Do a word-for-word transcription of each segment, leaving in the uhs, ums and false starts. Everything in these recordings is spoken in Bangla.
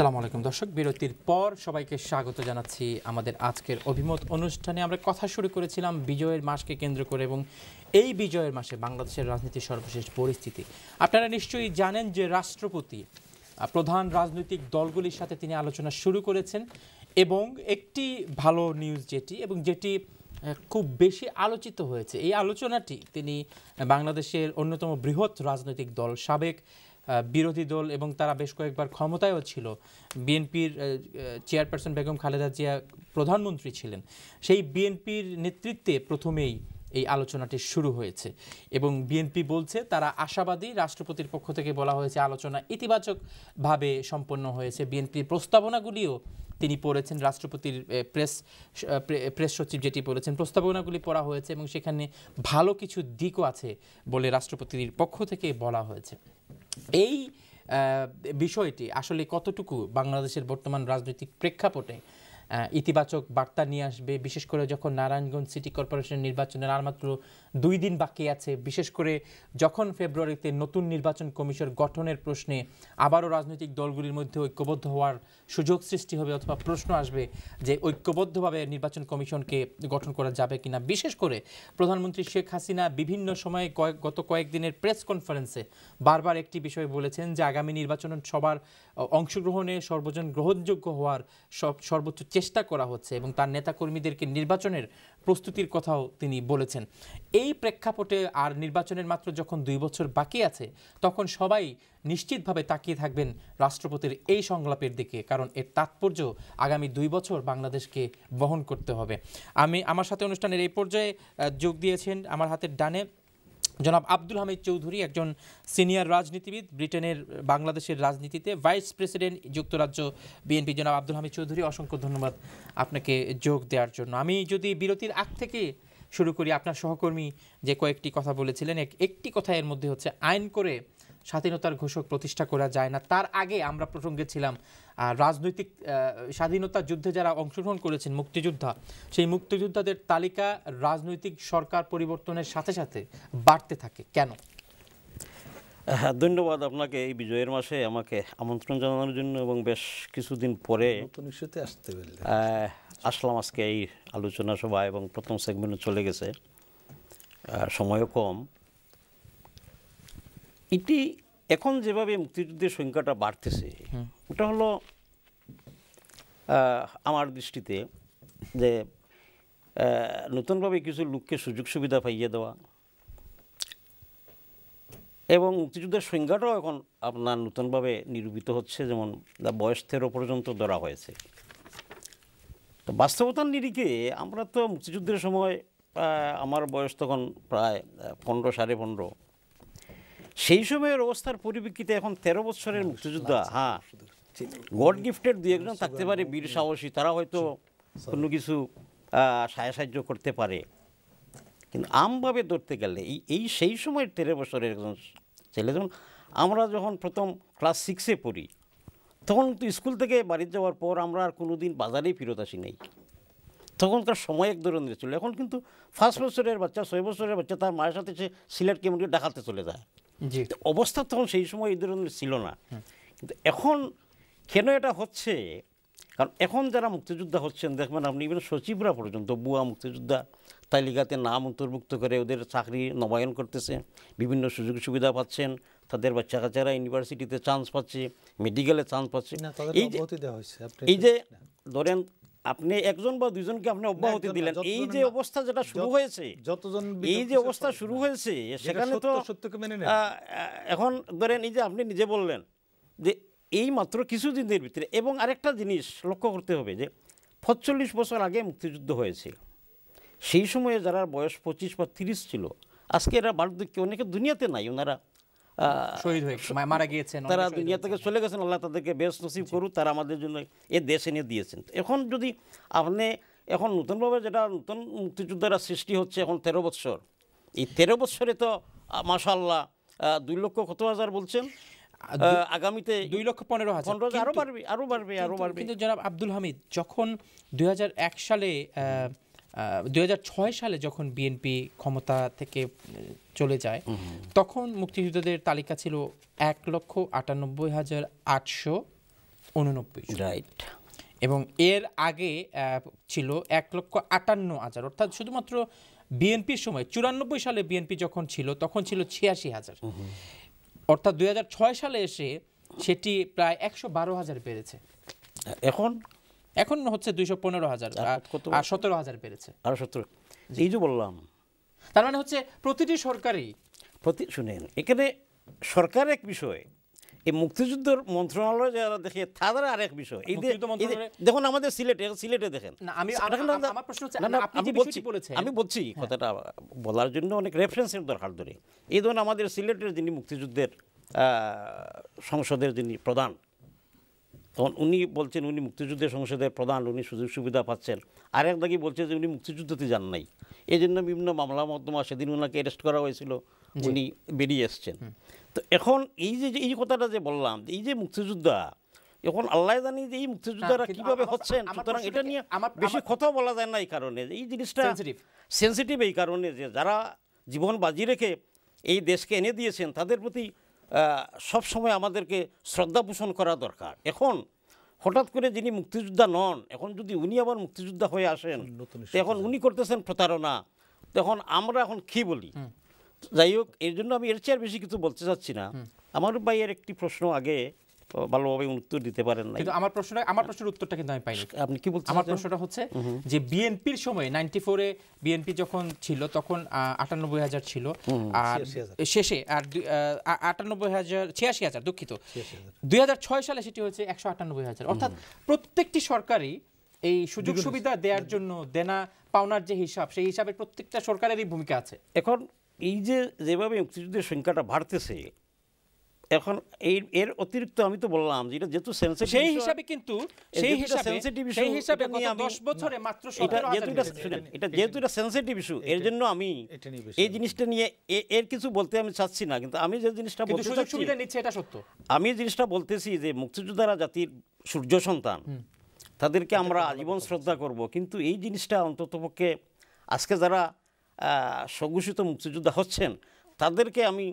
আসসালামু আলাইকুম দর্শক, বিরতির পর সবাইকে স্বাগত জানাচ্ছি আমাদের আজকের অভিমত অনুষ্ঠানে। আমরা কথা শুরু করেছিলাম বিজয়ের মাসকে কেন্দ্র করে এবং এই বিজয়ের মাসে বাংলাদেশের রাজনীতির সর্বশেষ পরিস্থিতি। আপনারা নিশ্চয়ই জানেন যে রাষ্ট্রপতি প্রধান রাজনৈতিক দলগুলির সাথে তিনি আলোচনা শুরু করেছেন এবং একটি ভালো নিউজ যেটি এবং যেটি খুব বেশি আলোচিত হয়েছে, এই আলোচনাটি তিনি বাংলাদেশের অন্যতম বৃহৎ রাজনৈতিক দল, সাবেক বিরোধী দল এবং তারা বেশ কয়েকবার ক্ষমতায়ও ছিল, বিএনপির চেয়ারপারসন বেগম খালেদা জিয়া প্রধানমন্ত্রী ছিলেন, সেই বিএনপির নেতৃত্বে প্রথমেই এই আলোচনাটি শুরু হয়েছে এবং বিএনপি বলছে তারা আশাবাদী। রাষ্ট্রপতির পক্ষ থেকে বলা হয়েছে আলোচনা ইতিবাচকভাবে সম্পন্ন হয়েছে। বিএনপির প্রস্তাবনাগুলিও তিনি পড়েছেন, রাষ্ট্রপতির প্রেস প্রেস সচিব যেটি বলেছেন প্রস্তাবনাগুলি পড়া হয়েছে এবং সেখানে ভালো কিছু দিকও আছে বলে রাষ্ট্রপতির পক্ষ থেকে বলা হয়েছে। এই বিষয়টি আসলে কতটুকু বাংলাদেশের বর্তমান রাজনৈতিক প্রেক্ষাপটে ইতিবাচক বার্তা নিয়ে আসবে, বিশেষ করে যখন নারায়ণগঞ্জ সিটি কর্পোরেশন নির্বাচনের আর মাত্র দুই দিন বাকি আছে, বিশেষ করে যখন ফেব্রুয়ারিতে নতুন নির্বাচন কমিশন গঠনের প্রশ্নে আবারও রাজনৈতিক দলগুলির মধ্যে ঐক্যবদ্ধ হওয়ার সুযোগ সৃষ্টি হবে অথবা প্রশ্ন আসবে যে ঐক্যবদ্ধভাবে নির্বাচন কমিশনকে গঠন করা যাবে কিনা। বিশেষ করে প্রধানমন্ত্রী শেখ হাসিনা বিভিন্ন সময়ে কয়েক গত কয়েকদিনের প্রেস কনফারেন্সে বারবার একটি বিষয় বলেছেন যে আগামী নির্বাচন সবার অংশগ্রহণে সর্বজন গ্রহণযোগ্য হওয়ার সব সর্বোচ্চ চেষ্টা করা হচ্ছে এবং তার নেতাকর্মীদেরকে নির্বাচনের প্রস্তুতির কথাও তিনি বলেছেন। এই প্রেক্ষাপটে আর নির্বাচনের মাত্র যখন দুই বছর বাকি আছে তখন সবাই নিশ্চিতভাবে তাকিয়ে থাকবেন রাষ্ট্রপতির এই সংলাপের দিকে, কারণ এর তাৎপর্য আগামী দুই বছর বাংলাদেশকে বহন করতে হবে। আমি আমার সাথে অনুষ্ঠানের এই পর্যায়ে যোগ দিয়েছেন আমার হাতের ডানে জনাব আব্দুল হামিদ চৌধুরী, একজন সিনিয়র রাজনীতিবিদ, ব্রিটেনের বাংলাদেশের রাজনীতিতে ভাইস প্রেসিডেন্ট, যুক্তরাজ্য বিএনপি। জনাব আব্দুল হামিদ চৌধুরী, অসংখ্য ধন্যবাদ আপনাকে যোগ দেওয়ার জন্য। আমি যদি বিরতির আগ থেকে শুরু করি, আপনার সহকর্মী যে কয়েকটি কথা বলেছিলেন, একটি কথা এর মধ্যে হচ্ছে আইন করে স্বাধীনতার ঘোষক প্রতিষ্ঠা করা যায় না। তার আগে আমরা প্রসঙ্গে ছিলাম রাজনৈতিক স্বাধীনতা যুদ্ধে যারা অংশগ্রহণ করেছেন, মুক্তিযোদ্ধা, সেই মুক্তিযোদ্ধাদের তালিকা রাজনৈতিক সরকার পরিবর্তনের সাথে সাথে বাড়তে থাকে কেন? হ্যাঁ, ধন্যবাদ আপনাকে এই বিজয়ের মাসে আমাকে আমন্ত্রণ জানানোর জন্য এবং বেশ কিছুদিন পরে আসতে আসলাম আজকে এই আলোচনা সভা এবং প্রথম সেগমেন্টে চলে গেছে, সময়ও কম। এটি এখন যেভাবে মুক্তিযুদ্ধের সংখ্যাটা বাড়তেছে ওটা হলো আমার দৃষ্টিতে যে নতুনভাবে কিছু লোককে সুযোগ সুবিধা পাইয়ে দেওয়া এবং মুক্তিযুদ্ধের সংখ্যাটাও এখন আপনার নতুনভাবে নিরূপিত হচ্ছে, যেমন বয়স তেরো পর্যন্ত ধরা হয়েছে। তো বাস্তবতার নিরিখে আমরা তো মুক্তিযুদ্ধের সময় আমার বয়স তখন প্রায় পনেরো সাড়ে পনেরো, সেই সময়ের অবস্থার পরিপ্রেক্ষিতে এখন তেরো বছরের মুক্তিযোদ্ধা, হ্যাঁ গড গিফটেড দু একজন থাকতে পারে বীর সাহসী, তারা হয়তো কোনো কিছু সাহায্য করতে পারে, কিন্তু আমভাবে ধরতে গেলে এই এই সেই সময়ের তেরো বছরের একজন ছেলে, যেমন আমরা যখন প্রথম ক্লাস সিক্সে পড়ি তখন তো স্কুল থেকে বাড়ি যাওয়ার পর আমরা আর কোনো দিন বাজারেই ফেরত আসি নাই, তখনকার সময় এক ধরনের ছিল। এখন কিন্তু পাঁচ বছরের বাচ্চা ছয় বছরের বাচ্চা তার মায়ের সাথে সে সিলেট কেমন ডাকাতে চলে যায়, অবস্থা তখন সেই সময় এই ধরনের ছিল না। কিন্তু এখন কেন এটা হচ্ছে, কারণ এখন যারা মুক্তিযোদ্ধা হচ্ছেন দেখবেন আপনি ইভেন সচিবরা পর্যন্ত বুয়া মুক্তিযোদ্ধা তালিকাতে নাম অন্তর্ভুক্ত করে ওদের চাকরি নবায়ন করতেছে, বিভিন্ন সুযোগ সুবিধা পাচ্ছেন, তাদের বাচ্চা কাচ্চারা ইউনিভার্সিটিতে চান্স পাচ্ছে, মেডিকেলে চান্স পাচ্ছে। এই যে ধরেন আপনি একজন বা দুইজনকে আপনি অব্যাহতি দিলেন, এই যে অবস্থা যেটা শুরু হয়েছে, যতজন এই যে অবস্থা শুরু হয়েছে সেখানে তো এখন ধরেন এই যে আপনি নিজে বললেন যে এই মাত্র কিছুদিনের ভিতরে, এবং আরেকটা জিনিস লক্ষ্য করতে হবে যে পঁয়তাল্লিশ বছর আগে মুক্তিযুদ্ধ হয়েছে, সেই সময়ে যারা বয়স পঁচিশ বা তিরিশ ছিল আজকে এরা বার্ধক্যে অনেকে দুনিয়াতে নাই, ওনারা শহীদ হয়ে মারা গিয়েছেন, তারা দুনিয়া থেকে চলে গেছেন, আল্লাহ তাদেরকে বেশ নসিব করুক, তারা আমাদের জন্য এ দেশ এনে দিয়েছেন। এখন যদি আপনি এখন নতুনভাবে যেটা নতুন মুক্তিযোদ্ধারা সৃষ্টি হচ্ছে এখন তেরো বছর, এই তেরো বছরে তো মাশাআল্লাহ দুই লক্ষ কত হাজার বলছেন, আগামীতে দুই লক্ষ পনেরো হাজার, আরো বাড়বে আরো বাড়বে আরো বাড়বে। কিন্তু জনাব আব্দুল হামিদ, যখন দুই হাজার এক সালে দুই হাজার ছয় সালে যখন বিএনপি ক্ষমতা থেকে চলে যায় তখন মুক্তিযোদ্ধাদের তালিকা ছিল এক লক্ষ আটানব্বই হাজার আটশো উননব্বই রাইট। এবং এর আগে ছিল এক লক্ষ আটান্ন হাজার, অর্থাৎ শুধুমাত্র বিএনপির সময় চুরানব্বই সালে বিএনপি যখন ছিল তখন ছিল ছিয়াশি হাজার, অর্থাৎ দুই হাজার ছয় সালে এসে সেটি প্রায় একশো বারো হাজার বেড়েছে। এখন এখন হচ্ছে দুইশো পনেরো হাজার আর সতেরো হাজার বেড়েছে আরো সতেরো। এই যে বললাম, তার মানে হচ্ছে প্রতিটি সরকারই প্রতি শুনেন, এখানে সরকার এক বিষয়, এই মুক্তিযুদ্ধের মন্ত্রণালয় যারা দেখে তাদের আরেক বিষয়। এই দেখুন আমাদের সিলেটে সিলেটে দেখেন, আমি বলছি কথাটা বলার জন্য অনেক রেফারেন্সের দরকার ধরে। এই ধরুন আমাদের সিলেটের যিনি মুক্তিযুদ্ধের সংসদের যিনি প্রধান, তখন উনি বলছেন উনি মুক্তিযুদ্ধের সংসদের প্রধান, উনি সুযোগ সুবিধা পাচ্ছেন। আরেক দাগি বলছে যে উনি মুক্তিযুদ্ধতে যান নাই, এই জন্য বিভিন্ন মামলা মকদ্দমা, সেদিন ওনাকে অ্যারেস্ট করা হয়েছিল, উনি বেরিয়ে এসছেন। তো এখন এই যে এই কথাটা যে বললাম, এই যে মুক্তিযোদ্ধা, এখন আল্লাহ জানি যে এই মুক্তিযোদ্ধারা কিভাবে হচ্ছেন, সুতরাং এটা নিয়ে বেশি কথা বলা যায় না। এই কারণে এই জিনিসটা সেন্সিটিভ, এই কারণে যে যারা জীবন বাজি রেখে এই দেশকে এনে দিয়েছেন তাদের প্রতি সব সময় আমাদেরকে শ্রদ্ধা পোষণ করা দরকার। এখন হঠাৎ করে যিনি মুক্তিযোদ্ধা নন, এখন যদি উনি আবার মুক্তিযোদ্ধা হয়ে আসেন, এখন উনি করতেছেন প্রতারণা, তখন আমরা এখন কি বলি? যাই হোক, এর জন্য আমি এর চেয়ে বেশি কিছু বলতে চাচ্ছি না। আমার ভাইয়ের একটি প্রশ্ন আগে ভালোভাবে উত্তর দিতে পারেন না, কিন্তু আমার প্রশ্নটা আমার প্রশ্নের উত্তরটা কিন্তু আমি পাইনি। আপনি কি বলছেন? আমার প্রশ্নটা হচ্ছে যে বিএনপির সময় নাইনটি ফোরে বিএনপি যখন ছিল তখন আটানব্বই হাজার ছিল, আর শেষে আর আটানব্বই হাজার ছিয়াশি হাজার দুঃখিত দুই হাজার ছয় সালে সেটি হয়েছে একশো আটানব্বই হাজার। অর্থাৎ প্রত্যেকটি সরকারই এই সুযোগ সুবিধা দেওয়ার জন্য দেনা পাওনার যে হিসাব, সেই হিসাবে প্রত্যেকটা সরকারেরই ভূমিকা আছে। এখন এই যে যেভাবে মুক্তিযুদ্ধের সংখ্যাটা বাড়তেছে, এখন এই এর অতিরিক্ত আমি তো বললাম যে এটা যেহেতু সেনসিটিভ, সেই হিসাবে কিন্তু সেই হিসাবে সেনসিটিভ ইস্যু, সেই হিসাবে গত দশ বছরে মাত্র সতেরো হাজার, এটা যেহেতু এটা সেনসিটিভ ইস্যু, এর জন্য আমি এই জিনিসটা নিয়ে এর কিছু বলতে আমি চাচ্ছি না, কিন্তু আমি যে জিনিসটা বলতে সুযোগ সুবিধা নিচ্ছে এটা সত্য। আমি জিনিসটা বলতেছি যে মুক্তিযোদ্ধারা জাতির সূর্য সন্তান, তাদেরকে আমরা আজীবন শ্রদ্ধা করব, কিন্তু এই জিনিসটা অন্ততপক্ষে আজকে যারা স্বঘোষিত মুক্তিযোদ্ধা হচ্ছেন তাদেরকে আমি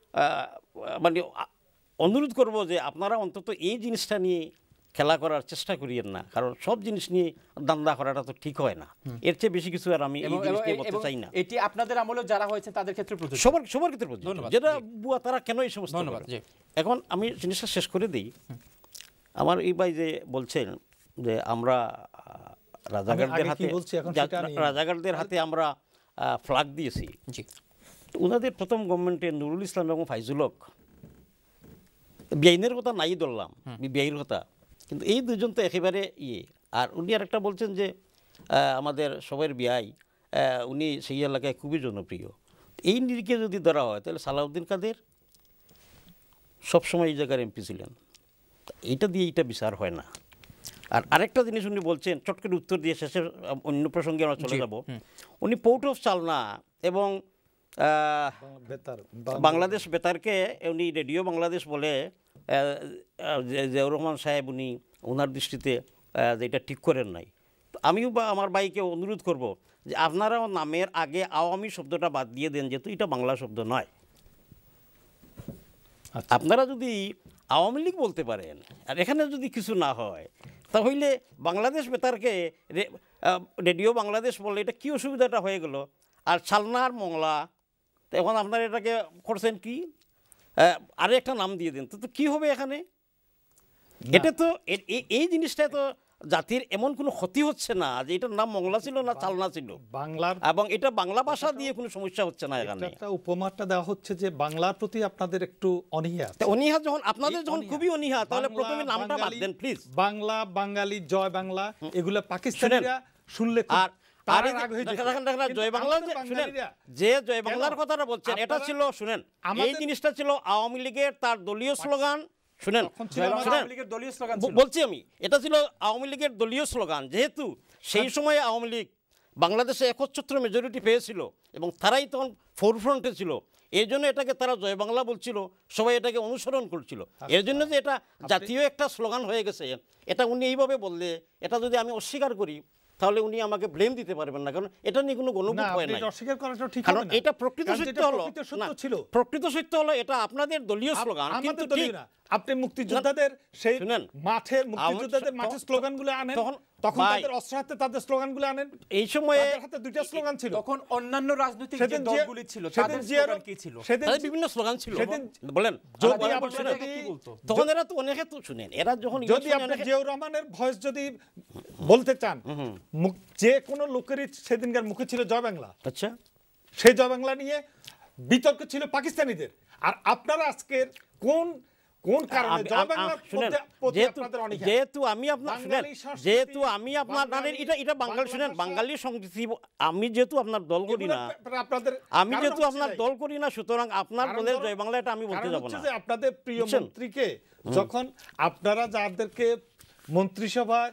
মানে অনুরোধ করব যে আপনারা অন্তত এই জিনিসটা নিয়ে খেলা করার চেষ্টা করিয়েন না, কারণ সব জিনিস নিয়ে দান্দা করাটা তো ঠিক হয় না। এর চেয়ে বেশি কিছু আর আমি এই জিনিসটা বলতে চাই না। এটি আপনাদের আমলে যারা হয়েছে তাদের ক্ষেত্রে প্রযোজ্য, সবার সবার ক্ষেত্রে প্রযোজ্য, যেটা বুয়া তারা কেন এই সমস্ত। ধন্যবাদ। এখন আমি জিনিসটা শেষ করে দিই। আমার এই ভাই যে বলছেন যে আমরা রাজাকারদের হাতে রাজাকারদের হাতে আমরা ফ্ল্যাগ দিয়েছি, ওনাদের প্রথম গভর্নমেন্টে নুরুল ইসলাম এবং ফাইজুল হক, বেআইনের কথা নাই ধরলাম, বেআইনের কথা, কিন্তু এই দুজন তো একেবারে ইয়ে। আর উনি আর একটা বলছেন যে আমাদের সবার বিআই, উনি সেই এলাকায় খুবই জনপ্রিয়। এই নিরিখে যদি ধরা হয় তাহলে সালাউদ্দিন কাদের সবসময় এই জায়গার এমপি ছিলেন, এইটা দিয়ে এইটা বিচার হয় না। আর আরেকটা জিনিস উনি বলছেন, চট করে উত্তর দিয়ে শেষে অন্য প্রসঙ্গে আমরা চলে যাব। উনি পোর্ট অফ চালনা এবং বাংলাদেশ বেতারকে উনি রেডিও বাংলাদেশ বলে, জিয়াউর রহমান সাহেব উনি ওনার দৃষ্টিতে এটা ঠিক করেন নাই। আমিও বা আমার ভাইকে অনুরোধ করব যে আপনারাও নামের আগে আওয়ামী শব্দটা বাদ দিয়ে দেন, যেহেতু এটা বাংলা শব্দ নয়। আপনারা যদি আওয়ামী লীগ বলতে পারেন আর এখানে যদি কিছু না হয়, তাহলে বাংলাদেশ বেতারকে রেডিও বাংলাদেশ বললে এটা কী অসুবিধাটা হয়ে গেল? আর চালনার মংলা, তো এখন আপনারা এটাকে করছেন কি আরে একটা নাম দিয়ে দেন, তো কী হবে এখানে? এটা তো এই জিনিসটা তো জাতির এমন কোনো ক্ষতি হচ্ছে না যে এটার নাম মংলা ছিল না চালনা ছিল বাংলার, এবং এটা বাংলা ভাষা দিয়ে কোনো সমস্যা হচ্ছে না। এখানে একটা উপমাটা দেওয়া হচ্ছে যে বাংলার প্রতি আপনাদের একটু অনীহা। অনীহা যখন আপনাদের যখন খুবই অনীহা, তাহলে প্রথমে নামটা বাদ দেন প্লিজ। বাংলা, বাঙালি, জয় বাংলা, এগুলো পাকিস্তানিরা শুনলে আর জয় বাংলা, যে জয় বাংলার কথাটা বলছেন এটা ছিল, শুনেন, এই জিনিসটা ছিল আওয়ামী লীগের তার দলীয় স্লোগান। শুনেন, বলছি আমি, এটা ছিল আওয়ামী লীগের দলীয় স্লোগান, যেহেতু সেই সময় আওয়ামী লীগ বাংলাদেশে একচ্ছত্র মেজরিটি পেয়েছিল এবং তারাই তখন ফোরফ্রন্টে ছিল, এই জন্য এটাকে তারা জয় বাংলা বলছিল, সবাই এটাকে অনুসরণ করছিল। এর জন্য যে এটা জাতীয় একটা স্লোগান হয়ে গেছে, এটা উনি এইভাবে বললে, এটা যদি আমি অস্বীকার করি তাহলে উনি আমাকে ব্লেম দিতে পারবেন না, কারণ এটা নিয়ে কোনো গণভোট হয় না। অস্বীকার করাটা ঠিক কারণ হবে না, এটা প্রকৃত সত্য হলো না, ছিল প্রকৃত সত্য হলো এটা আপনাদের দলীয় স্লোগান, কিন্তু ঠিক আপনি মুক্তিযোদ্ধাদের সেই মাঠের মুক্তিযোদ্ধাদের মাঠে স্লোগানগুলো আনেন, তখন তাদের অস্ত্র হাতে তাদের স্লোগানগুলো আনেন। এই সময়ে হাতে দুইটা স্লোগান ছিল, তখন অন্যান্য রাজনৈতিক যে দলগুলি ছিল তাদের স্লোগান কি ছিল? সেদিন বিভিন্ন স্লোগান ছিল, বলেন তখন এরা তো অনেকে তো শুনেন, এরা যখন যদি আপনি জিয়াউর রহমানের ভয়েস যদি বলতে চান, যে কোনো লোকেরই সেদিনকার মুখে ছিল জয় বাংলা। আচ্ছা, সেই জয় বাংলা নিয়ে বিতর্ক ছিল পাকিস্তানিদের। আর আপনারা আজকের কোন কোন কারণে জয় বাংলা যেহেতু আমি আপনার শুনেন যেহেতু আমি আপনার জানেন এটা এটা বাঙালি শুনেন বাঙালি সংস্কৃতি, আমি যেহেতু আপনার দল করি না, আপনাদের আমি যেহেতু আপনার দল করি না, সুতরাং আপনার দলের জয় বাংলা এটা আমি বলতে যাব না। আপনাদের প্রিয় মন্ত্রীকে যখন আপনারা যাদেরকে মন্ত্রিসভায়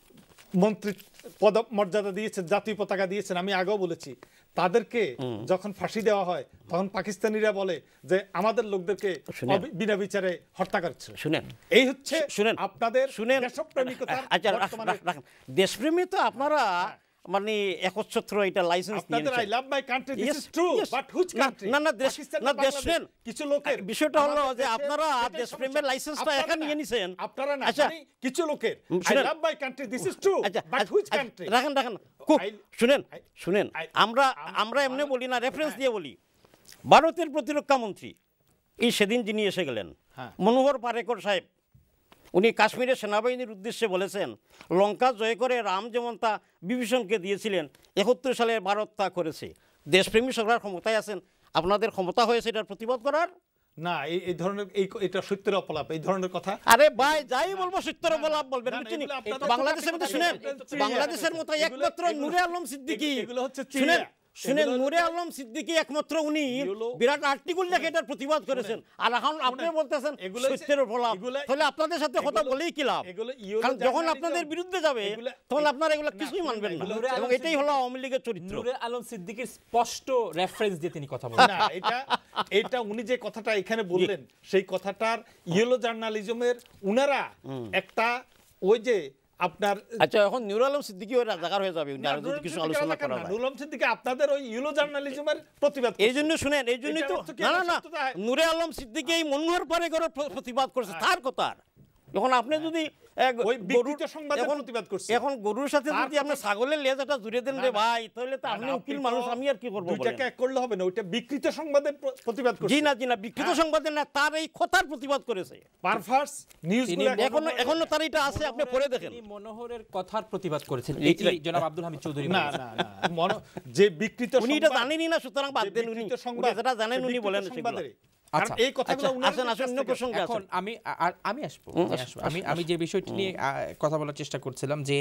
মন্ত্রী পদ মর্যাদা দিয়েছেন, জাতীয় পতাকা দিয়েছেন, আমি আগেও বলেছি, তাদেরকে যখন ফাঁসি দেওয়া হয় তখন পাকিস্তানিরা বলে যে আমাদের লোকদেরকে বিনা বিচারে হত্যা করছে। শুনেন, এই হচ্ছে শুনেন আপনাদের শুনেন দেশপ্রেমিকতার। আচ্ছা রাখেন, দেশপ্রেমী তো আপনারা মানে একচ্ছত্র এটা লাইসেন্স আপনাদের I love my country, this is true, but which country? না না দেশ না দেশ শুনেন, কিছু লোকের বিষয়টা হলো যে আপনারা দেশপ্রেমের লাইসেন্সটা এখানে নিয়ে নিছেন, আপনারা না, মানে কিছু লোকের I love my country, this is true, but which country? রাখেন রাখেন শুনেন শুনেন আমরা আমরা এমনি বলি না, রেফারেন্স দিয়ে বলি। ভারতের প্রতিরক্ষা মন্ত্রী এই সেদিন যিনি এসে গেলেন, মনোহর পারেকর সাহেব, উনি কাশ্মীরের সেনাবাহিনীর উদ্দেশ্যে বলেছেন লঙ্কা জয় করে রাম যেমন তা বিভীষণকে দিয়েছিলেন, একাত্তর সালে ভারত তা করেছে। দেশপ্রেমী সরকার ক্ষমতায় আছেন, আপনাদের ক্ষমতা হয়েছে এটার প্রতিবাদ করার না? এই ধরনের এই এটা সত্যের অপলাপ, এই ধরনের কথা। আরে ভাই যাই বলবো সত্যের অপলাপ বলবেন। বাংলাদেশের মধ্যে শুনেন, বাংলাদেশের মতো একমাত্র নূরে আলম সিদ্দিকী, এগুলো হচ্ছে শুনেন শুনেন নূরে আলম সিদ্দিকী একমাত্র উনি বিরাট আর্টিকেল লিখে এটার প্রতিবাদ করেছেন, আর এখন আপনি বলতেছেন সত্যের অপলাপ। তাহলে আপনাদের সাথে কথা বলেই কি লাভ? কারণ যখন আপনাদের বিরুদ্ধে যাবে তখন আপনারা এগুলো কিছুই মানবেন না, এবং এটাই হলো আওয়ামী লীগের চরিত্র। নূরে আলম সিদ্দিকীর স্পষ্ট রেফারেন্স দিয়ে তিনি কথা বলেন না, এটা এটা উনি যে কথাটা এখানে বললেন সেই কথাটার ইয়েলো জার্নালিজমের উনারা একটা ওই যে আপনার আচ্ছা এখন নূর আলম সিদ্দিকী ওই রাজাকার হয়ে যাবে, আর যদি কিছু আলোচনা করা হয়। নূর আলম সিদ্দিকী আপনাদের ওই ইয়েলো জার্নালিজমের প্রতিবাদ, এই জন্য শুনেন, এই জন্যই তো না না না নূরে আলম সিদ্দিকী এই মনোহর পারেকরের প্রতিবাদ করছে তার কথা। এখন আপনি যদি ওই বিকৃত সংবাদের প্রতিবাদ করছেন, এখন গরুর সাথে যদি আপনি ছাগলের লেজটা জুড়ে দেন রে ভাই, তাহলে তো আপনি উকিল মানুষ, আমি আর কি করব? দুইটাকে এক করলে হবে না, ওইটা বিকৃত সংবাদের প্রতিবাদ করছে। জি না জি না, বিকৃত সংবাদের না, তার এই কথার প্রতিবাদ করেছে। পারভার্স নিউজগুলো এখনো এখনো তার এটা আছে, আপনি পড়ে দেখেন। তিনি মনোহরের কথার প্রতিবাদ করেছেন এই জনাব আব্দুল হামিদ চৌধুরী। না না না, মনো যে বিকৃত উনি এটা জানেনই না, সুতরাং বাদ দেন, উনি যেটা জানেন উনি বলেন সেগুলো। আচ্ছা, এই কথাগুলো আসেন আসেন অন্য প্রসঙ্গে এখন আমি আমি আসবো আমি আমি যে বিষয়টি নিয়ে কথা বলার চেষ্টা করছিলাম যে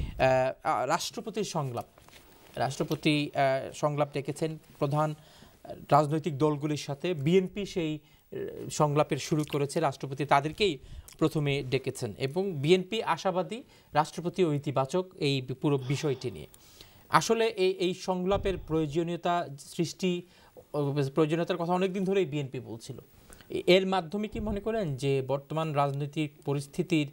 রাষ্ট্রপতির সংলাপ, রাষ্ট্রপতি সংলাপ ডেকেছেন প্রধান রাজনৈতিক দলগুলির সাথে, বিএনপি সেই সংলাপের শুরু করেছে, রাষ্ট্রপতি তাদেরকেই প্রথমে ডেকেছেন এবং বিএনপি আশাবাদী, রাষ্ট্রপতি ইতিবাচক এই পুরো বিষয়টি নিয়ে। আসলে এই এই সংলাপের প্রয়োজনীয়তা সৃষ্টি প্রয়োজনীয়তার কথা অনেকদিন ধরেই বিএনপি বলছিল। এর মাধ্যমে কি মনে করেন যে বর্তমান রাজনৈতিক পরিস্থিতির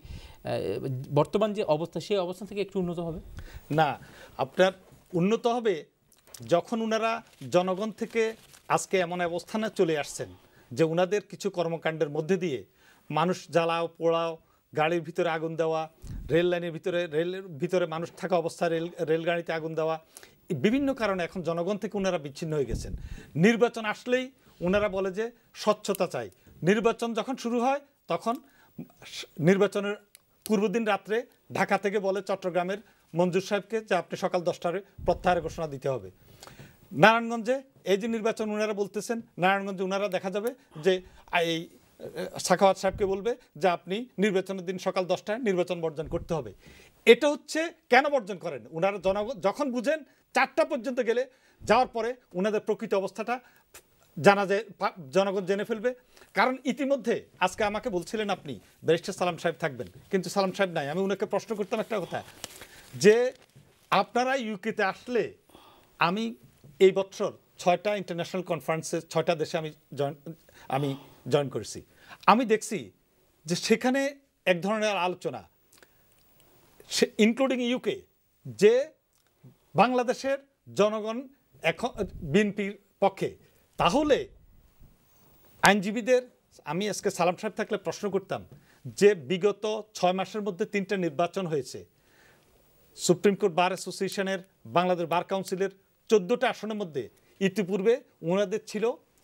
বর্তমান যে অবস্থা সেই অবস্থা থেকে একটু উন্নত হবে? না, আপনার উন্নত হবে যখন উনারা জনগণ থেকে আজকে এমন অবস্থানে চলে আসছেন যে উনাদের কিছু কর্মকাণ্ডের মধ্যে দিয়ে মানুষ জ্বালাও পোড়াও, গাড়ির ভিতরে আগুন দেওয়া, রেল লাইনের ভিতরে রেলের ভিতরে মানুষ থাকা অবস্থায় রেল রেলগাড়িতে আগুন দেওয়া, বিভিন্ন কারণে এখন জনগণ থেকে ওনারা বিচ্ছিন্ন হয়ে গেছেন। নির্বাচন আসলেই ওনারা বলে যে স্বচ্ছতা চাই। নির্বাচন যখন শুরু হয় তখন নির্বাচনের পূর্বদিন রাত্রে ঢাকা থেকে বলে চট্টগ্রামের মঞ্জুর সাহেবকে যে আপনি সকাল দশটার প্রত্যাহারের ঘোষণা দিতে হবে। নারায়ণগঞ্জে এই যে নির্বাচন ওনারা বলতেছেন, নারায়ণগঞ্জে ওনারা দেখা যাবে যে এই সাখাওয়াত সাহেবকে বলবে যে আপনি নির্বাচনের দিন সকাল দশটায় নির্বাচন বর্জন করতে হবে। এটা হচ্ছে কেন বর্জন করেন? ওনারা জনগণ যখন বুঝেন চারটা পর্যন্ত গেলে যাওয়ার পরে ওনাদের প্রকৃত অবস্থাটা জানা যায়, জনগণ জেনে ফেলবে। কারণ ইতিমধ্যে আজকে আমাকে বলছিলেন আপনি ব্যারিস্টার সালাম সাহেব থাকবেন, কিন্তু সালাম সাহেব নাই। আমি ওনাকে প্রশ্ন করতাম একটা কথা, যে আপনারা ইউকেতে আসলে, আমি এই বছর ছয়টা ইন্টারন্যাশনাল কনফারেন্সে ছয়টা দেশে আমি জয়েন আমি জয়েন করেছি। আমি দেখছি যে সেখানে এক ধরনের আলোচনা, ইনক্লুডিং ইউকে, যে বাংলাদেশের জনগণ এখন বিএনপির পক্ষে, তাহলে আইনজীবীদের আমি আজকে সালাম সাহেব থাকলে প্রশ্ন করতাম যে বিগত ছয় মাসের মধ্যে তিনটা নির্বাচন হয়েছে, সুপ্রিম কোর্ট বার অ্যাসোসিয়েশনের, বাংলাদেশ বার কাউন্সিলের চোদ্দোটা আসনের মধ্যে ইতিপূর্বে ওনাদের ছিল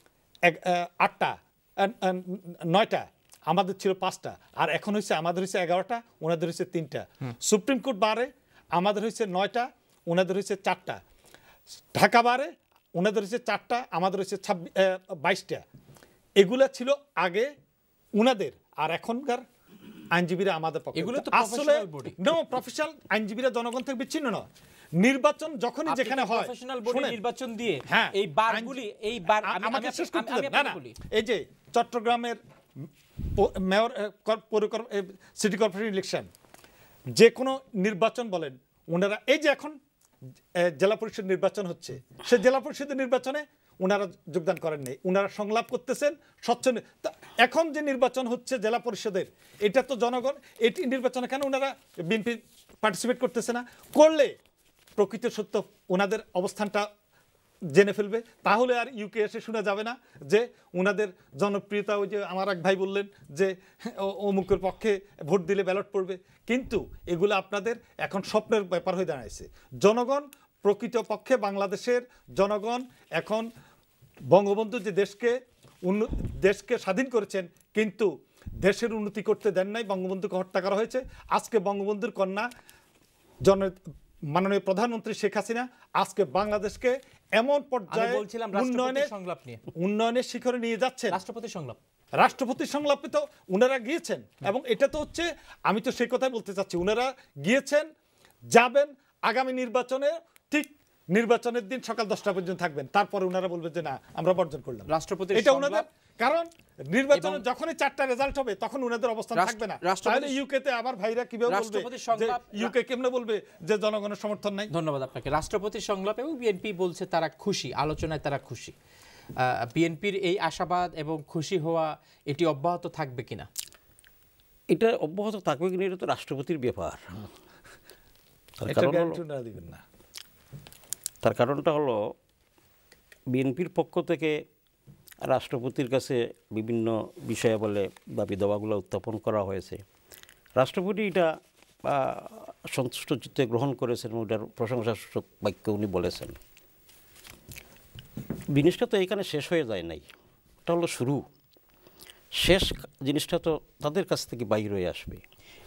আটটা নয়টা, আমাদের ছিল পাঁচটা, আর এখন হয়েছে আমাদের হয়েছে এগারোটা, ওনাদের হয়েছে তিনটা। সুপ্রিম কোর্ট বারে আমাদের হয়েছে নয়টা, ওনাদের হয়েছে চারটা। ঢাকা বারে ওনাদের হয়েছে চারটা, আমাদের হয়েছে ছাব্বিশ বাইশটা। এগুলা ছিল আগে উনাদের, আর এখনকার আইনজীবীরা আমাদের পক্ষে। এগুলো তো আসলে নো প্রফেশনাল আইনজীবীরা জনগণ থেকে বিচ্ছিন্ন নয়। নির্বাচন যখনই যেখানে হয়, প্রফেশনাল বডি নির্বাচন দিয়ে হ্যাঁ এই বারগুলি এই বার আমি আমাকে শেষ করতে দেন না না। বলি এই যে চট্টগ্রামের মেয়র সিটি কর্পোরেশন ইলেকশন, যে কোনো নির্বাচন বলেন, ওনারা এই যে এখন জেলা পরিষদ নির্বাচন হচ্ছে, সে জেলা পরিষদের নির্বাচনে ওনারা যোগদান করেননি, ওনারা সংলাপ করতেছেন স্বচ্ছ। এখন যে নির্বাচন হচ্ছে জেলা পরিষদের, এটা তো জনগণ, এটি নির্বাচনে কেন ওনারা বিএনপি পার্টিসিপেট করতেছে না? করলে প্রকৃত সত্য ওনাদের অবস্থানটা জেনে ফেলবে, তাহলে আর ইউকে এসে শোনা যাবে না যে ওনাদের জনপ্রিয়তা, ওই যে আমার এক ভাই বললেন যে অমুকের পক্ষে ভোট দিলে ব্যালট পড়বে, কিন্তু এগুলো আপনাদের এখন স্বপ্নের ব্যাপার হয়ে দাঁড়াইছে। জনগণ প্রকৃত পক্ষে, বাংলাদেশের জনগণ এখন বঙ্গবন্ধু যে দেশকে দেশকে স্বাধীন করেছেন, কিন্তু দেশের উন্নতি করতে দেন নাই, বঙ্গবন্ধুকে হত্যা করা হয়েছে। আজকে বঙ্গবন্ধুর কন্যা জন মাননীয় প্রধানমন্ত্রী শেখ হাসিনা আজকে বাংলাদেশকে এমন পর্যায়ে উন্নয়নের সংলাপ নিয়ে উন্নয়নের শিখরে নিয়ে যাচ্ছে। রাষ্ট্রপতি সংলাপ রাষ্ট্রপতির সংলাপে তো উনারা গিয়েছেন, এবং এটা তো হচ্ছে, আমি তো সেই কথাই বলতে চাচ্ছি, উনারা গিয়েছেন, যাবেন, আগামী নির্বাচনে ঠিক নির্বাচনের দিন সকাল দশটা পর্যন্ত থাকবেন, তারপরে উনারা বলবেন যে না আমরা বর্জন করলাম। রাষ্ট্রপতি এটা উনাদের, কারণ নির্বাচনে যখনই চারটা রেজাল্ট হবে তখন উনাদের অবস্থান থাকবে না। তাহলে ইউকেতে আবার ভাইরা কিভাবে বলবে, ইউকে কেমনে বলবে যে জনগণের সমর্থন নাই? ধন্যবাদ আপনাকে। রাষ্ট্রপতির সংলাপে বিএনপি বলছে তারা খুশি, আলোচনায় তারা খুশি। বিএনপির এই আশাবাদ এবং খুশি হওয়া এটি অব্যাহত থাকবে কিনা? এটা অব্যাহত থাকবে কিনা এটা তো রাষ্ট্রপতির ব্যাপার। তার কারণটা হলো বিএনপির পক্ষ থেকে রাষ্ট্রপতির কাছে বিভিন্ন বিষয়ে বলে দাবি দাওয়াগুলো উত্থাপন করা হয়েছে। রাষ্ট্রপতি এটা সন্তুষ্ট চিত্তে গ্রহণ করেছেন, ওটার প্রশংসাসূচক বাক্য উনি বলেছেন। জিনিসটা তো এইখানে শেষ হয়ে যায় নাই, এটা হলো শুরু। শেষ জিনিসটা তো তাদের কাছ থেকে বাইর হয়ে আসবে।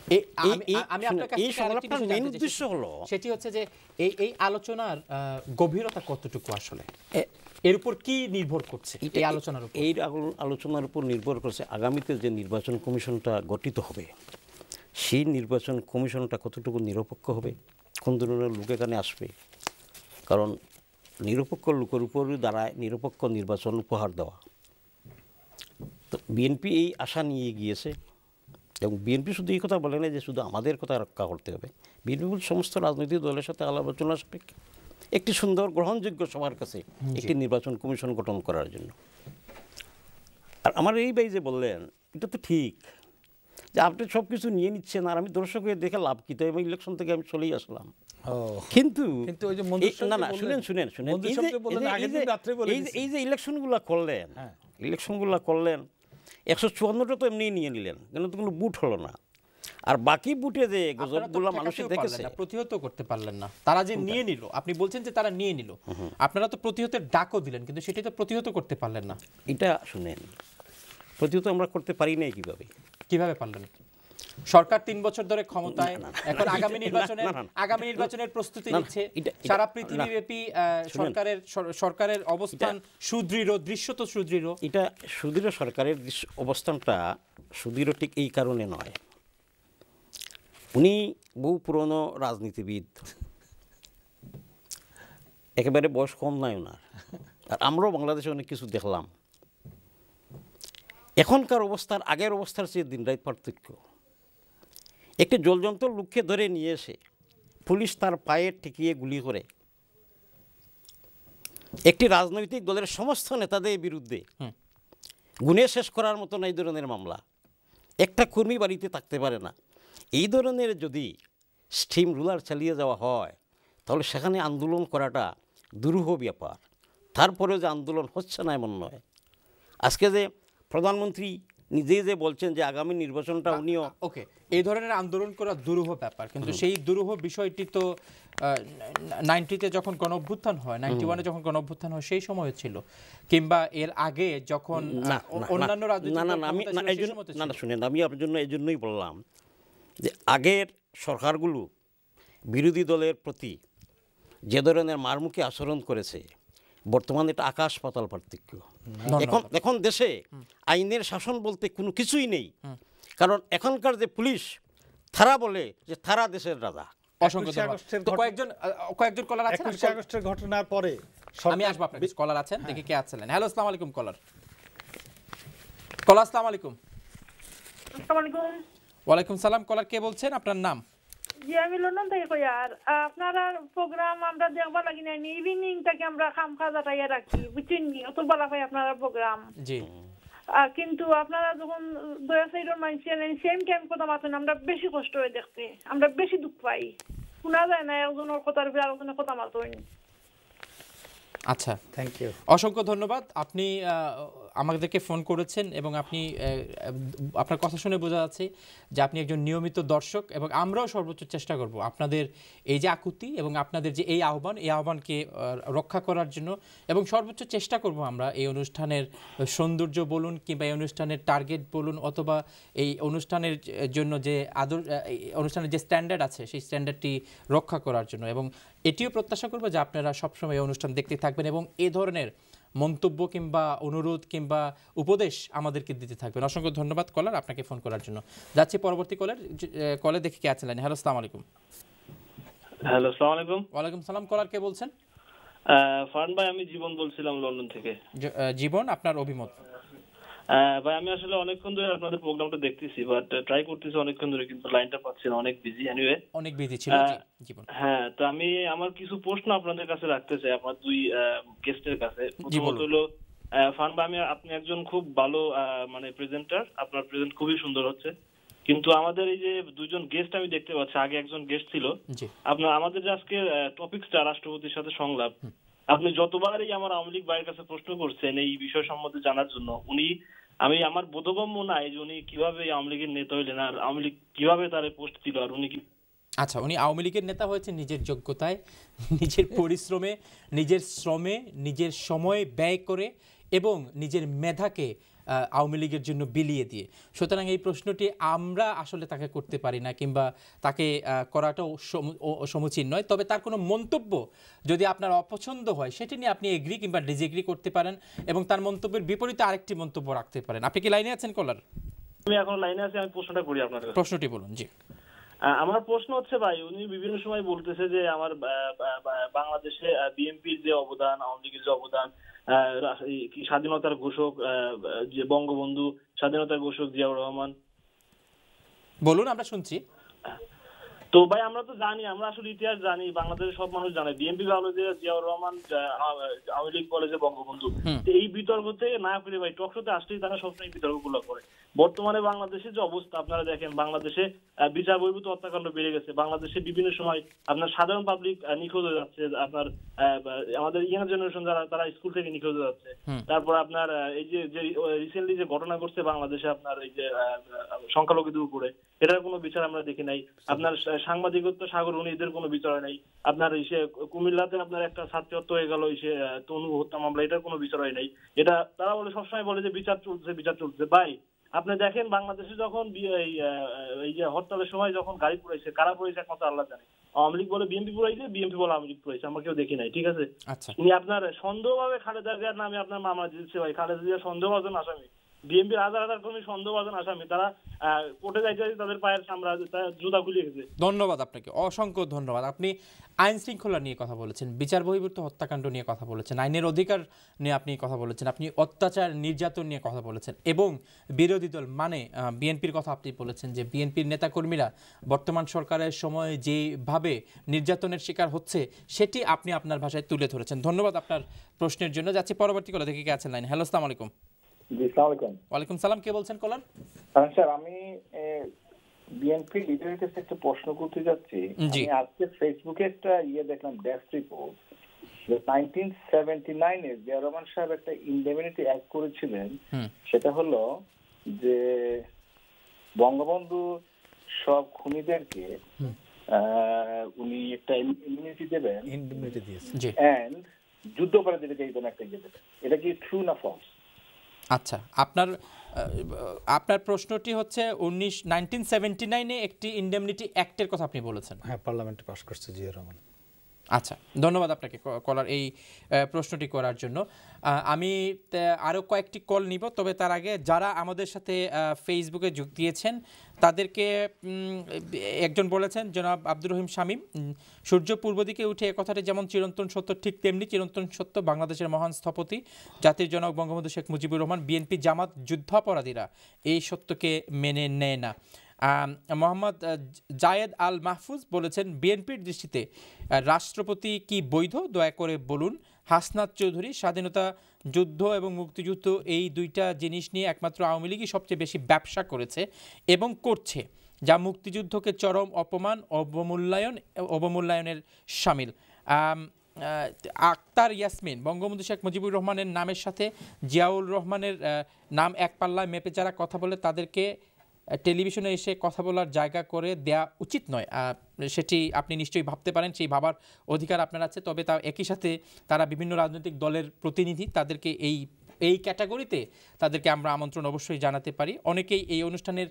এই সংলাপটার মেইন উদ্দেশ্য হলো, সেটি হচ্ছে যে এই এই আলোচনার গভীরতা কতটুকু, আসলে এর উপর কি নির্ভর করছে? এই আলোচনার উপর এই আলোচনার উপর নির্ভর করছে আগামীতে যে নির্বাচন কমিশনটা গঠিত হবে, সেই নির্বাচন কমিশনটা কতটুকু নিরপেক্ষ হবে, কোন ধরনের লোক এখানে আসবে। কারণ নিরপেক্ষ লোকের উপরই দাঁড়ায় নিরপেক্ষ নির্বাচন উপহার দেওয়া। তো বিএনপি এই আশা নিয়ে গিয়েছে, এবং বিএনপি শুধু এই কথা বলে না যে শুধু আমাদের কথা রক্ষা করতে হবে। বিএনপি বলছে সমস্ত রাজনৈতিক দলের সাথে আলাপ আলোচনা সাপেক্ষে একটি সুন্দর গ্রহণযোগ্য সবার কাছে একটি নির্বাচন কমিশন গঠন করার জন্য। আর আমার এই ভাই যে বললেন, এটা তো ঠিক যে আপনি সব কিছু নিয়ে নিচ্ছেন, আর আমি দর্শক হয়ে দেখে লাভ কী? তো আমি ইলেকশন থেকে আমি চলেই আসলাম। কিন্তু না না শুনেন শুনেন শুনেন এই যে ইলেকশনগুলো করলেন, ইলেকশনগুলো করলেন একশো চুয়ান্নটা তো এমনি নিয়ে নিলেন, কিন্তু তো কোনো বুট হলো না। আর বাকি বুটে যে গজবগুলো মানুষে দেখেছে, প্রতিহত করতে পারলেন না। তারা যে নিয়ে নিল, আপনি বলছেন যে তারা নিয়ে নিল, আপনারা তো প্রতিহতের ডাকও দিলেন, কিন্তু সেটি তো প্রতিহত করতে পারলেন না। এটা শুনেন, প্রতিহত আমরা করতে পারি না। কিভাবে কিভাবে পারলেন? সরকার তিন বছর ধরে ক্ষমতায়, এখন আগামী নির্বাচনের আগামী নির্বাচনের প্রস্তুতি নিচ্ছে। সারা পৃথিবীব্যাপী সরকারের সরকারের অবস্থান সুদৃঢ়, দৃশ্যত সুদৃঢ়। এটা সুদৃঢ় সরকারের অবস্থানটা সুদৃঢ় ঠিক এই কারণে নয়, উনি বহু পুরনো রাজনীতিবিদ, একেবারে বয়স কম নয় ওনার। আর আমরাও বাংলাদেশে অনেক কিছু দেখলাম। এখনকার অবস্থার আগের অবস্থার চেয়ে দিনরাত পার্থক্য। একটি জলযন্ত্র লোককে ধরে নিয়ে এসে পুলিশ তার পায়ে ঠেকিয়ে গুলি করে একটি রাজনৈতিক দলের সমস্ত নেতাদের বিরুদ্ধে গুনে শেষ করার মতো এই ধরনের মামলা, একটা কর্মী বাড়িতে থাকতে পারে না। এই ধরনের যদি স্টিম রুলার চালিয়ে যাওয়া হয়, তাহলে সেখানে আন্দোলন করাটা দুরূহ ব্যাপার। তারপরেও যে আন্দোলন হচ্ছে না এমন নয়। আজকে যে প্রধানমন্ত্রী নিজেই যে বলছেন যে আগামী নির্বাচনটা উনিও ওকে, এই ধরনের আন্দোলন করা দুরূহ ব্যাপার, কিন্তু সেই দুরূহ বিষয়টি তো নাইনটিতে যখন গণ অভ্যুত্থান হয়, নাইনটি ওয়ানে যখন গণ অভ্যুত্থান হয় সেই সময় ছিল, কিংবা এর আগে যখন অন্যান্য রাজনৈতিক না না না আমি না এই জন্য না না শুনেন, আমি আপনার জন্য এই জন্যই বললাম যে আগের সরকারগুলো বিরোধী দলের প্রতি যে ধরনের মারমুখী আচরণ করেছে, বর্তমানে এটা আকাশ পাতাল পার্থক্য। এখন এখন দেশে আইনের শাসন বলতে কোনো কিছুই নেই, কারণ এখনকার যে পুলিশ তারা বলে যে তারা দেশের রাজা। অসংখ্য ধন্যবাদ। তো কয়েকজন কয়েকজন কলার আছেন, একুশে আগস্টের ঘটনার পরে আমি আসবো আপনার কাছে। কলার আছেন, দেখি কে আছেন। হ্যালো, আসসালামু আলাইকুম কলার। কলার আসসালামু আলাইকুম। আসসালামু আলাইকুম। ওয়ালাইকুম সালাম। কলার কে বলছেন, আপনার নাম? জি, আমি লন্ডন থেকে কই। আর আপনারা প্রোগ্রাম আমরা দেখবা লাগি না, ইভিনিং থেকে আমরা খাম খাজা টাইয়া রাখি, বুঝছেন নি? অত বলা হয় আপনারা প্রোগ্রাম। জি। কিন্তু আপনারা যখন দয়া সাইডের মানুষের সেম টাইম কথা মাতেন, আমরা বেশি কষ্ট হয়ে দেখতে, আমরা বেশি দুঃখ পাই। শোনা যায় না একজনের কথার উপরে আরেকজনের কথা মাতেন। আচ্ছা, থ্যাংক ইউ, অসংখ্য ধন্যবাদ। আপনি আমাদেরকে ফোন করেছেন এবং আপনি আপনার কথা শুনে বোঝা যাচ্ছে যে আপনি একজন নিয়মিত দর্শক, এবং আমরাও সর্বোচ্চ চেষ্টা করব আপনাদের এই যে আকুতি এবং আপনাদের যে এই আহ্বান, এই আহ্বানকে রক্ষা করার জন্য, এবং সর্বোচ্চ চেষ্টা করব আমরা এই অনুষ্ঠানের সৌন্দর্য বলুন কিংবা এই অনুষ্ঠানের টার্গেট বলুন, অথবা এই অনুষ্ঠানের জন্য যে আদর, অনুষ্ঠানের যে স্ট্যান্ডার্ড আছে সেই স্ট্যান্ডার্ডটি রক্ষা করার জন্য, এবং এটিও প্রত্যাশা করব যে আপনারা সবসময় এই অনুষ্ঠান দেখতে থাকবেন এবং এ ধরনের মন্তব্য কিংবা অনুরোধ কিংবা উপদেশ আমাদেরকে দিতে থাকবেন। অসংখ্য ধন্যবাদ কলার, আপনাকে ফোন করার জন্য। যাচ্ছি পরবর্তী কলের কলে, দেখি কে আছেন। হ্যালো, আসসালামু আলাইকুম। হ্যালো, আসসালামু আলাইকুম। ওয়ালাইকুম সালাম। কলার কে বলছেন? ফারহান ভাই, আমি জীবন বলছিলাম লন্ডন থেকে। জীবন, আপনার অভিমত? ভাই, আমি আসলে অনেকক্ষণ ধরে আপনাদের প্রোগ্রামটা দেখতেছি, বাট ট্রাই করতেছি অনেকক্ষণ ধরে, কিন্তু লাইনটা পাচ্ছি না, অনেক বিজি। এনিওয়ে, অনেক বিজি ছিল জীবন। হ্যাঁ, তো আমি আমার কিছু প্রশ্ন আপনাদের কাছে রাখতে চাই, আপনার দুই গেস্টের কাছে। প্রথমত হলো, ফারহান ভাই, আমি আপনি একজন খুব ভালো মানে প্রেজেন্টার, আপনার প্রেজেন্ট খুবই সুন্দর হচ্ছে, কিন্তু আমাদের এই যে দুইজন গেস্ট আমি দেখতে পাচ্ছি, আগে একজন গেস্ট ছিল আপনার, আমাদের যে আজকে টপিকটা রাষ্ট্রপতির সাথে সংলাপ, আপনি যতবারই আমার আওয়ামী লীগ ভাইয়ের কাছে প্রশ্ন করছেন এই বিষয় সম্বন্ধে জানার জন্য, উনি আমি আমার বোধগম্য নাই যে উনি কিভাবে আওয়ামী লীগের নেতা হইলেন, আর আওয়ামী লীগ কিভাবে তার পোস্ট দিল, আর উনি কি। আচ্ছা, উনি আওয়ামী লীগের নেতা হয়েছে নিজের যোগ্যতায়, নিজের পরিশ্রমে, নিজের শ্রমে, নিজের সময় ব্যয় করে এবং নিজের মেধাকে আওয়ামী লীগের জন্য বিলিয়ে দিয়ে। সুতরাং এই প্রশ্নটি আমরা আসলে তাকে করতে পারি না, কিংবা তাকে করাটাও সমীচীন নয়। তবে তার কোনো মন্তব্য যদি আপনার অপছন্দ হয়, সেটি নিয়ে আপনি এগ্রি কিংবা ডিসএগ্রি করতে পারেন, এবং তার মন্তব্যের বিপরীতে আরেকটি মন্তব্য রাখতে পারেন। আপনি কি লাইনে আছেন কলার? আমি এখন লাইনে আছি, আমি প্রশ্নটা করি আপনার কাছে। প্রশ্নটি বলুন। জি, আমার প্রশ্ন হচ্ছে ভাই, উনি বিভিন্ন সময় বলতেছে যে আমার বাংলাদেশে বিএনপির যে অবদান, আওয়ামী লীগের যে অবদান, স্বাধীনতার ঘোষক যে বঙ্গবন্ধু, স্বাধীনতার ঘোষক জিয়াউর রহমান। বলুন, আমরা শুনছি। তো ভাই, আমরা তো জানি, আমরা আসলে ইতিহাস জানি, বাংলাদেশের সব মানুষ জানে, বিএনপি বলে যে জিয়াউর রহমান, আওয়ামী লীগ বলে যে বঙ্গবন্ধু। এই বিতর্ক থেকে না করে ভাই, টকশোতে আসলেই তারা সবসময় বিতর্কগুলো করে। বর্তমানে বাংলাদেশের যে অবস্থা আপনারা দেখেন, বাংলাদেশে বিচার বহির্ভূত হত্যাকাণ্ড বেড়ে গেছে, বাংলাদেশে বিভিন্ন সময় আপনার সাধারণ পাবলিক নিখোঁজ হয়ে যাচ্ছে, আপনার আমাদের ইয়াং জেনারেশন যারা, তারা স্কুল থেকে নিখোঁজ হয়ে যাচ্ছে। তারপর আপনার এই যে রিসেন্টলি যে ঘটনা ঘটছে বাংলাদেশে, আপনার এই যে সংখ্যালঘুদের উপরে, এটার কোনো বিচার আমরা দেখি নাই। আপনার সাংবাদিকত্ব সাগর উনি, এদের কোনো বিচার হয় নাই। আপনার ইসে কুমিল্লাতে আপনার একটা ছাত্রী হত্যা হয়ে গেল, ইসে তনু হত্যা মামলা, এটার কোনো বিচার হয় নাই। এটা তারা বলে, সবসময় বলে যে বিচার চলছে, বিচার চলছে। ভাই, আপনি দেখেন বাংলাদেশে যখন এই যে হরতালের সময় যখন গাড়ি পুড়াইছে, কারা পুড়াইছে একমাত্র আল্লাহ জানে। আওয়ামী লীগ বলে বিএনপি পুড়াইছে, বিএনপি বলে আওয়ামী লীগ পুড়াইছে, আমরা কেউ দেখি নাই। ঠিক আছে, উনি আপনার সন্দেহভাবে খালেদা জিয়ার নামে আপনার মামলা দিচ্ছে। ভাই, খালেদা জিয়া সন্দেহভাজন আসামি, বিএনপির হাজার হাজার কর্মী সন্দেহভাজন আসামি, তারা কোর্টে যাইতে তাদের পায়ের সামরা জুতা খুলে গেছে। ধন্যবাদ আপনাকে, অসংখ্য ধন্যবাদ। আপনি আইন শৃঙ্খলা নিয়ে কথা বলেছেন, বিচার বহির্ভূত হত্যাকাণ্ড নিয়ে কথা বলেছেন, আইনের অধিকার নিয়ে আপনি কথা বলেছেন, আপনি অত্যাচার নির্যাতন নিয়ে কথা বলেছেন, এবং বিরোধী দল মানে বিএনপির কথা আপনি বলেছেন যে বিএনপির নেতাকর্মীরা বর্তমান সরকারের সময় যেভাবে নির্যাতনের শিকার হচ্ছে সেটি আপনি আপনার ভাষায় তুলে ধরেছেন। ধন্যবাদ আপনার প্রশ্নের জন্য। যাচ্ছি পরবর্তী কলে, দেখে কে আছেন লাইন। হ্যালো, আসসালামু আলাইকুম। জি, আসসালামু আলাইকুম। ওয়ালাইকুম সালাম। কে বলছেন কলার? স্যার, আমি বিএনপি লিডারের কাছে একটা প্রশ্ন করতে যাচ্ছি। আমি আজকে ফেসবুকে একটা ইয়ে দেখলাম, ডেস্ক রিপোর্ট, নাইনটিন সেভেন্টি নাইনে জিয়া রহমান সাহেব একটা ইন্ডেমনিটি অ্যাক্ট করেছিলেন। সেটা হলো যে বঙ্গবন্ধু সব খুনিদেরকে উনি একটা ইমিউনিটি দেবেন, ইন্ডেমনিটি দিয়েছেন, এন্ড যুদ্ধাপরাধীদেরকে এই ধরনের একটা ইয়ে দেবেন। এটা কি ট্রু না ফলস? আচ্ছা, আপনার আপনার প্রশ্নটি হচ্ছে উনিশ নাইনটিন সেভেন্টি নাইনে একটি ইন্ডেমনিটি অ্যাক্টের কথা আপনি বলেছেন। হ্যাঁ, পার্লামেন্টে পাস করছে জিয়া রহমান। আচ্ছা, ধন্যবাদ আপনাকে কলার এই প্রশ্নটি করার জন্য। আমি আরও কয়েকটি কল নিব, তবে তার আগে যারা আমাদের সাথে ফেসবুকে যোগ দিয়েছেন তাদেরকে একজন বলেছেন, জনাব আব্দুর রহিম শামীম, সূর্য পূর্ব দিকে উঠে এ কথাটি যেমন চিরন্তন সত্য, ঠিক তেমনি চিরন্তন সত্য বাংলাদেশের মহান স্থপতি জাতির জনক বঙ্গবন্ধু শেখ মুজিবুর রহমান, বিএনপি জামাত যুদ্ধাপরাধীরা এই সত্যকে মেনে নেয় না। মোহাম্মদ জায়েদ আল মাহফুজ বলেছেন, বিএনপির দৃষ্টিতে রাষ্ট্রপতি কি বৈধ, দয়া করে বলুন। হাসনাত চৌধুরী, স্বাধীনতা যুদ্ধ এবং মুক্তিযুদ্ধ এই দুইটা জিনিস নিয়ে একমাত্র আওয়ামী লীগই সবচেয়ে বেশি ব্যবসা করেছে এবং করছে, যা মুক্তিযুদ্ধকে চরম অপমান, অবমূল্যায়ন অবমূল্যায়নের শামিল। আক্তার ইয়াসমিন, বঙ্গবন্ধু শেখ মুজিবুর রহমানের নামের সাথে জিয়াউর রহমানের নাম এক পাল্লায় মেপে যারা কথা বলে তাদেরকে টেলিভিশনে এসে কথা বলার জায়গা করে দেয়া উচিত নয়। সেটি আপনি নিশ্চয়ই ভাবতে পারেন, সেই ভাবার অধিকার আপনার আছে। তবে তা একই সাথে তারা বিভিন্ন রাজনৈতিক দলের প্রতিনিধি, তাদেরকে এই এই ক্যাটাগরিতে তাদেরকে আমরা আমন্ত্রণ অবশ্যই জানাতে পারি। অনেকেই এই অনুষ্ঠানের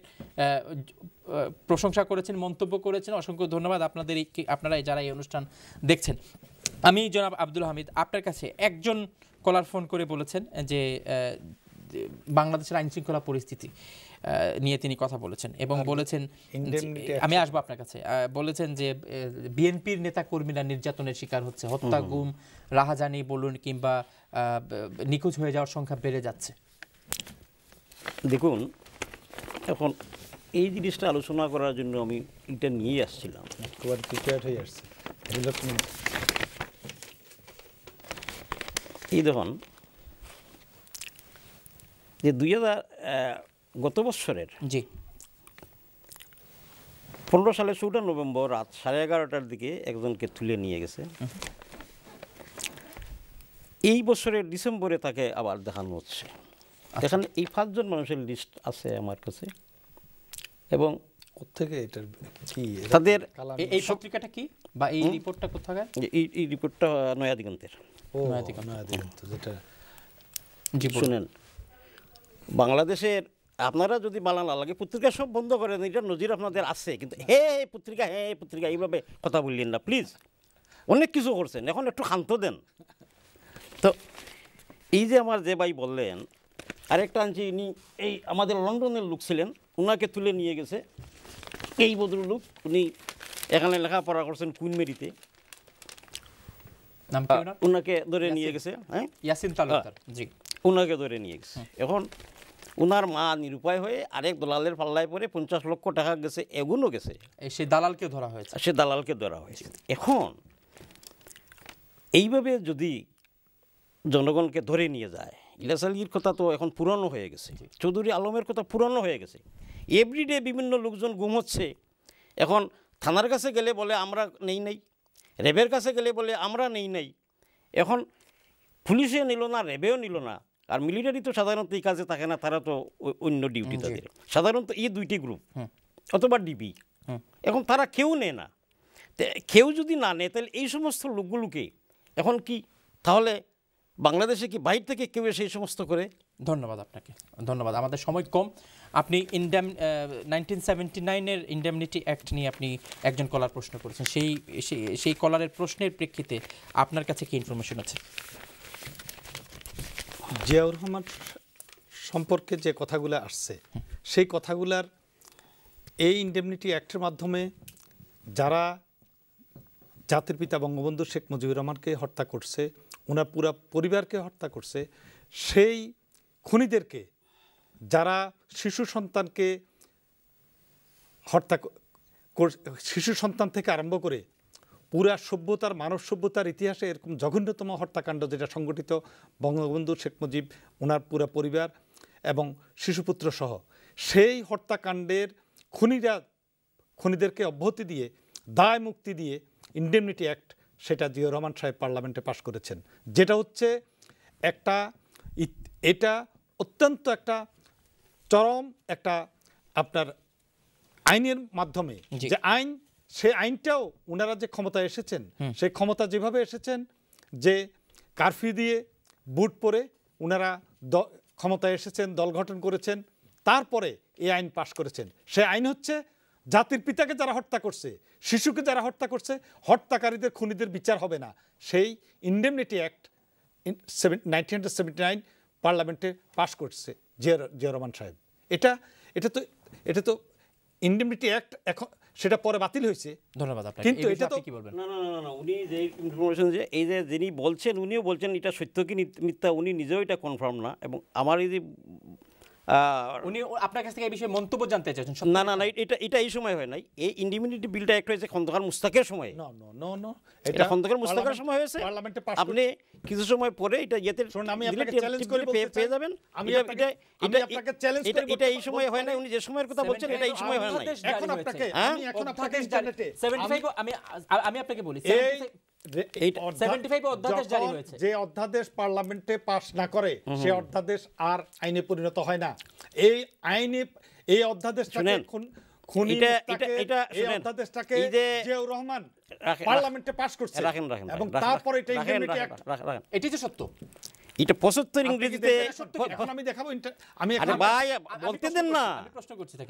প্রশংসা করেছেন, মন্তব্য করেছেন, অসংখ্য ধন্যবাদ আপনাদের, এই আপনারা যারা এই অনুষ্ঠান দেখছেন। আমি জনাব আব্দুল হামিদ, আপনার কাছে একজন কলার ফোন করে বলেছেন যে বাংলাদেশের আইনশৃঙ্খলা পরিস্থিতি নিয়ে তিনি কথা বলেছেন এবং বলেছেন, আমি আসবো আপনার কাছে, বলেছেন যে বিএনপির নেতা কর্মীরা নির্যাতনের শিকার হচ্ছে, হত্যা, গুম, রাহাজানি বলুন কিংবা নিখোঁজ হয়ে যাওয়ার সংখ্যা বেড়ে যাচ্ছে। দেখুন, এখন এই জিনিসটা আলোচনা করার জন্য আমি এটা নিয়ে আসছিলাম, একবার প্রিপেয়ার হয়ে আসছে। এই দেখুন যে দুই হাজার গত বছরের জি পনেরো সালে চৌঠা নভেম্বর রাত সাড়ে এগারোটার দিকে একজনকে তুলে নিয়ে গেছে। এই বছরের ডিসেম্বরে তাকে আবার দেখানো হচ্ছে। এখানে এই পাঁচজন মানুষের লিস্ট আছে আমার কাছে এবং থেকে এটা কি তাদের এই পত্রিকাটা কি বা এই রিপোর্টটা কোথাকার? এই এই রিপোর্টটা নয়া দিগন্তের। ও নয়া দিগন্ত, যেটা জি শুনেন, বাংলাদেশের আপনারা যদি বাংলা না লাগে পত্রিকা সব বন্ধ করেন, এটা নজির আপনাদের আছে, কিন্তু হে পত্রিকা হে পত্রিকা এইভাবে কথা বললেন না প্লিজ। অনেক কিছু করছেন, এখন একটু শান্ত দেন। তো এই যে আমার যে ভাই বললেন, আরেকটা আনছি, ইনি এই আমাদের লন্ডনের লোক ছিলেন, ওনাকে তুলে নিয়ে গেছে এই ভদ্রলোক। উনি এখানে লেখাপড়া করছেন কুইন মেরিতে, ওনাকে ধরে নিয়ে গেছে। হ্যাঁ, ইয়াসিন তালুকদার, জি, ওনাকে ধরে নিয়ে গেছে। এখন ওনার মা নিরুপায় হয়ে আরেক দালালের পাল্লায় পরে পঞ্চাশ লক্ষ টাকা গেছে, এগুলো গেছে, সে দালালকে ধরা হয়েছে, সে দালালকে ধরা হয়েছে। এখন এইভাবে যদি জনগণকে ধরে নিয়ে যায়, ইলিয়াস আলীর কথা তো এখন পুরানো হয়ে গেছে, চৌধুরী আলমের কথা পুরানো হয়ে গেছে, এভরিডে বিভিন্ন লোকজন গুম হচ্ছে। এখন থানার কাছে গেলে বলে আমরা নেই নাই, র্যাবের কাছে গেলে বলে আমরা নেই নাই। এখন পুলিশে নিল না, র্যাবেও নিল না, আর মিলিটারি তো সাধারণত এই কাজে থাকে না, তারা তো অন্য ডিউটি তাদের। সাধারণত এই দুইটি গ্রুপ অথবা ডিবি, এখন তারা কেউ নেয় না। কেউ যদি না নেয় তাহলে এই সমস্ত লোকগুলোকে এখন কি তাহলে বাংলাদেশে কি বাইরে থেকে কেউ এসে এই সমস্ত করে? ধন্যবাদ আপনাকে, ধন্যবাদ। আমাদের সময় কম। আপনি ইন্ডেম নাইনটিন সেভেন্টি নাইনের ইন্ডেমনিটি অ্যাক্ট নিয়ে আপনি একজন কলার প্রশ্ন করেছেন, সেই সেই কলারের প্রশ্নের প্রেক্ষিতে আপনার কাছে কি ইনফরমেশন আছে? জিয়াউর রহমান সম্পর্কে যে কথাগুলো আসছে, সেই কথাগুলার এই ইন্ডেমনিটি অ্যাক্টের মাধ্যমে যারা জাতির পিতা বঙ্গবন্ধু শেখ মুজিবুর রহমানকে হত্যা করছে, ওনার পুরা পরিবারকে হত্যা করছে, সেই খুনিদেরকে, যারা শিশু সন্তানকে হত্যা, শিশু সন্তান থেকে আরম্ভ করে পুরা সভ্যতার, মানব সভ্যতার ইতিহাসে এরকম জঘন্যতম হত্যাকাণ্ড যেটা সংগঠিত বঙ্গবন্ধু শেখ মুজিব, ওনার পুরা পরিবার এবং শিশুপুত্র সহ, সেই হত্যাকাণ্ডের খুনিরা খুনিদেরকে অব্যাহতি দিয়ে দায় মুক্তি দিয়ে ইন্ডেমনিটি অ্যাক্ট সেটা জিয়াউর রহমান সাহেব পার্লামেন্টে পাশ করেছেন, যেটা হচ্ছে একটা এটা অত্যন্ত একটা চরম একটা আপনার আইনের মাধ্যমে যে আইন, সেই আইনটাও ওনারা যে ক্ষমতায় এসেছেন সেই ক্ষমতা যেভাবে এসেছেন যে কারফিউ দিয়ে বুট পরে ওনারা ক্ষমতায় এসেছেন, দল গঠন করেছেন, তারপরে এই আইন পাশ করেছেন। সেই আইন হচ্ছে জাতির পিতাকে যারা হত্যা করছে, শিশুকে যারা হত্যা করছে, হত্যাকারীদের খুনিদের বিচার হবে না, সেই indemnity act nineteen seventy nine পার্লামেন্টে পাশ করছে জিয়াউর রহমান সাহেব। এটা এটা তো এটা তো ইন্ডেমনিটি অ্যাক্ট এখন সেটা পরে বাতিল হয়েছে। ধন্যবাদ আপনাকে। কিন্তু এটা তো কি বলবেন? না না না না উনি যে ইনফরমেশন যে এই যে যিনি বলছেন উনিও বলছেন এটা সত্য কি মিথ্যা উনি নিজেও এটা কনফার্ম না, এবং আমার এই যে উনি আপনার কাছ থেকে এই বিষয়ে মন্তব্য জানতে চাইছেন। না না না এটা এটা এই সময় হয় নাই, এই ইন্ডিমিউনিটি বিলটা একটা হয়েছে খন্দকার মুস্তাকের সময়। নো নো নো নো এটা খন্দকার মুস্তাকের সময় হয়েছে, পার্লামেন্টে পাস আপনি কিছু সময় পরে এটা ইয়েতে শুনুন, আমি আপনাকে চ্যালেঞ্জ করে বলতে চাই, পেয়ে যাবেন। আমি আপনাকে আমি আপনাকে চ্যালেঞ্জ করে এটা এই সময় হয় না, উনি যে সময়ের কথা বলছেন এটা এই সময় হয় না। এখন আপনাকে আমি এখন আপনাকে ইন্টারনেটে পঁচাত্তর আমি আমি আপনাকে বলি যে অধ্যাদেশ পার্লামেন্টে পাস না করে সে অধ্যাদেশ আর আইনে পরিণত হয় না। এই আইনে এই অধ্যাদেশটাকে খুনি এই অধ্যাদেশটাকে জিয়াউর রহমান পার্লামেন্টে পাস করছে এবং তারপর এটা ইন্ডেমনিটি অ্যাক্ট, এটি তো সত্য। এটা পঁচাত্তর ইংরেজিতে এখন আমি দেখাবো। আমি আরে ভাই বলতে দেন না, আমি প্রশ্ন করছি থেকে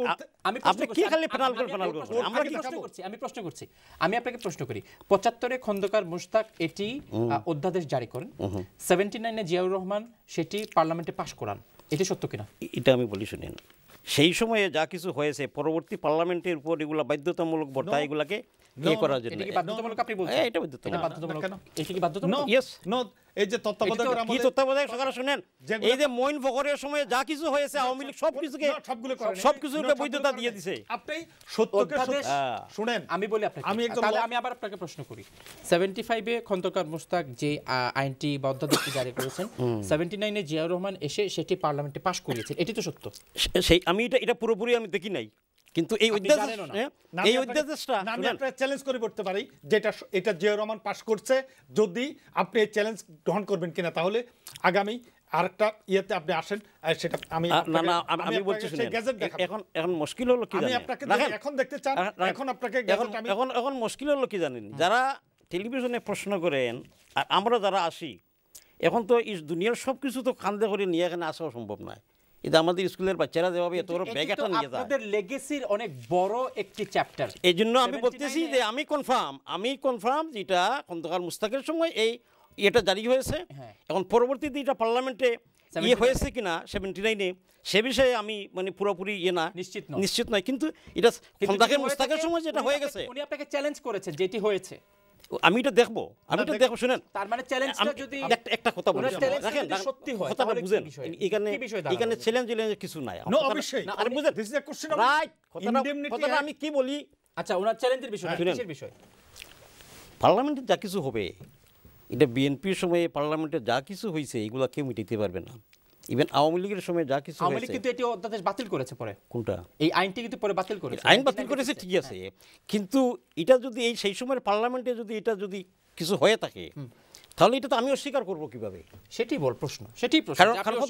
আমি আপনি কি খালি পেনাল করে পেনাল করছেন? আমরা কি প্রশ্ন করছি? আমি প্রশ্ন করছি আমি আপনাকে প্রশ্ন করি, পঁচাত্তরে খন্দকার মুশতাক এটি অধ্যাদেশ জারি করেন, সেভেন্টি নাইনে জিয়াউর রহমান সেটি পার্লামেন্টে পাস করান, এটি সত্য কিনা? এটা আমি বলি শুনেন, সেই সময়ে যা কিছু হয়েছে পরবর্তী পার্লামেন্টের উপর এগুলা বাধ্যতামূলক বর্তা এগুলাকে এ করার জন্য। এটা কি বাধ্যতামূলক? আপনি বলছেন এটা বাধ্যতামূলক কেন? এটা কি বাধ্যতামূলক? ইয়েস নো এই যে তত্ত্বাবধায়কের আমলে কি তত্ত্বাবধায়ক সরকার শুনেন, এই যে মঈন ফখরের সময় যা কিছু হয়েছে আওয়ামী লীগ সবকিছুকে সবগুলো করে সবকিছুকে বৈধতা দিয়ে দিয়েছে। আপনি সত্যকে শুনেন, আমি বলি আপনাকে, আমি একদম তাহলে আমি আবার আপনাকে প্রশ্ন করি, পঁচাত্তর এ খন্দকার মুশতাক যে আইনটি বা অধ্যাদেশটি জারি করেছেন, সেভেন্টি নাইনে জিয়াউর রহমান এসে সেটি পার্লামেন্টে পাস করিয়েছেন, এটি তো সত্য। সেই আমি এটা এটা পুরোপুরি আমি দেখি নাই, কিন্তু এই অধ্যাদেশ এই অধ্যাদেশটা আমি আপনাকে চ্যালেঞ্জ করে বলতে পারি যেটা এটা জিয়াউর রহমান পাস করছে, যদি আপনি এই চ্যালেঞ্জ গ্রহণ করবেন কিনা, তাহলে আগামী আরেকটা ইয়েতে আপনি আসেন, সেটা আমি না না আমি বলছি শুনেন, এখন এখন মুশকিল হলো কি জানেন, আমি আপনাকে এখন দেখতে চান, এখন আপনাকে এখন এখন মুশকিল হলো কি জানেন, যারা টেলিভিশনে প্রশ্ন করেন আর আমরা যারা আসি, এখন তো এই দুনিয়ার সব কিছু তো কান্দে করে নিয়ে এখানে আসাও সম্ভব নয়। এটা আমাদের স্কুলের বাচ্চারা যেভাবে এত বড় ব্যাগ একটা নিয়ে যায়, আপনাদের লেগেসির অনেক বড় একটি চ্যাপ্টার। এই জন্য আমি বলতেছি যে আমি কনফার্ম আমি কনফার্ম যেটা খন্দকার মুশতাকের সময় এই এটা জারি হয়েছে, এখন পরবর্তীতে এটা পার্লামেন্টে ইয়ে হয়েছে কিনা সেভেন্টি নাইনে সে বিষয়ে আমি মানে পুরোপুরি ইয়ে না নিশ্চিত নিশ্চিত নয়, কিন্তু এটা খন্দকার মুশতাকের সময় যেটা হয়ে গেছে, উনি আপনাকে চ্যালেঞ্জ করেছেন যেটি হয়েছে, আমি এটা দেখবো আমি এটা দেখবো শুনেন, তার মানে চ্যালেঞ্জটা যদি একটা কথা বলি রাখেন সত্যি হয় কথাটা বুঝেন, এখানে এখানে চ্যালেঞ্জ চ্যালেঞ্জ কিছু নাই, নো অবশ্যই আরে বুঝেন this is a question of right, কথাটা আমি কি বলি, আচ্ছা ওনার চ্যালেঞ্জের বিষয় কিসের বিষয়? পার্লামেন্টে যা কিছু হবে, এটা বিএনপির সময়ে পার্লামেন্টে যা কিছু হয়েছে এগুলা কেউ মিটাইতে পারবে না, ইভেন আওয়ামী লীগের সময় যা কিছু আওয়ামী লীগ কিন্তু এটি অধ্যাদেশ বাতিল করেছে পরে। কোনটা? এই আইনটি কিন্তু পরে বাতিল করেছে, আইন বাতিল করেছে ঠিক আছে, কিন্তু এটা যদি এই সেই সময়ের পার্লামেন্টে যদি এটা যদি কিছু হয়ে থাকে তাহলে এটা তো আমি অস্বীকার করবো কিভাবে? সেটি বল প্রশ্ন, সেটি প্রশ্ন।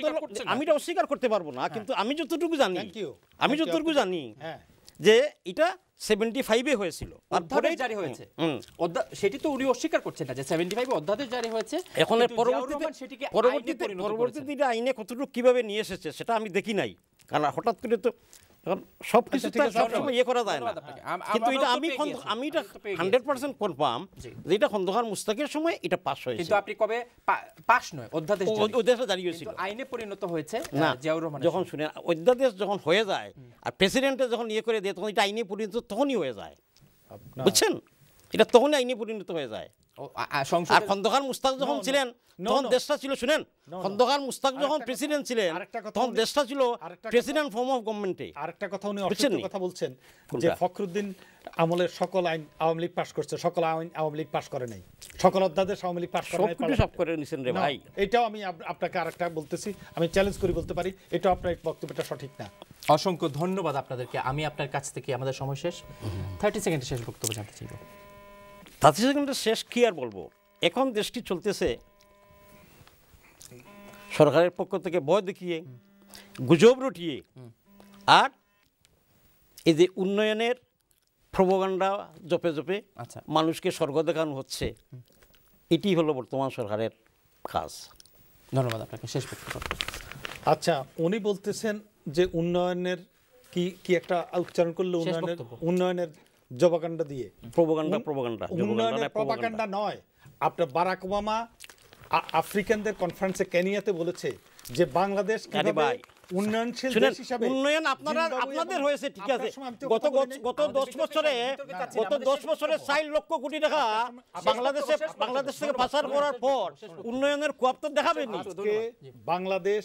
আমি এটা অস্বীকার করতে পারবো না, কিন্তু আমি যতটুকু জানি আমি যতটুকু জানি যে এটা সেভেন্টি ফাইভে হয়েছিল, অধ্যাদেশ জারি হয়েছে, সেটি তো উনি অস্বীকার করছেন না যে সেভেন্টি ফাইভে অধ্যাদেশ জারি হয়েছে, এখন পরবর্তীতে পরবর্তীতে পরবর্তীতে এটা আইনে কতটুকু কিভাবে নিয়ে এসেছে সেটা আমি দেখি নাই, কারণ হঠাৎ করে তো এখন সব কিছু সবসময় ইয়ে করা যায় না, কিন্তু এটা আমি আমি এটা হান্ড্রেড পার্সেন্ট কনফার্ম যে এটা খন্দকার মুশতাকের সময় এটা পাস হয়েছে, কিন্তু আপনি কবে পাস নয় অধ্যাদেশ অধ্যাদেশ জারি হয়েছিল, আইনে পরিণত হয়েছে না জিয়াউর রহমান যখন শুনেন অধ্যাদেশ যখন হয়ে যায় আর প্রেসিডেন্টে যখন ইয়ে করে দেয় তখন এটা আইনে পরিণত তখনই হয়ে যায়, বুঝছেন, এটা তখনই আইনে পরিণত হয়ে যায়। আর খন্দকার মুশতাক যখন ছিলেন তখন দেশটা ছিল, শুনেন, খন্দকার মুশতাক যখন প্রেসিডেন্ট ছিলেন তখন দেশটা ছিল প্রেসিডেন্ট ফর্ম অফ গভর্নমেন্টে। আরেকটা কথা উনি অসত্য কথা বলছেন যে ফখরুদ্দিন আমলের সকল আইন আওয়ামী লীগ পাস করছে, সকল আইন আওয়ামী লীগ পাস করে নাই, সকল অধ্যাদেশ আওয়ামী লীগ পাস করে নাই, সব করে নিছেন রে ভাই। এটাও আমি আপনাকে আরেকটা বলতেছি, আমি চ্যালেঞ্জ করি বলতে পারি, এটাও আপনার বক্তব্যটা সঠিক না। অসংখ্য ধন্যবাদ আপনাদেরকে। আমি আপনার কাছ থেকে আমাদের সময় শেষ, থার্টি সেকেন্ডের শেষ বক্তব্য জানতে চাইব। থার্টি সেকেন্ডের শেষ কী আর বলবো, এখন দেশটি চলতেছে সরকারের পক্ষ থেকে ভয় দেখিয়ে, গুজব রটিয়ে, আর এই যে উন্নয়নের প্রোপাগান্ডা জপে জপে আচ্ছা, মানুষকে স্বর্গ দেখানো হচ্ছে, এটি হলো বর্তমান সরকারের কাজ। ধন্যবাদ আপনাকে। শেষ বক্তব্য। আচ্ছা, উনি বলতেছেন যে উন্নয়নের কি কি একটা উচ্চারণ করলে উন্নয়নের উন্নয়নের জবাকাণ্ডা দিয়ে প্রোপাগান্ডা প্রোপাগান্ডা উন্নয়নের প্রোপাগান্ডা নয়। আপনার বারাক ওবামা আফ্রিকানদের কনফারেন্সে কেনিয়াতে বলেছে যে বাংলাদেশ কিভাবে উন্নয়নশীল দেশ হিসেবে। উন্নয়ন আপনারা আপনাদের হয়েছে, ঠিক আছে, গত গত দশ বছরে গত দশ বছরে চার লক্ষ কোটি টাকা বাংলাদেশে বাংলাদেশ থেকে পাচার করার পর উন্নয়নের কোয়াপ তো দেখাবেন। আজকে বাংলাদেশ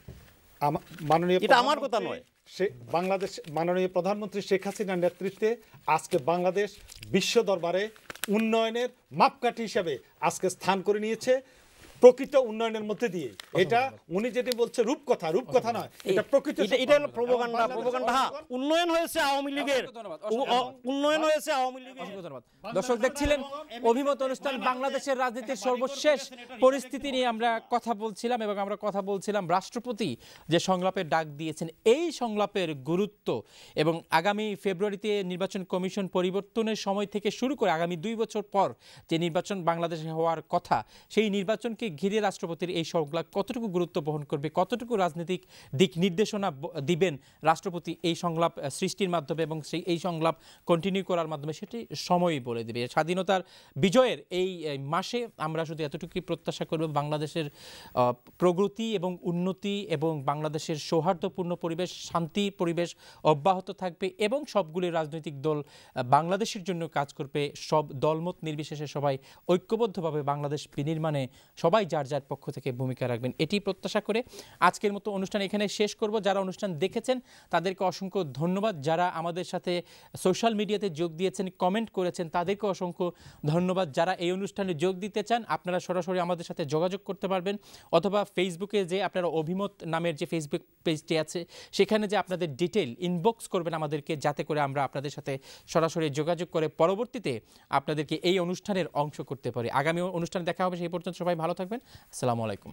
মাননীয়, এটা আমার কথা নয়, সে বাংলাদেশ মাননীয় প্রধানমন্ত্রী শেখ হাসিনার নেতৃত্বে আজকে বাংলাদেশ বিশ্ব দরবারে উন্নয়নের মাপকাঠি হিসাবে আজকে স্থান করে নিয়েছে, প্রকৃত উন্নয়নের মধ্যে দিয়ে। এটা উনি যেটি বলছে রূপকথা, রূপকথা নয়, এটা প্রকৃত, এটা হলো প্রোপাগান্ডা প্রোপাগান্ডা। হ্যাঁ, উন্নয়ন হয়েছে আওয়ামী লীগের, উন্নয়ন হয়েছে আওয়ামী লীগের। ধন্যবাদ। দর্শক দেখছিলেন অভিমত অনুষ্ঠান, বাংলাদেশের রাজনীতির সর্বশেষ পরিস্থিতি নিয়ে আমরা কথা বলছিলাম, এবং আমরা কথা বলছিলাম রাষ্ট্রপতি যে সংলাপের ডাক দিয়েছেন, এই সংলাপের গুরুত্ব, এবং আগামী ফেব্রুয়ারিতে নির্বাচন কমিশন পরিবর্তনের সময় থেকে শুরু করে আগামী দুই বছর পর যে নির্বাচন বাংলাদেশে হওয়ার কথা, সেই নির্বাচনকে ঘিরে রাষ্ট্রপতির এই সংলাপ কতটুকু গুরুত্ব বহন করবে, কতটুকু রাজনৈতিক দিক নির্দেশনা দিবেন রাষ্ট্রপতি এই সংলাপ সৃষ্টির মাধ্যমে এবং সেই এই সংলাপ কন্টিনিউ করার মাধ্যমে, সেটি সময়ই বলে দেবে। স্বাধীনতার বিজয়ের এই মাসে আমরা শুধু এতটুকুই প্রত্যাশা করব, বাংলাদেশের প্রগতি এবং উন্নতি এবং বাংলাদেশের সৌহার্দ্যপূর্ণ পরিবেশ, শান্তি পরিবেশ অব্যাহত থাকবে, এবং সবগুলি রাজনৈতিক দল বাংলাদেশের জন্য কাজ করবে, সব দলমত নির্বিশেষে সবাই ঐক্যবদ্ধভাবে বাংলাদেশ বিনির্মাণে সবাই যার যার পক্ষ থেকে ভূমিকা রাখবেন, এটি প্রত্যাশা করে আজকের মতো অনুষ্ঠান এখানে শেষ করব। যারা অনুষ্ঠান দেখেছেন তাদেরকে অসংখ্য ধন্যবাদ, যারা আমাদের সাথে সোশ্যাল মিডিয়াতে যোগ দিয়েছেন, কমেন্ট করেছেন, তাদেরকে অসংখ্য ধন্যবাদ। যারা এই অনুষ্ঠানে যোগ দিতে চান আপনারা সরাসরি আমাদের সাথে যোগাযোগ করতে পারবেন, অথবা ফেসবুকে যে আপনারা অভিমত নামের যে ফেসবুক পেজটি আছে সেখানে যে আপনাদের ডিটেইল ইনবক্স করবেন আমাদেরকে, যাতে করে আমরা আপনাদের সাথে সরাসরি যোগাযোগ করে পরবর্তীতে আপনাদেরকে এই অনুষ্ঠানের অংশ করতে পারি। আগামী অনুষ্ঠানে দেখা হবে, সেই পর্যন্ত সবাই ভালো থাকবেন। আসসালামু আলাইকুম।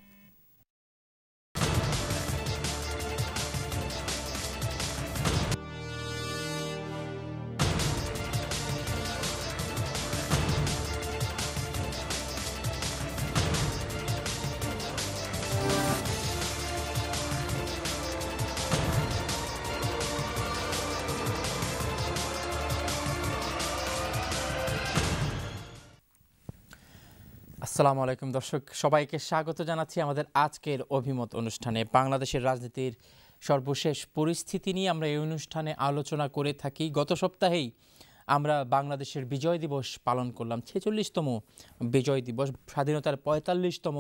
আসসালামু আলাইকুম দর্শক, সবাইকে স্বাগত জানাচ্ছি আমাদের আজকের অভিমত অনুষ্ঠানে। বাংলাদেশের রাজনীতির সর্বশেষ পরিস্থিতি নিয়ে আমরা এই অনুষ্ঠানে আলোচনা করে থাকি। গত সপ্তাহেই আমরা বাংলাদেশের বিজয় দিবস পালন করলাম, ছেচল্লিশতম বিজয় দিবস, স্বাধীনতার পঁয়তাল্লিশতম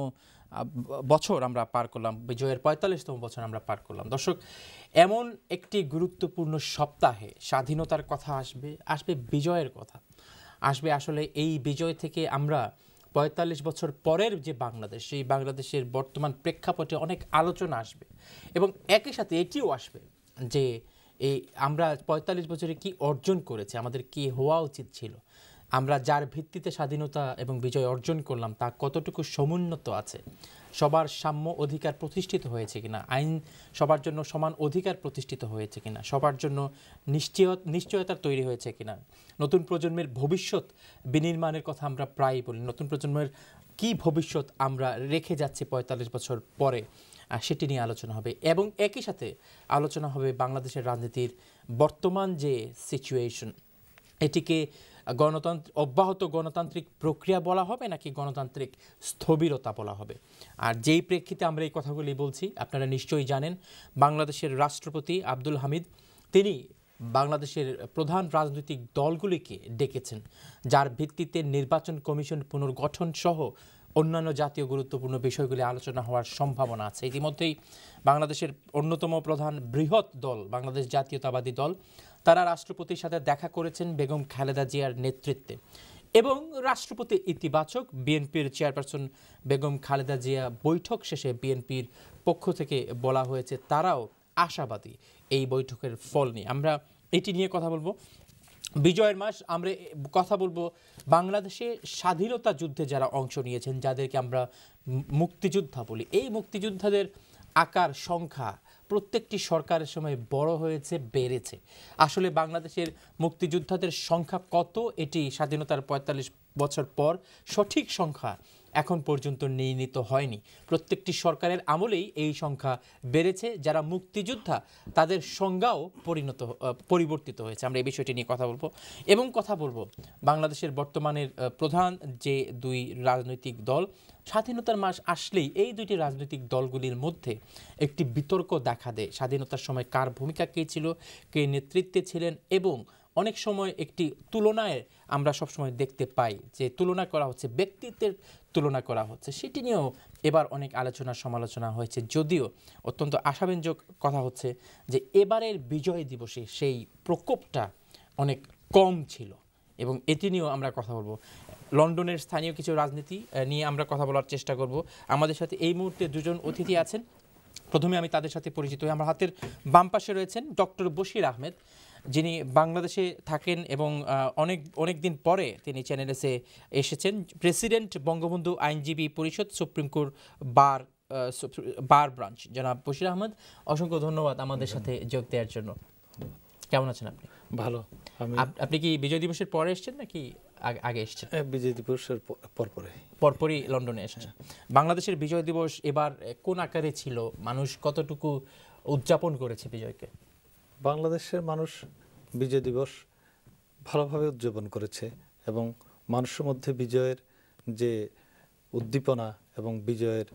বছর আমরা পার করলাম, বিজয়ের পঁয়তাল্লিশতম বছর আমরা পার করলাম। দর্শক, এমন একটি গুরুত্বপূর্ণ সপ্তাহে স্বাধীনতার কথা আসবে, আসবে বিজয়ের কথা আসবে। আসলে এই বিজয় থেকে আমরা পঁয়তাল্লিশ বছর পরের যে বাংলাদেশ, সেই বাংলাদেশের বর্তমান প্রেক্ষাপটে অনেক আলোচনা আসবে, এবং একই সাথে এটিও আসবে যে এই আমরা পঁয়তাল্লিশ বছরে কি অর্জন করেছি, আমাদের কি হওয়া উচিত ছিল, আমরা যার ভিত্তিতে স্বাধীনতা এবং বিজয় অর্জন করলাম তা কতটুকু সমুন্নত আছে, সবার সাম্য অধিকার প্রতিষ্ঠিত হয়েছে কিনা, আইন সবার জন্য সমান অধিকার প্রতিষ্ঠিত হয়েছে কিনা, সবার জন্য নিশ্চয় নিশ্চয়তা তৈরি হয়েছে কিনা, নতুন প্রজন্মের ভবিষ্যৎ বিনির্মাণের কথা আমরা প্রায়ই বলি, নতুন প্রজন্মের কি ভবিষ্যৎ আমরা রেখে যাচ্ছি পঁয়তাল্লিশ বছর পরে, সেটি নিয়ে আলোচনা হবে। এবং একই সাথে আলোচনা হবে বাংলাদেশের রাজনীতির বর্তমান যে সিচুয়েশন, এটিকে গণতন্ত্র অব্যাহত গণতান্ত্রিক প্রক্রিয়া বলা হবে নাকি গণতান্ত্রিক স্থবিরতা বলা হবে। আর যেই প্রেক্ষিতে আমরা এই কথাগুলি বলছি, আপনারা নিশ্চয়ই জানেন বাংলাদেশের রাষ্ট্রপতি আব্দুল হামিদ তিনি বাংলাদেশের প্রধান রাজনৈতিক দলগুলিকে ডেকেছেন, যার ভিত্তিতে নির্বাচন কমিশন পুনর্গঠন সহ অন্যান্য জাতীয় গুরুত্বপূর্ণ বিষয়গুলি আলোচনা হওয়ার সম্ভাবনা আছে। ইতিমধ্যেই বাংলাদেশের অন্যতম প্রধান বৃহৎ দল বাংলাদেশ জাতীয়তাবাদী দল, তারা রাষ্ট্রপতির সাথে দেখা করেছেন বেগম খালেদা জিয়ার নেতৃত্বে, এবং রাষ্ট্রপতি ইতিবাচক। বিএনপির চেয়ারপারসন বেগম খালেদা জিয়া বৈঠক শেষে বিএনপির পক্ষ থেকে বলা হয়েছে তারাও আশাবাদী এই বৈঠকের ফল নিয়ে। আমরা এটি নিয়ে কথা বলবো। বিজয়ের মাস আমরা কথা বলবো বাংলাদেশে স্বাধীনতা যুদ্ধে যারা অংশ নিয়েছেন, যাদেরকে আমরা মুক্তিযোদ্ধা বলি, এই মুক্তিযোদ্ধাদের আকার সংখ্যা প্রত্যেকটি সরকারের সময় বড় হয়েছে, বেড়েছে। আসলে বাংলাদেশের মুক্তিযোদ্ধাদের সংখ্যা কত, এটি স্বাধীনতার পঁয়তাল্লিশ বছর পর সঠিক সংখ্যা এখন পর্যন্ত নির্ণীত হয়নি। প্রত্যেকটি সরকারের আমলেই এই সংখ্যা বেড়েছে। যারা মুক্তিযোদ্ধা তাদের সংজ্ঞাও পরিণত পরিবর্তিত হয়েছে। আমরা এই বিষয়টি নিয়ে কথা বলবো এবং কথা বলবো বাংলাদেশের বর্তমানের প্রধান যে দুই রাজনৈতিক দল, স্বাধীনতার মাস আসলেই এই দুইটি রাজনৈতিক দলগুলির মধ্যে একটি বিতর্ক দেখা দেয়। স্বাধীনতার সময় কার ভূমিকা কী ছিল, কে নেতৃত্বে ছিলেন, এবং অনেক সময় একটি তুলনায় আমরা সবসময় দেখতে পাই যে তুলনা করা হচ্ছে, ব্যক্তিত্বের তুলনা করা হচ্ছে। সেটি নিয়েও এবার অনেক আলোচনা সমালোচনা হয়েছে, যদিও অত্যন্ত আশাব্যঞ্জক কথা হচ্ছে যে এবারের বিজয় দিবসে সেই প্রকোপটা অনেক কম ছিল, এবং এটি নিয়েও আমরা কথা বলবো। লন্ডনের স্থানীয় কিছু রাজনীতি নিয়ে আমরা কথা বলার চেষ্টা করব। আমাদের সাথে এই মুহূর্তে দুজন অতিথি আছেন। প্রথমে আমি তাদের সাথে পরিচিত হই। আমার হাতের বাম পাশে রয়েছেন ডক্টর বশির আহমেদ, যিনি বাংলাদেশে থাকেন এবং অনেক অনেক দিন পরে তিনি চ্যানেলে এসেছেন। প্রেসিডেন্ট বঙ্গবন্ধু আইনজীবী পরিষদ, supreme court bar bar branch. জনাব বশির আহমেদ, অসংখ্য ধন্যবাদ আমাদের সাথে যোগ দেওয়ার জন্য। কেমন আছেন আপনি? ভালো। আপনি কি বিজয় দিবসের পরে এসেছেন নাকি আগে এসেছেন? বিজয় দিবসের পরপরে পরপরই লন্ডনে এসেছেন। বাংলাদেশের বিজয় দিবস এবার কোন আকারে ছিল? মানুষ কতটুকু উদযাপন করেছে বিজয়কে? বাংলাদেশের মানুষ বিজয় দিবস ভালোভাবে উদযাপন করেছে এবং মানুষের মধ্যে বিজয়ের যে উদ্দীপনা এবং বিজয়ের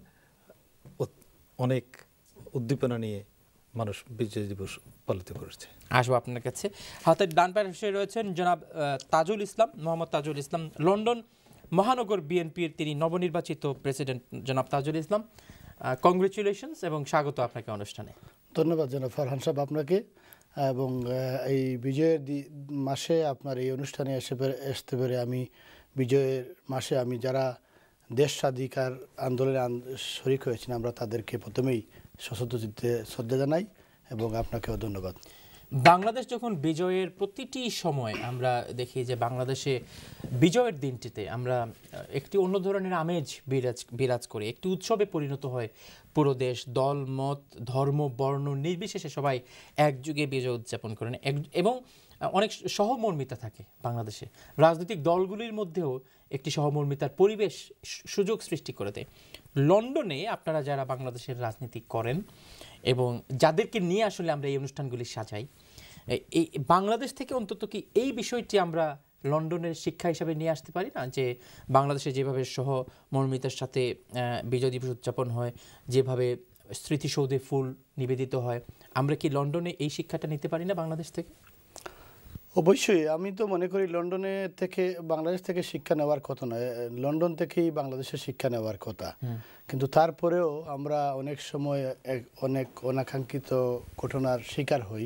অনেক উদ্দীপনা নিয়ে মানুষ বিজয় দিবস পালিত করেছে। আসবো আপনার কাছে। হাতের ডান পাশে রয়েছেন জনাব তাজুল ইসলাম, মোহাম্মদ তাজুল ইসলাম, লন্ডন মহানগর বিএনপির তিনি নবনির্বাচিত প্রেসিডেন্ট। জনাব তাজুল ইসলাম, কংগ্রেচুলেশনস এবং স্বাগত আপনাকে অনুষ্ঠানে। ধন্যবাদ জনাব ফারহান সাহেব আপনাকে, এবং এই বিজয়ের মাসে আপনার এই অনুষ্ঠানে এসে আসতে পেরে আমি বিজয়ের মাসে আমি যারা দেশ স্বাধিকার আন্দোলনে শরিক হয়েছেন আমরা তাদেরকে প্রথমেই সশ্রদ্ধ চিত্তে শ্রদ্ধা জানাই এবং আপনাকেও ধন্যবাদ। বাংলাদেশ যখন বিজয়ের প্রতিটি সময় আমরা দেখি যে বাংলাদেশে বিজয়ের দিনটিতে আমরা একটি অন্য ধরনের আমেজ বিরাজ বিরাজ করে, একটি উৎসবে পরিণত হয় পুরো দেশ। দল মত ধর্ম বর্ণ নির্বিশেষে সবাই একযুগে বিজয় উদযাপন করেন এবং অনেক সহমর্মিতা থাকে বাংলাদেশে। রাজনৈতিক দলগুলির মধ্যেও একটি সহমর্মিতার পরিবেশ সুযোগ সৃষ্টি করে দেয়। লন্ডনে আপনারা যারা বাংলাদেশের রাজনীতি করেন এবং যাদেরকে নিয়ে আসলে আমরা এই অনুষ্ঠানগুলি সাজাই, এই বাংলাদেশ থেকে অন্তত কি এই বিষয়টি আমরা লন্ডনের শিক্ষা হিসাবে নিয়ে আসতে পারি না, যে বাংলাদেশে যেভাবে সহমর্মিতার সাথে বিজয় দিবস উদযাপন হয়, যেভাবে স্মৃতিসৌধে ফুল নিবেদিত হয়, আমরা কি লন্ডনে এই শিক্ষাটা নিতে পারি না বাংলাদেশ থেকে? অবশ্যই, আমি তো মনে করি লন্ডনে থেকে বাংলাদেশ থেকে শিক্ষা নেওয়ার কথা নয়, লন্ডন থেকেই বাংলাদেশের শিক্ষা নেওয়ার কথা। কিন্তু তারপরেও আমরা অনেক সময় অনেক অনাকাঙ্ক্ষিত ঘটনার শিকার হই।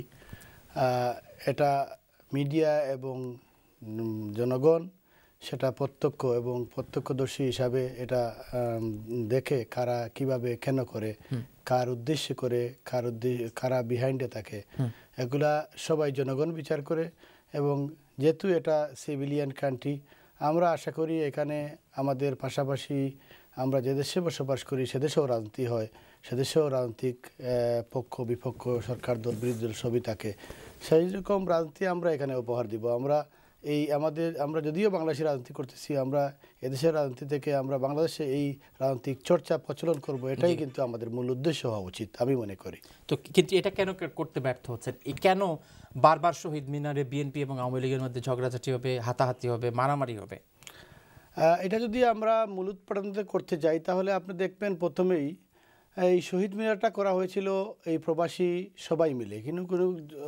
এটা মিডিয়া এবং জনগণ সেটা প্রত্যক্ষ এবং প্রত্যক্ষদর্শী হিসাবে এটা দেখে কারা কিভাবে কেন করে, কার উদ্দেশ্যে করে, কার উদ্দেশ্য কারা বিহাইন্ডে থাকে, এগুলা সবাই জনগণ বিচার করে। এবং যেহেতু এটা সিভিলিয়ান কান্ট্রি, আমরা আশা করি এখানে আমাদের পাশাপাশি আমরা যে দেশে বসবাস করি সে দেশেও রাজনীতি হয়, সে দেশেও রাজনৈতিক পক্ষ বিপক্ষ সরকার দল বিরোধী দল সবই থাকে। সেই রকম রাজনীতি আমরা এখানে উপহার দিব। আমরা এই আমাদের আমরা যদিও বাংলাদেশে রাজনীতি করতেছি, আমরা এদেশের রাজনীতি থেকে আমরা বাংলাদেশে এই রাজনৈতিক চর্চা প্রচলন করব, এটাই কিন্তু আমাদের মূল উদ্দেশ্য হওয়া উচিত আমি মনে করি। তো কিন্তু এটা কেন করতে ব্যর্থ হচ্ছেন? কেন বারবার শহীদ মিনারে বিএনপি এবং আওয়ামী লীগের মধ্যে ঝগড়াঝাটি হবে, হাতাহাতি হবে, মারামারি হবে? এটা যদি আমরা মূল উৎপাদনতে করতে যাই তাহলে আপনি দেখবেন প্রথমেই এই শহীদ মিনারটা করা হয়েছিল এই প্রবাসী সবাই মিলে, কিন্তু কোনো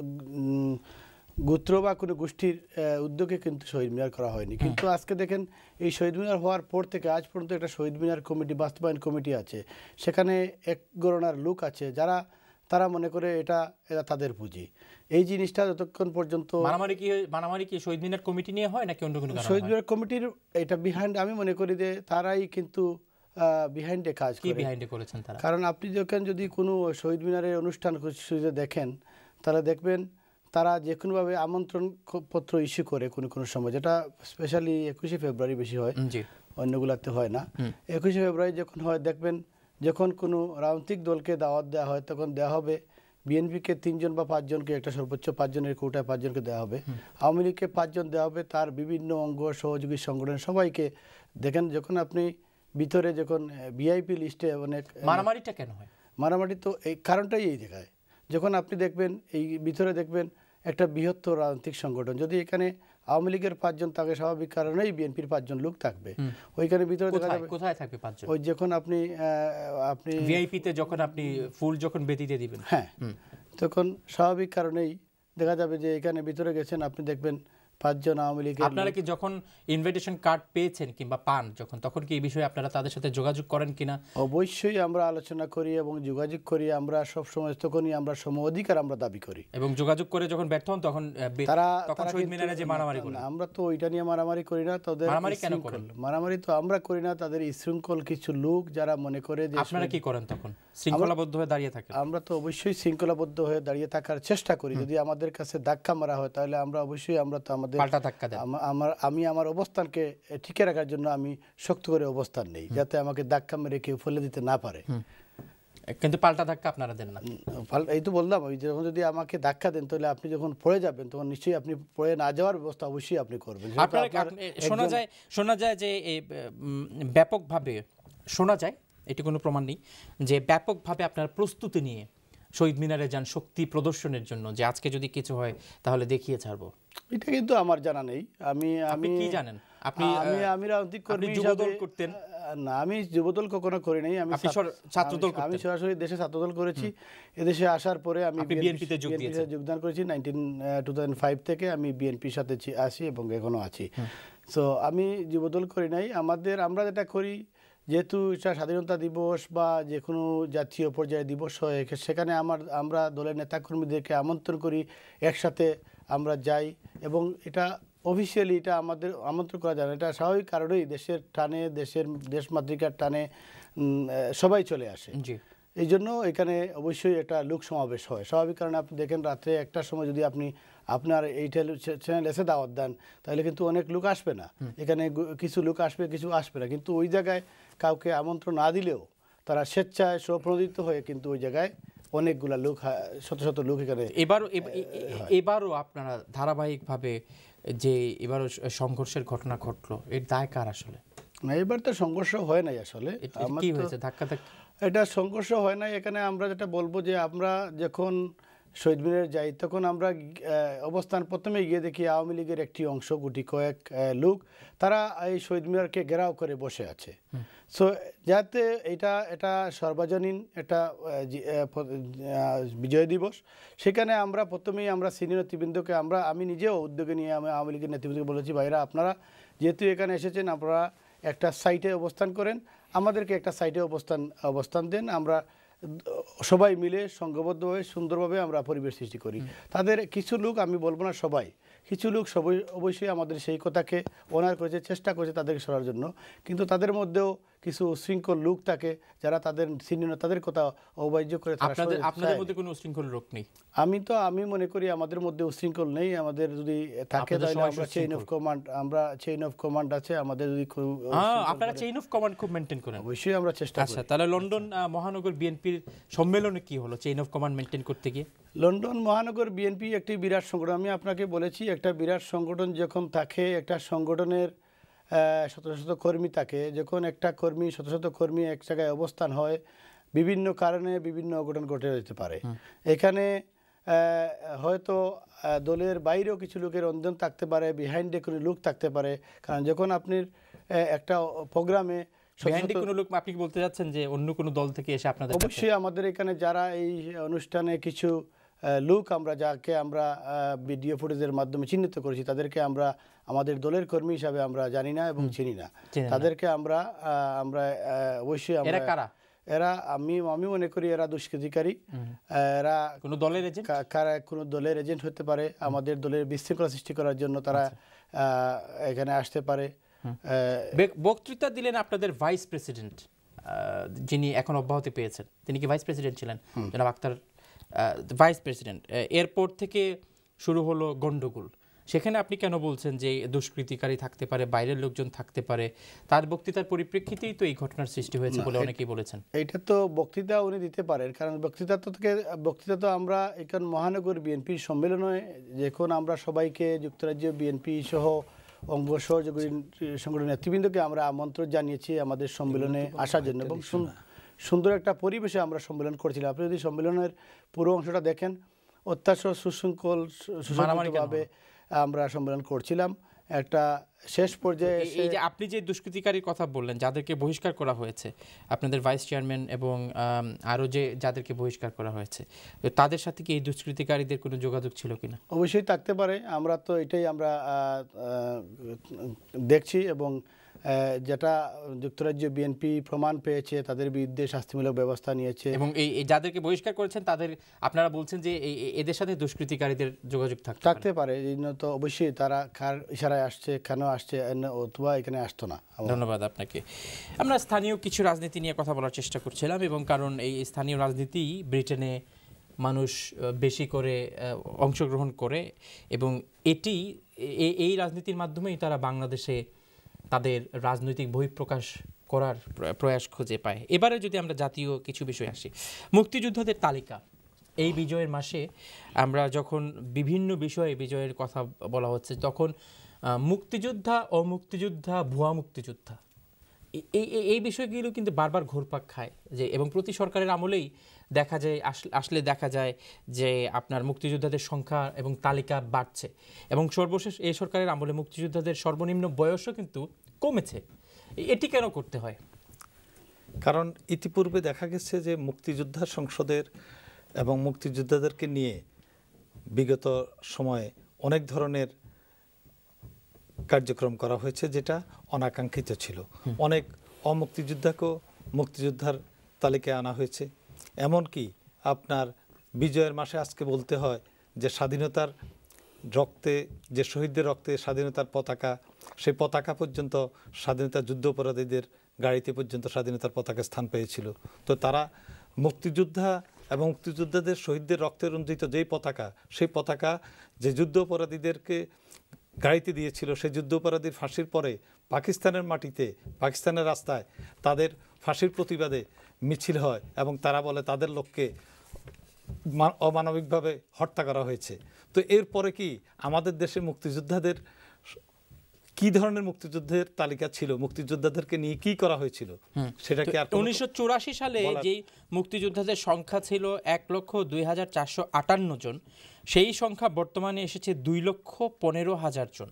গোত্র বা কোনো গোষ্ঠীর উদ্যোগে কিন্তু শহীদ মিনার করা হয়নি। কিন্তু আজকে দেখেন এই শহীদ মিনার হওয়ার পর থেকে আজ পর্যন্ত একটা শহীদ মিনার কমিটি বাস্তবায়ন কমিটি আছে, সেখানে এক গণনার লোক আছে যারা তারা মনে করে এটা এটা তাদের পুঁজি। এই জিনিসটা যতক্ষণ পর্যন্ত মারামারি কি মারামারি কি শহীদ মিনার কমিটি নিয়ে হয় নাকি অন্য কোনো কারণে? শহীদ মিনার কমিটির এটা বিহাইন্ড আমি মনে করি যে তারাই কিন্তু বিহাইন্ডে কাজ কি করে। বিহাইন্ডে করেছেন তারা? কারণ আপনি যখন যদি কোনো শহীদ মিনারের অনুষ্ঠান দেখেন তাহলে দেখবেন তারা যে কোনোভাবে আমন্ত্রণ পত্র ইস্যু করে কোনো কোনো সময়, যেটা স্পেশালি একুশে ফেব্রুয়ারি বেশি হয়, অন্যগুলাতে হয় না। একুশে ফেব্রুয়ারি যখন হয় দেখবেন যখন কোনো রাজনৈতিক দলকে দাওয়াত দেওয়া হয় তখন দেওয়া হবে বিএনপিকে তিনজন বা পাঁচজনকে, একটা সর্বোচ্চ পাঁচজনের কোটায় পাঁচজনকে দেওয়া হবে, আওয়ামী লীগকে পাঁচজন দেওয়া হবে, তার বিভিন্ন অঙ্গ সহযোগী সংগঠন সবাইকে। দেখেন যখন আপনি ভিতরে যখন ভিআইপি লিস্টে অনেক মারামারিটা কেন হয়? মারামারি তো এই কারণটাই এই দেখায়, যখন আপনি দেখবেন এই ভিতরে দেখবেন একটা বৃহত্তর রাজনৈতিক সংগঠন, যদি এখানে আওয়ামী লীগের পাঁচজন থাকে স্বাভাবিক কারণেই বিএনপির পাঁচজন লোক থাকবে ওইখানে ভিতরে দেখা যাবে। কোথায় থাকবে পাঁচজন? ওই যখন আপনি আপনি ভিআইপি তে যখন আপনি ফুল যখন বেদিতে দিবেন, হ্যাঁ, তখন স্বাভাবিক কারণেই দেখা যাবে যে এখানে ভিতরে গেছেন আপনি দেখবেন পাঁচজন আওয়ামী লীগের। আপনারা কি যখন ইনভিটেশন কার্ড পেয়েছেন কিংবা পান যখন, তখন কি এই বিষয়ে আপনারা তাদের সাথে যোগাযোগ করেন কিনা? অবশ্যই আমরা আলোচনা করি এবং যোগাযোগ করি। আমরা সব সময় তখনই আমরা সম অধিকার আমরা দাবি করি এবং যোগাযোগ করে যখন ব্যর্থ হন তখন তারা তখন শহীদ মিনারে যে মারামারি করেন। আমরা তো ওইটা নিয়ে মারামারি করি না। তাদের মারামারি কেন করেন? মারামারি তো আমরা করি না, তাদের শৃঙ্খল কিছু লোক যারা মনে করে যে। আপনারা কি করেন তখন? শৃঙ্খলাবদ্ধ হয়ে দাঁড়িয়ে থাকেন? আমরা তো অবশ্যই শৃঙ্খলাবদ্ধ হয়ে দাঁড়িয়ে থাকার চেষ্টা করি। যদি আমাদের কাছে ধাক্কা মারা হয় তাহলে আমরা অবশ্যই আমরা তো আমাদের পাল্টা ধাক্কা দেন। আমার আমি আমার অবস্থানকে টিকে রাখার জন্য আমি শক্ত করে অবস্থান নেই, যাতে আমাকে ধাক্কা মেরে কেউ ফেলে দিতে না পারে। কিন্তু পাল্টা ধাক্কা আপনারা দেন না? এই তো বললাম, ওই যখন যদি আমাকে ধাক্কা দেন তাহলে আপনি যখন পড়ে যাবেন তখন নিশ্চয়ই আপনি পড়ে না যাওয়ার ব্যবস্থা অবশ্যই আপনি করবেন। শোনা যায় শোনা যায় যে ব্যাপকভাবে শোনা যায়, এটি কোনো প্রমাণ নেই, যে ব্যাপকভাবে আপনার প্রস্তুতি নিয়ে শহীদ মিনারে যান শক্তি প্রদর্শনের জন্য, যে আজকে যদি কিছু হয় তাহলে দেখিয়ে ছাড়বো। এটা কিন্তু আমার জানা নেই। আমি আমি কি জানেন? আপনি আমি আমি রাজনৈতিক কর্মী হিসেবে করতেন না, আমি যুবদল কখনো করি নাই। আমি ছাত্রদল, আমি সরাসরি দেশে ছাত্রদল করেছি। এদেশে আসার পরে আমি বিএনপিতে যোগদান করেছি নাইনটিন টু থাউজেন্ড ফাইভ থেকে আমি বিএনপির সাথে আছি এবং এখনো আছি। সো আমি যুবদল করি নাই। আমাদের আমরা যেটা করি, যেহেতু এটা স্বাধীনতা দিবস বা যে কোনো জাতীয় পর্যায়ে দিবস হয়, সেখানে আমার আমরা দলের নেতাকর্মীদেরকে আমন্ত্রণ করি, একসাথে আমরা যাই এবং এটা অফিসিয়ালি এটা আমাদের আমন্ত্রণ করা যায় না। এটা স্বাভাবিক কারণেই দেশের টানে, দেশের দেশমাতৃকার টানে সবাই চলে আসে। এই জন্য এখানে অবশ্যই একটা লোক সমাবেশ হয় স্বাভাবিক কারণে। আপনি দেখেন রাত্রে একটার সময় যদি আপনি আপনার এই চ্যানেল এসে দাওয়াত দেন তাহলে কিন্তু অনেক লোক আসবে না, এখানে কিছু লোক আসবে কিছু আসবে না, কিন্তু ওই জায়গায় কাউকে আমন্ত্রণ না দিলেও তারা স্বেচ্ছায় স্বপ্রণোদিত হয়ে কিন্তু ওই জায়গায় অনেকগুলা লোক, শত শত লোক এখানে। এবারও এবারও আপনারা ধারাবাহিকভাবে যে এবারও সংঘর্ষের ঘটনা ঘটলো, এর দায় কার আসলে? না, এবার তো সংঘর্ষ হয় নাই আসলে। কি হয়েছে? ধাক্কা ধাক্কি? এটা সংঘর্ষ হয় নাই। এখানে আমরা যেটা বলবো যে আমরা যখন শহীদ মিনারে যাই তখন আমরা অবস্থান প্রথমে গিয়ে দেখি আওয়ামী লীগের একটি অংশ, গুটি কয়েক লোক, তারা এই শহীদ মিনারকে ঘেরাও করে বসে আছে। সো যাতে এটা এটা সর্বজনীন এটা বিজয় দিবস, সেখানে আমরা প্রথমেই আমরা সিনিয়র নেতৃবৃন্দকে আমরা আমি নিজেও উদ্যোগে নিয়ে আমি আওয়ামী লীগের নেতৃবৃন্দকে বলেছি, ভাইরা আপনারা যেহেতু এখানে এসেছেন আপনারা একটা সাইটে অবস্থান করেন, আমাদেরকে একটা সাইটে অবস্থান অবস্থান দেন, আমরা সবাই মিলে সংঘবদ্ধভাবে সুন্দরভাবে আমরা পরিবেশ সৃষ্টি করি। তাদের কিছু লোক, আমি বলবো না সবাই, কিছু লোক সবাই অবশ্যই আমাদের সেই কথাকে অনার করেছে, চেষ্টা করেছে তাদেরকে সরার জন্য, কিন্তু তাদের মধ্যেও কিছু উশৃঙ্খল লোক থাকে যারা তাদের সিনিয়র তাদের কথা অবাহ্য করে। আপনাদের মধ্যে কোনো উশৃঙ্খল লোক নেই? আমি তো আমি মনে করি আমাদের মধ্যে উশৃঙ্খল নেই। আমাদের যদি থাকে তাহলে আমরা চেইন অফ কমান্ড, আমরা চেইন অফ কমান্ড আছে আমাদের। যদি আপনারা চেইন অফ কমান্ড খুব মেইনটেইন করেন? অবশ্যই আমরা চেষ্টা করি। আচ্ছা, তাহলে লন্ডন মহানগর বিএনপির সম্মেলনে কি হলো চেইন অফ কমান্ড মেইনটেইন করতে গিয়ে? লন্ডন মহানগর বিএনপি একটি বিরাট সংগঠন। আমি আপনাকে বলেছি একটা বিরাট সংগঠন যখন থাকে, একটা সংগঠনের শত শত কর্মী থাকে, যখন একটা কর্মী শত শত কর্মী এক জায়গায় অবস্থান হয়, বিভিন্ন কারণে বিভিন্ন অঘটন ঘটে যেতে পারে। এখানে হয়তো দলের বাইরেও কিছু লোকের অন্দন থাকতে পারে, বিহাইন্ডে কোনো লোক থাকতে পারে। কারণ যখন আপনি একটা প্রোগ্রামে কোনো লোক, আপনি বলতে যাচ্ছেন যে অন্য কোনো দল থেকে এসে আপনাদের? অবশ্যই আমাদের এখানে যারা এই অনুষ্ঠানে কিছু লোক আমরা যাকে আমরা ভিডিও ফুটেজের মাধ্যমে চিহ্নিত করেছি, তাদেরকে আমরা আমাদের দলের কর্মী হিসাবে আমরা জানি না এবং চিনি না। তাদেরকে আমরা আমরা অবশ্যই আমরা, এরা আমি আমি মনে করি এরা দুষ্কৃতিকারী, এরা কোনো দলের এজেন্ট, কারা কোনো দলের এজেন্ট হতে পারে। আমাদের দলের বিশৃঙ্খলা সৃষ্টি করার জন্য তারা এখানে আসতে পারে। বক্তৃতা দিলেন আপনাদের ভাইস প্রেসিডেন্ট যিনি এখন অব্যাহতি পেয়েছেন, তিনি কি ভাইস প্রেসিডেন্ট ছিলেন, জনাব আক্তার ভাইস প্রেসিডেন্ট, এরপর থেকে শুরু হলো গন্ডগোল। সেখানে আপনি কেন বলছেন যে দুষ্কৃতিকারী থাকতে পারে, বাইরের লোকজন থাকতে পারে? তার বক্তৃতার পরিপ্রেক্ষিতেই তো এই ঘটনার সৃষ্টি হয়েছে বলে অনেকেই বলেছেন। এইটা তো বক্তৃতা উনি দিতে পারেন, কারণ বক্তৃতা তো থেকে বক্তৃতা তো আমরা এখন মহানগর বিএনপির সম্মেলনে যখন আমরা সবাইকে যুক্তরাজ্য বিএনপি সহ অঙ্গ সহযোগী সংগঠনের নেতৃবৃন্দকে আমরা আমন্ত্রণ জানিয়েছি আমাদের সম্মেলনে আসার জন্য, এবং সুন্দর একটা পরিবেশে আমরা সম্মেলন করছিলাম। আপনি যদি সম্মেলনের পুরো অংশটা দেখেন, অত্যাচার সুশৃঙ্খল সুশৃঙ্খলভাবে আমরা সম্মেলন করছিলাম। একটা শেষ পর্যায়ে এই যে আপনি যে দুষ্কৃতিকারীর কথা বললেন, যাদেরকে বহিষ্কার করা হয়েছে, আপনাদের ভাইস চেয়ারম্যান এবং আরও যে যাদেরকে বহিষ্কার করা হয়েছে, তাদের সাথে কি এই দুষ্কৃতিকারীদের কোনো যোগাযোগ ছিল কিনা? অবশ্যই থাকতে পারে, আমরা তো এটাই আমরা দেখছি, এবং যেটা যুক্তরাজ্য বিএনপি প্রমাণ পেয়েছে তাদের বিরুদ্ধে শাস্তিমূলক ব্যবস্থা নিয়েছে। এবং এই যাদেরকে বহিষ্কার করেছেন তাদের আপনারা বলছেন যে এদের সাথে দুষ্কৃতিকারীদের যোগাযোগ থাকতে পারে, এই জন্য তো অবশ্যই তারা কার ইশারায় আসছে, কেন আসছে, অথবা এখানে আসতো না। ধন্যবাদ আপনাকে। আমরা স্থানীয় কিছু রাজনীতি নিয়ে কথা বলার চেষ্টা করছিলাম, এবং কারণ এই স্থানীয় রাজনীতি ব্রিটেনে মানুষ বেশি করে অংশগ্রহণ করে, এবং এটি এই রাজনীতির মাধ্যমেই তারা বাংলাদেশে তাদের রাজনৈতিক বহিঃপ্রকাশ করার প্রয়াস খুঁজে পায়। এবারে যদি আমরা জাতীয় কিছু বিষয় আসি, মুক্তিযোদ্ধাদের তালিকা, এই বিজয়ের মাসে আমরা যখন বিভিন্ন বিষয়ে বিজয়ের কথা বলা হচ্ছে, তখন মুক্তিযোদ্ধা, অমুক্তিযোদ্ধা, ভুয়া মুক্তিযোদ্ধা, এই এই বিষয়গুলো কিন্তু বারবার ঘুরপাক খায়, যে এবং প্রতি সরকারের আমলেই দেখা যায় আসলে দেখা যায় যে আপনার মুক্তিযোদ্ধাদের সংখ্যা এবং তালিকা বাড়ছে, এবং সর্বশেষ এই সরকারের আমলে মুক্তিযোদ্ধাদের সর্বনিম্ন বয়সও কিন্তু কমেছে। এটি কেন করতে হয়? কারণ ইতিপূর্বে দেখা গেছে যে মুক্তিযোদ্ধা সংসদের এবং মুক্তিযোদ্ধাদেরকে নিয়ে বিগত সময়ে অনেক ধরনের কার্যক্রম করা হয়েছে যেটা অনাকাঙ্ক্ষিত ছিল। অনেক অমুক্তিযোদ্ধাকেও মুক্তিযোদ্ধার তালিকায় আনা হয়েছে। এমনকি আপনার বিজয়ের মাসে আজকে বলতে হয় যে স্বাধীনতার রক্তে, যে শহীদদের রক্তে স্বাধীনতার পতাকা, সেই পতাকা পর্যন্ত স্বাধীনতা যুদ্ধ অপরাধীদের গাড়িতে পর্যন্ত স্বাধীনতার পতাকা স্থান পেয়েছিল। তো তারা মুক্তিযোদ্ধা এবং মুক্তিযোদ্ধাদের শহীদদের রক্তে রঞ্জিত যেই পতাকা, সেই পতাকা যে যুদ্ধ অপরাধীদেরকে গাড়িতে দিয়েছিল, সেই যুদ্ধ অপরাধীর ফাঁসির পরে পাকিস্তানের মাটিতে, পাকিস্তানের রাস্তায় তাদের ফাঁসির প্রতিবাদে মিছিল হয়, এবং তারা বলে তাদের লোককে অমানবিকভাবে হত্যা করা হয়েছে। তো এরপরে কি আমাদের দেশে মুক্তিযোদ্ধাদের কি ধরনের মুক্তিযুদ্ধের তালিকা ছিল, মুক্তিযোদ্ধাদেরকে নিয়ে কি করা হয়েছিল, সেটা কি উনিশশো চুরাশি সালে যে মুক্তিযোদ্ধাদের সংখ্যা ছিল এক লক্ষ দুই হাজার চারশো আটান্ন জন, সেই সংখ্যা বর্তমানে এসেছে দুই লক্ষ পনেরো হাজার জন।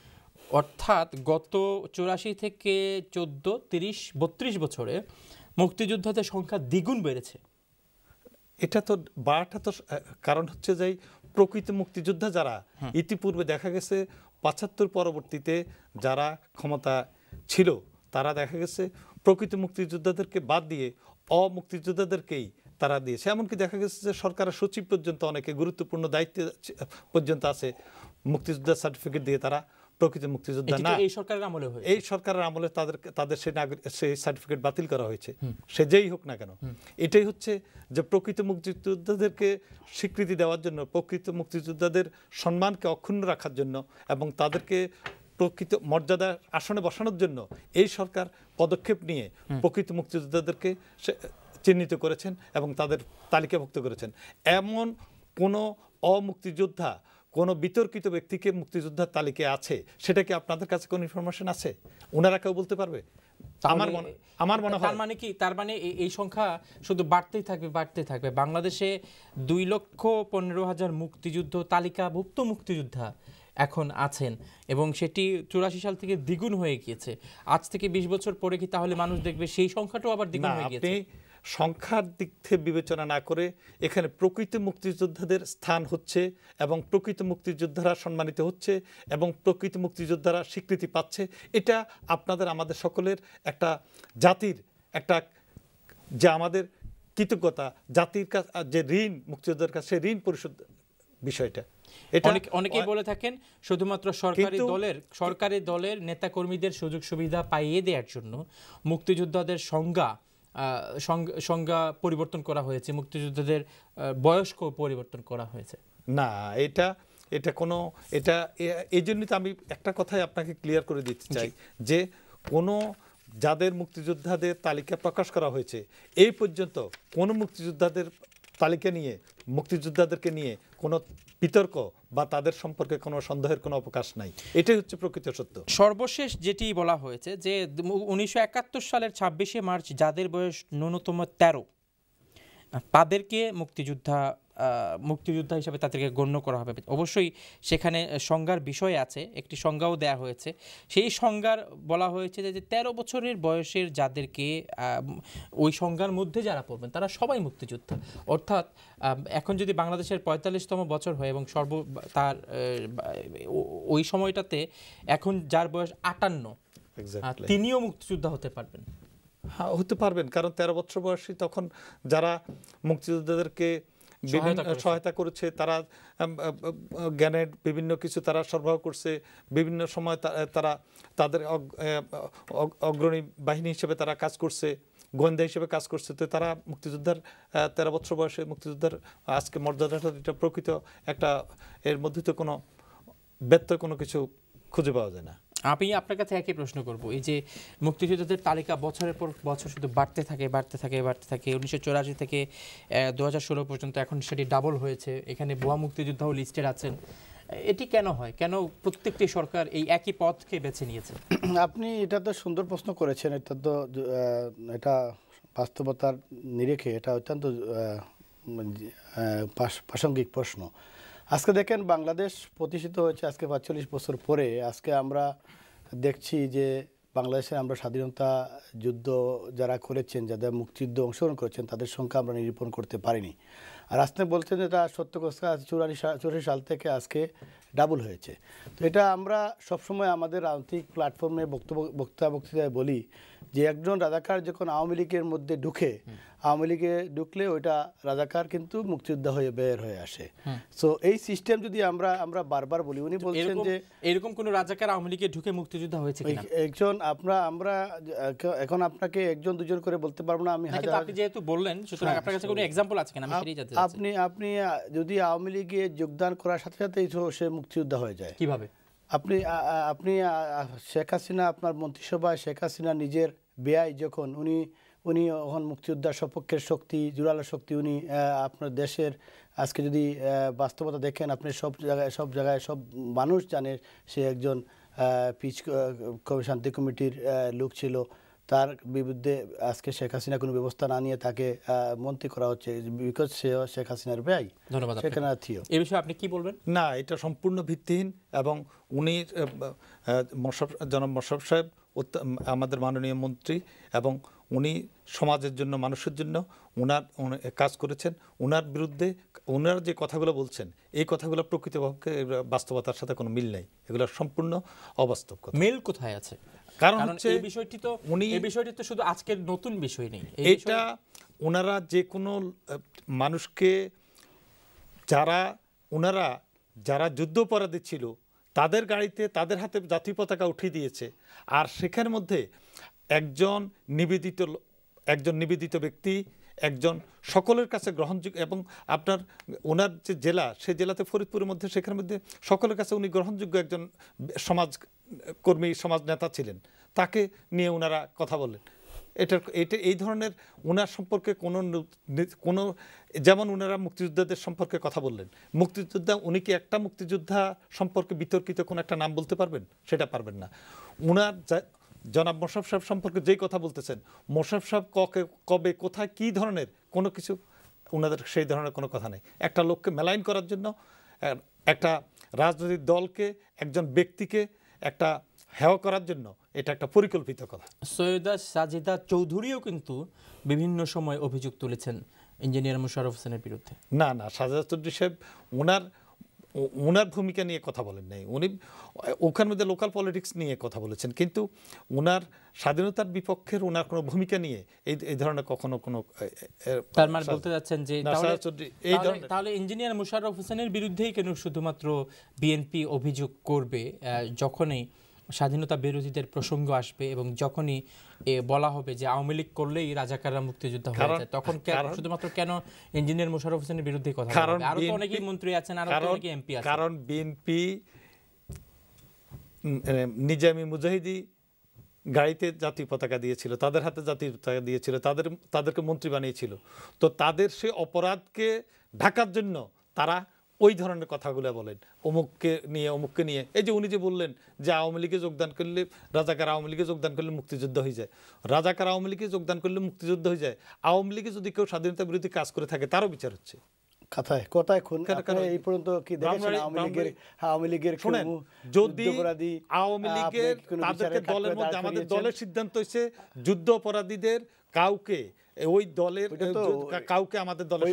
অর্থাৎ গত চুরাশি থেকে চোদ্দ তিরিশ বত্রিশ বছরে মুক্তিযোদ্ধাদের সংখ্যা দ্বিগুণ বেড়েছে। এটা তো বাড়াটা তো কারণ হচ্ছে যে প্রকৃত মুক্তিযোদ্ধা যারা ইতিপূর্বে দেখা গেছে পঁচাত্তর পরবর্তীতে যারা ক্ষমতা ছিল, তারা দেখা গেছে প্রকৃত মুক্তিযোদ্ধাদেরকে বাদ দিয়ে অমুক্তিযোদ্ধাদেরকেই তারা দিয়েছে। এমনকি দেখা গেছে যে সরকারের সচিব পর্যন্ত অনেকে গুরুত্বপূর্ণ দায়িত্বে পর্যন্ত আছে, মুক্তিযোদ্ধার সার্টিফিকেট দিয়ে তারা প্রকৃত মুক্তিযোদ্ধা না। এই সরকারের আমলে এই সরকারের আমলে তাদের তাদের সেই নাগরিক সেই সার্টিফিকেট বাতিল করা হয়েছে, সে যেই হোক না কেন। এটাই হচ্ছে যে প্রকৃত মুক্তিযোদ্ধাদেরকে স্বীকৃতি দেওয়ার জন্য, প্রকৃত মুক্তিযোদ্ধাদের সম্মানকে অক্ষুণ্ণ রাখার জন্য এবং তাদেরকে প্রকৃত মর্যাদা আসনে বসানোর জন্য এই সরকার পদক্ষেপ নিয়ে প্রকৃত মুক্তিযোদ্ধাদেরকে চিহ্নিত করেছেন এবং তাদের তালিকাভুক্ত করেছেন। এমন কোনো অমুক্তিযোদ্ধা, কোনো বিতর্কিত ব্যক্তিকে মুক্তিযোদ্ধার তালিকায় আছে, সেটা কি আপনাদের কাছে কোনো ইনফরমেশন আছে? ওনারা কেউ বলতে পারবে? আমার মনে আমার মনে হয়, তার মানে কি, তার মানে এই সংখ্যা শুধু বাড়তেই থাকবে বাড়তেই থাকবে। বাংলাদেশে দুই লক্ষ পনেরো হাজার মুক্তিযুদ্ধ তালিকাভুক্ত মুক্তিযোদ্ধা এখন আছেন, এবং সেটি চুরাশি সাল থেকে দ্বিগুণ হয়ে গিয়েছে। আজ থেকে বিশ বছর পরে কি তাহলে মানুষ দেখবে সেই সংখ্যাটাও আবার দ্বিগুণ হয়ে গিয়েছে? সংখ্যার দিক থেকে বিবেচনা না করে এখানে প্রকৃত মুক্তিযোদ্ধাদের স্থান হচ্ছে এবং প্রকৃত মুক্তিযোদ্ধারা সম্মানিত হচ্ছে এবং প্রকৃত মুক্তিযোদ্ধারা স্বীকৃতি পাচ্ছে। এটা আপনাদের আমাদের সকলের একটা জাতির একটা যে আমাদের কৃতজ্ঞতা, জাতির কাছে যে ঋণ, মুক্তিযোদ্ধার কাছে ঋণ পরিশোধ বিষয়টা। এটা অনেকেই বলে থাকেন শুধুমাত্র সরকারি দলের সরকারি দলের নেতাকর্মীদের সুযোগ সুবিধা পাইয়ে দেওয়ার জন্য মুক্তিযোদ্ধাদের সংজ্ঞা সংজ্ঞা পরিবর্তন করা হয়েছে, মুক্তিযোদ্ধাদের বয়স্ক পরিবর্তন করা হয়েছে। না, এটা এটা কোনো এটা এই জন্যই তো আমি একটা কথাই আপনাকে ক্লিয়ার করে দিতে চাই যে কোনো যাদের মুক্তিযোদ্ধাদের তালিকা প্রকাশ করা হয়েছে এই পর্যন্ত কোনো মুক্তিযোদ্ধাদের তালিকা নিয়ে মুক্তিযোদ্ধাদেরকে নিয়ে কোনো বিতর্ক বা তাদের সম্পর্কে কোনো সন্দেহের কোনো অবকাশ নাই, এটাই হচ্ছে প্রকৃত সত্য। সর্বশেষ যেটি বলা হয়েছে যে উনিশশো একাত্তর সালের ছাব্বিশে মার্চ যাদের বয়স ন্যূনতম তেরো তাদেরকে মুক্তিযোদ্ধা মুক্তিযোদ্ধা হিসাবে তাদেরকে গণ্য করা হবে। অবশ্যই সেখানে সংজ্ঞার বিষয় আছে, একটি সংজ্ঞাও দেয়া হয়েছে। সেই সংজ্ঞার বলা হয়েছে যে তেরো বছরের বয়সের যাদেরকে ওই সংজ্ঞার মধ্যে যারা পড়বেন তারা সবাই মুক্তিযোদ্ধা। অর্থাৎ এখন যদি বাংলাদেশের পঁয়তাল্লিশতম বছর হয় এবং সর্ব তার ওই সময়টাতে এখন যার বয়স আটান্ন তিনিও মুক্তিযোদ্ধা হতে পারবেন। হ্যাঁ, হতে পারবেন, কারণ তেরো বছর বয়সী তখন যারা মুক্তিযোদ্ধাদেরকে বিভিন্ন সহায়তা করেছে, তারা জ্ঞানের বিভিন্ন কিছু তারা সরবরাহ করছে, বিভিন্ন সময় তারা তাদের অগ্রণী বাহিনী হিসেবে তারা কাজ করছে, গোয়েন্দা হিসেবে কাজ করছে। তো তারা মুক্তিযোদ্ধার তেরো বছর বয়সে মুক্তিযোদ্ধার আজকে মর্যাদাটা এটা প্রকৃত একটা, এর মধ্যে তো কোনো ব্যত্যয় কোনো কিছু খুঁজে পাওয়া যায় না। আমি আপনার কাছে একই প্রশ্ন করব, এই যে মুক্তিযোদ্ধাদের তালিকা বছরের পর বছর শুধু বাড়তে থাকে বাড়তে থাকে বাড়তে থাকে উনিশশো চৌরাশি থেকে দু হাজার ষোলো পর্যন্ত এখন সেটি ডাবল হয়েছে, এখানে ভুয়া মুক্তিযোদ্ধাও লিস্টেড আছেন, এটি কেন হয়? কেন প্রত্যেকটি সরকার এই একই পথকে বেছে নিয়েছে? আপনি এটা তো সুন্দর প্রশ্ন করেছেন, এটা তো এটা বাস্তবতার নিরিখে এটা অত্যন্ত প্রাসঙ্গিক প্রশ্ন। আজকে দেখেন বাংলাদেশ প্রতিষ্ঠিত হয়েছে আজকে পাঁচচল্লিশ বছর পরে। আজকে আমরা দেখছি যে বাংলাদেশে আমরা স্বাধীনতা যুদ্ধ যারা করেছেন, যাদের মুক্তিযুদ্ধ অংশগ্রহণ করেছেন তাদের সংখ্যা আমরা নিরূপণ করতে পারিনি। আর আজকে বলছেন যে এটা সত্য কথা, চুরাশি চুরাশি সাল থেকে আজকে ডাবল হয়েছে। তো এটা আমরা সবসময় আমাদের রাজনৈতিক প্ল্যাটফর্মে বক্তব্য বক্তৃতা বক্তৃতায় বলি যে একজন রাজাকার যখন আওয়ামী লীগের মধ্যে ঢুকে, আওয়ামী লীগে ঢুকলে ওইটা রাজাকার কিন্তু মুক্তিযোদ্ধা হয়ে বের হয়ে আসে। সো এই সিস্টেম যদি আমরা আমরা বারবার বলি, উনি বলছেন যে এরকম কোন রাজাকার আওয়ামী লীগে ঢুকে মুক্তিযোদ্ধা হয়েছে কিনা? একজন আমরা আমরা এখন আপনাকে একজন দুজন করে বলতে পারবো না। আমি হাজার, আপনি যেহেতু বললেন সুতরাং আপনার কাছে কোনো एग्जांपल আছে কিনা আমি সেটাই জানতে চাচ্ছি। আপনি আপনি যদি আওয়ামী লীগে যোগদান করার সাথে সাথেই সে মুক্তিযোদ্ধা হয়ে যায় কিভাবে? আপনি আপনি শেখ হাসিনা আপনার মন্ত্রিসভায় শেখ হাসিনা নিজের বেয়াই যখন উনি উনি এখন মুক্তিযোদ্ধার সপক্ষের শক্তি, জোরালো শক্তি, উনি আপনার দেশের আজকে যদি বাস্তবতা দেখেন আপনি সব জায়গায় সব জায়গায় সব মানুষ জানে সে একজন পিচ শান্তি কমিটির লোক ছিল। তার বিরুদ্ধে আজকে শেখ হাসিনা কোনো ব্যবস্থা না নিয়ে তাকে মন্ত্রী করা হচ্ছে বিকজ সে শেখ হাসিনার বেয়াই। ধন্যবাদ। সেখানে থিও এই বিষয়ে আপনি কি বলবেন? না, এটা সম্পূর্ণ ভিত্তিহীন এবং উনি মোশাররফ জনাব মোশাররফ সাহেব আমাদের মাননীয় মন্ত্রী এবং উনি সমাজের জন্য মানুষের জন্য ওনার কাজ করেছেন। ওনার বিরুদ্ধে ওনার যে কথাগুলো বলছেন এই কথাগুলো প্রকৃতপক্ষে বাস্তবতার সাথে কোনো মিল নেই, এগুলো সম্পূর্ণ অবাস্তব কথা। মিল কোথায় আছে? কারণ হচ্ছে এই বিষয়টি তো উনি এই বিষয়টি তো শুধু আজকের নতুন বিষয় নেই, এটা ওনারা যে কোনো মানুষকে যারা ওনারা যারা যুদ্ধাপরাধী ছিল তাদের গাড়িতে তাদের হাতে জাতীয় পতাকা উঠিয়ে দিয়েছে। আর সেখানের মধ্যে একজন নিবেদিত একজন নিবেদিত ব্যক্তি, একজন সকলের কাছে গ্রহণযোগ্য এবং আপনার ওনার যে জেলা সেই জেলাতে ফরিদপুরের মধ্যে সেখানের মধ্যে সকলের কাছে উনি গ্রহণযোগ্য একজন সমাজ কর্মী সমাজ নেতা ছিলেন, তাকে নিয়ে ওনারা কথা বলেন। এটা এটা এই ধরনের ওনার সম্পর্কে কোনো কোনো যেমন ওনারা মুক্তিযোদ্ধাদের সম্পর্কে কথা বললেন, মুক্তিযোদ্ধা উনি কি একটা মুক্তিযোদ্ধা সম্পর্কে বিতর্কিত কোনো একটা নাম বলতে পারবেন? সেটা পারবেন না। ওনার জনাব মোশাররফ সাহেব সম্পর্কে যেই কথা বলতেছেন, মোশাররফ সাহেব ককে কবে কোথায় কী ধরনের কোনো কিছু ওনাদের সেই ধরনের কোনো কথা নেই। একটা লোককে মেলাইন করার জন্য, একটা রাজনৈতিক দলকে, একজন ব্যক্তিকে একটা হেয় করার জন্য এটা একটা পরিকল্পিত কথা। সৈয়দা সাজিদা চৌধুরীও কিন্তু বিভিন্ন সময় অভিযোগ তুলেছেন ইঞ্জিনিয়ার মোশাররফ হোসেনের বিরুদ্ধে। না না, সাজিদা চৌধুরী সাহেব ওনার ওনার ভূমিকা নিয়ে কথা বলেন নাই, উনি ওখানের মধ্যে লোকাল পলিটিক্স নিয়ে কথা বলেছেন, কিন্তু ওনার স্বাধীনতার বিপক্ষের ওনার কোনো ভূমিকা নিয়ে এই এই ধরনের কখনো কোনো তার মানে বলতে যাচ্ছেন যে তাহলে ইঞ্জিনিয়ার মোশাররফ হোসেনের বিরুদ্ধেই কেন শুধুমাত্র বিএনপি অভিযোগ করবে যখনই স্বাধীনতা বিরোধীদের প্রসঙ্গ আসবে এবং যখনই এ বলা হবে যে আওয়ামী লীগ করলেই রাজাকাররা মুক্তিযোদ্ধা হয়ে যায়, তখন শুধুমাত্র কেন ইঞ্জিনিয়ার মোশাররফ হোসেনের বিরুদ্ধে কথা বলবে? আরো তো অনেকেই মন্ত্রী আছেন, আরো তো অনেকেই এমপি আছেন। কারণ বিএনপি নিজামী মুজাহিদি গাড়িতে জাতীয় পতাকা দিয়েছিল, তাদের হাতে জাতীয় পতাকা দিয়েছিল, তাদের তাদেরকে মন্ত্রী বানিয়েছিল। তো তাদের সে অপরাধকে ঢাকার জন্য তারা ওই ধরনের কথাগুলো বলেন, অমুককে নিয়ে অমুককে নিয়ে। এই যে উনি যে বললেন যে আওয়ামী লীগে যোগদান করলে রাজাকার আওয়ামী লীগে যোগদান করলে মুক্তিযুদ্ধ হয়ে যায়, রাজাকার আওয়ামী লীগে যোগদান করলে মুক্তিযুদ্ধ হয়ে যায়। আওয়ামী লীগে যদি কেউ স্বাধীনতা বিরোধী কাজ করে থাকে তারও বিচার হচ্ছে। কথায় কথায় খুন এই পর্যন্ত কি দেখেছেন আওয়ামী লীগের আওয়ামী লীগের শুনেন, যদি আওয়ামী লীগের তাদেরকে দলের মধ্যে, আমাদের দলের সিদ্ধান্ত হচ্ছে যুদ্ধ অপরাধীদের কাউকে ওই দলের কাউকে আমাদের দলের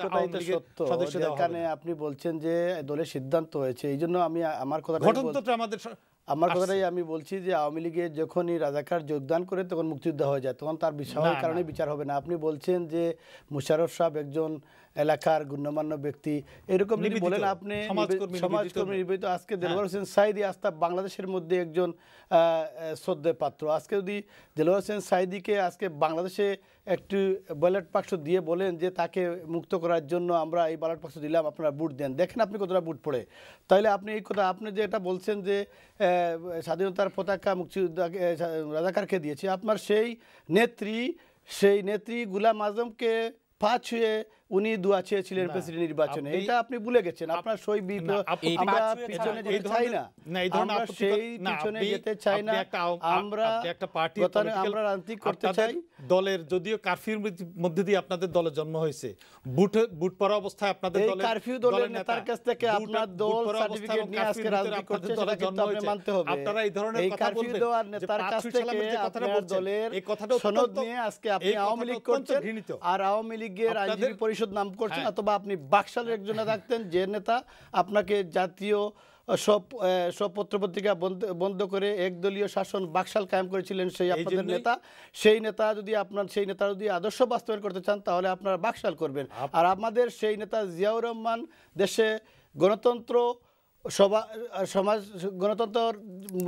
সদস্য দেওয়া হবে না। আপনি বলছেন যে দলের সিদ্ধান্ত হয়েছে, এই জন্য আমি আমার কথা গঠনতন্ত্র আমাদের আমার কথাটাই আমি বলছি যে আওয়ামী লীগে যখনই রাজাকার যোগদান করে তখন মুক্তিযোদ্ধা হয়ে যায়, তখন তার বিষয়ের কারণে বিচার হবে না। আপনি বলছেন যে মোশাররফ সাহেব একজন এলাকার গণ্যমান্য ব্যক্তি, এরকম যদি বলেন আপনি সমাজকর্মী নিবেদিত, আজকে দেলোয়ার হোসেন সাঈদী আস্থা বাংলাদেশের মধ্যে একজন শ্রদ্ধেয় পাত্র। আজকে যদি দেলোয়ার হোসেন সাঈদীকে আজকে বাংলাদেশে একটু ব্যালট বাক্স দিয়ে বলেন যে তাকে মুক্ত করার জন্য আমরা এই ব্যালট বাক্স দিলাম, আপনারা ভোট দেন, দেখেন আপনি কতটা ভোট পড়ে। তাহলে আপনি এই কথা, আপনি যে এটা বলছেন যে স্বাধীনতার পতাকা মুক্তিযোদ্ধাকে রাজাকারকে দিয়েছে, আপনার সেই নেত্রী সেই নেত্রী গোলাম আজমকে পা ছুঁয়ে উনি দোয়া চেয়েছিলেন প্রেসিডেন্ট নির্বাচনে, এটা আপনি ভুলে গেছেন। আপনার সই আমরা পিছনে যেতে চাই না, আমরা সেই পিছনে যেতে চাই না, আমরা একটা পার্টি আমরা রাজনীতি করতে চাই। দলের যদিও কারফিউর মধ্যে দিয়ে আপনাদের দলের জন্ম হয়েছে, বুট বুট পরা অবস্থায় আপনাদের দলের কারফিউ দলের নেতার কাছ থেকে আপনার দল সার্টিফিকেট নিয়ে আজকে রাজনীতি করতে, সেটা কিন্তু আপনি মানতে হবে। আপনারা এই ধরনের কথা বলবেন, কারফিউ দেওয়ার নেতার কাছ থেকে আপনার দলের সনদ নিয়ে আজকে আপনি আওয়ামী লীগ করছেন, আর আওয়ামী লীগের আইনজীবী পরিষদ নাম করছেন, অথবা আপনি বাকশালের একজন থাকতেন যে নেতা আপনাকে জাতীয় সব সব পত্রপত্রিকা বন্ধ করে একদলীয় শাসন বাকশাল কায়েম করেছিলেন, সেই আপনাদের নেতা। সেই নেতা যদি আপনার সেই নেতা যদি আদর্শ বাস্তবায়ন করতে চান তাহলে আপনারা বাকশাল করবেন। আর আমাদের সেই নেতা জিয়াউর রহমান দেশে গণতন্ত্র সভা সমাজ গণতন্ত্রের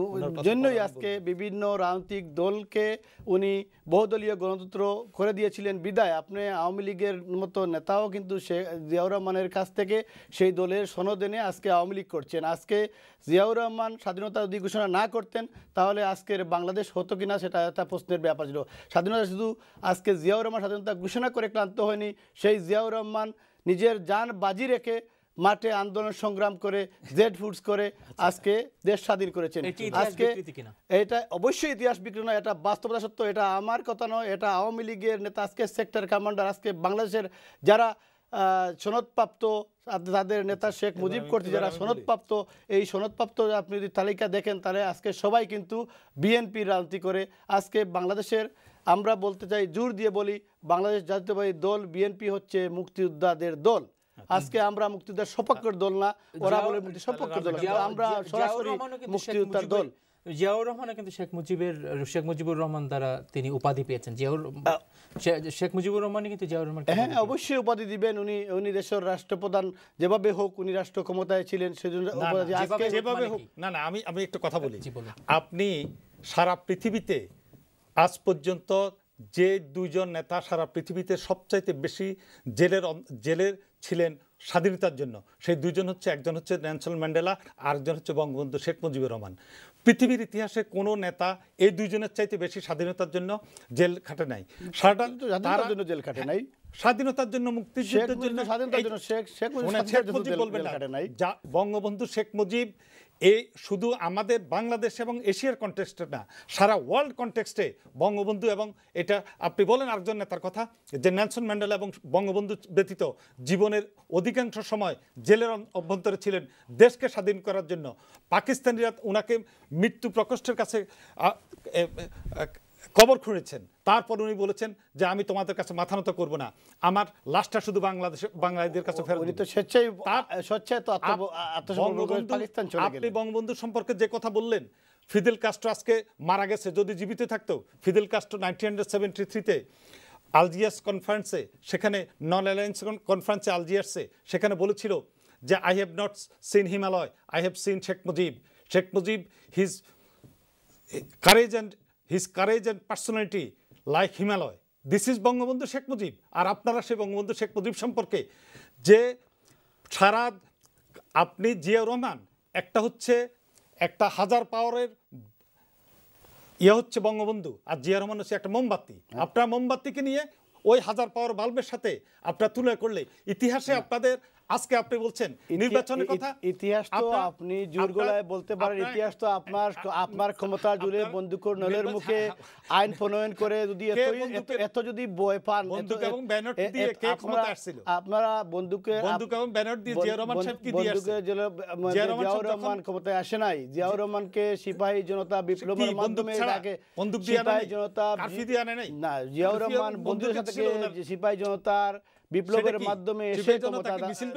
জন্যই আজকে বিভিন্ন রাজনৈতিক দলকে উনি বহুদলীয় গণতন্ত্র করে দিয়েছিলেন। বিদায় আপনি আওয়ামী লীগের মতো নেতাও কিন্তু সে জিয়াউর রহমানের কাছ থেকে সেই দলের সনদ এনে আজকে আওয়ামী লীগ করছেন। আজকে জিয়াউর রহমান স্বাধীনতা যদি ঘোষণা না করতেন তাহলে আজকের বাংলাদেশ হতো কিনা সেটা একটা প্রশ্নের ব্যাপার ছিল। স্বাধীনতা শুধু আজকে জিয়াউর রহমান স্বাধীনতা ঘোষণা করে ক্লান্ত হয়নি, সেই জিয়াউর রহমান নিজের জান বাজি রেখে মাঠে আন্দোলন সংগ্রাম করে জেড ফুডস করে আজকে দেশ স্বাধীন করেছেন। আজকে এটা অবশ্যই ইতিহাস বিকৃতি নয়, এটা বাস্তবতা সত্য, এটা আমার কথা নয়, এটা আওয়ামী লীগের নেতা আজকে সেক্টর কমান্ডার, আজকে বাংলাদেশের যারা সনদপ্রাপ্ত তাদের নেতা শেখ মুজিব কর্তৃক যারা সনদপ্রাপ্ত, এই সনদপ্রাপ্ত আপনি যদি তালিকা দেখেন তাহলে আজকে সবাই কিন্তু বিএনপির রাজনীতি করে। আজকে বাংলাদেশের আমরা বলতে চাই, জোর দিয়ে বলি, বাংলাদেশ জাতীয়তাবাদী দল বিএনপি হচ্ছে মুক্তিযোদ্ধাদের দল। আজকে আমরা মুক্তিযোদ্ধার সপক্ষের দল না, ওরা বলে মুক্তি সপক্ষের দল, আমরা সরাসরি মুক্তিযোদ্ধার দল। জিয়াউর রহমান কিন্তু শেখ মুজিবের শেখ মুজিবুর রহমান দ্বারা তিনি উপাধি পেয়েছেন। জিয়াউর শেখ মুজিবুর রহমান কিন্তু জিয়াউর রহমান হ্যাঁ অবশ্যই উপাধি দিবেন, উনি উনি দেশের রাষ্ট্রপ্রধান যেভাবে হোক উনি রাষ্ট্র ক্ষমতায় ছিলেন সেজন্য যেভাবে হোক। না না আমি আমি একটা কথা বলি, আপনি সারা পৃথিবীতে আজ পর্যন্ত যে দুইজন নেতা সারা পৃথিবীতে সবচাইতে বেশি জেলের জেলের ছিলেন স্বাধীনতার জন্য, সেই দুইজন হচ্ছে, একজন হচ্ছে নেলসন ম্যান্ডেলা, আরেকজন হচ্ছে বঙ্গবন্ধু শেখ মুজিবুর রহমান। পৃথিবীর ইতিহাসে কোনো নেতা এই দুইজনের চাইতে বেশি স্বাধীনতার জন্য জেল খাটে নাই, স্বাধীনতার জন্য জেল খাটে নাই, স্বাধীনতার জন্য মুক্তিযুদ্ধের জন্য স্বাধীনতার জন্য শেখ শেখ মুজিব বলবেন না, বঙ্গবন্ধু শেখ মুজিব এই শুধু আমাদের বাংলাদেশ এবং এশিয়ার কনটেক্সটে না, সারা ওয়ার্ল্ড কনটেক্সটে বঙ্গবন্ধু, এবং এটা আপনি বলেন আরেকজন নেতার কথা যে নেলসন ম্যান্ডেলা এবং বঙ্গবন্ধু ব্যতীত জীবনের অধিকাংশ সময় জেলের অভ্যন্তরে ছিলেন দেশকে স্বাধীন করার জন্য। পাকিস্তানিরা ওনাকে মৃত্যু প্রকোষ্ঠের কাছে কবর খুঁড়েছেন, তারপর উনি বলেছেন যে আমি তোমাদের কাছে মাথা নত করবো না, আমার লাশটা শুধু বাংলাদেশ বাঙালিদের কাছে ফেরত দিন। আপনি বঙ্গবন্ধু সম্পর্কে যে কথা বললেন, ফিদেল কাস্ট্রো আজকে মারা গেছে, যদি জীবিত থাকতো ফিদেল কাস্ট্রো নাইনটিন সেভেন্টি থ্রিতে আলজিয়ার্স কনফারেন্সে, সেখানে নন অ্যালায়েন্স কনফারেন্সে আলজিয়ার্সে, সেখানে বলেছিল যে I have not seen Himalaya, I have seen Sheikh Mujib. Sheikh Mujib his courage and his courage and personality like Himalaya. This is Bangabandhu Sheikh Mujib. আর আপনারা সেই বঙ্গবন্ধু শেখ মুজিব সম্পর্কে যে সারা আপনি জিয়াউর রহমান একটা হচ্ছে একটা হাজার পাওয়ারের ইয়ে হচ্ছে বঙ্গবন্ধু, আর জিয়া রহমান হচ্ছে একটা মোমবাতি। আপনার মোমবাতিকে নিয়ে ওই হাজার পাওয়ার বাল্বের সাথে আপনার তুলনা করলে ইতিহাসে আপনাদের আজকে আপনি বলছেন নির্বাচনের কথা, ইতিহাস তো আপনি জোর গলায় বলতে পারেন, ইতিহাস তো আপনার আপনার ক্ষমতা জুড়ে বন্দুকের নলের মুখে আইন প্রণয়ন করে যদি এত যদি বয় পান, বন্দুক এবং ব্যানার দিয়ে কে ক্ষমতা আসছিল? আপনারা বন্দুকে বন্দুক এবং ব্যানার দিয়ে জিয়া রহমান সাহেব কি দিয়ে আসছে? জিয়াউর রহমান ক্ষমতায় আসে নাই। জিয়াউর রহমানকে সিপাহী জনতা বিপ্লবের মাধ্যমে তাকে বন্দুক দিয়ে সিপাহী জনতা কাফি দিয়ে আনে নাই না, জিয়াউর রহমান বন্দুকের সাথে সিপাহী জনতার বিপ্লবের মাধ্যমে এসে ক্ষমতা,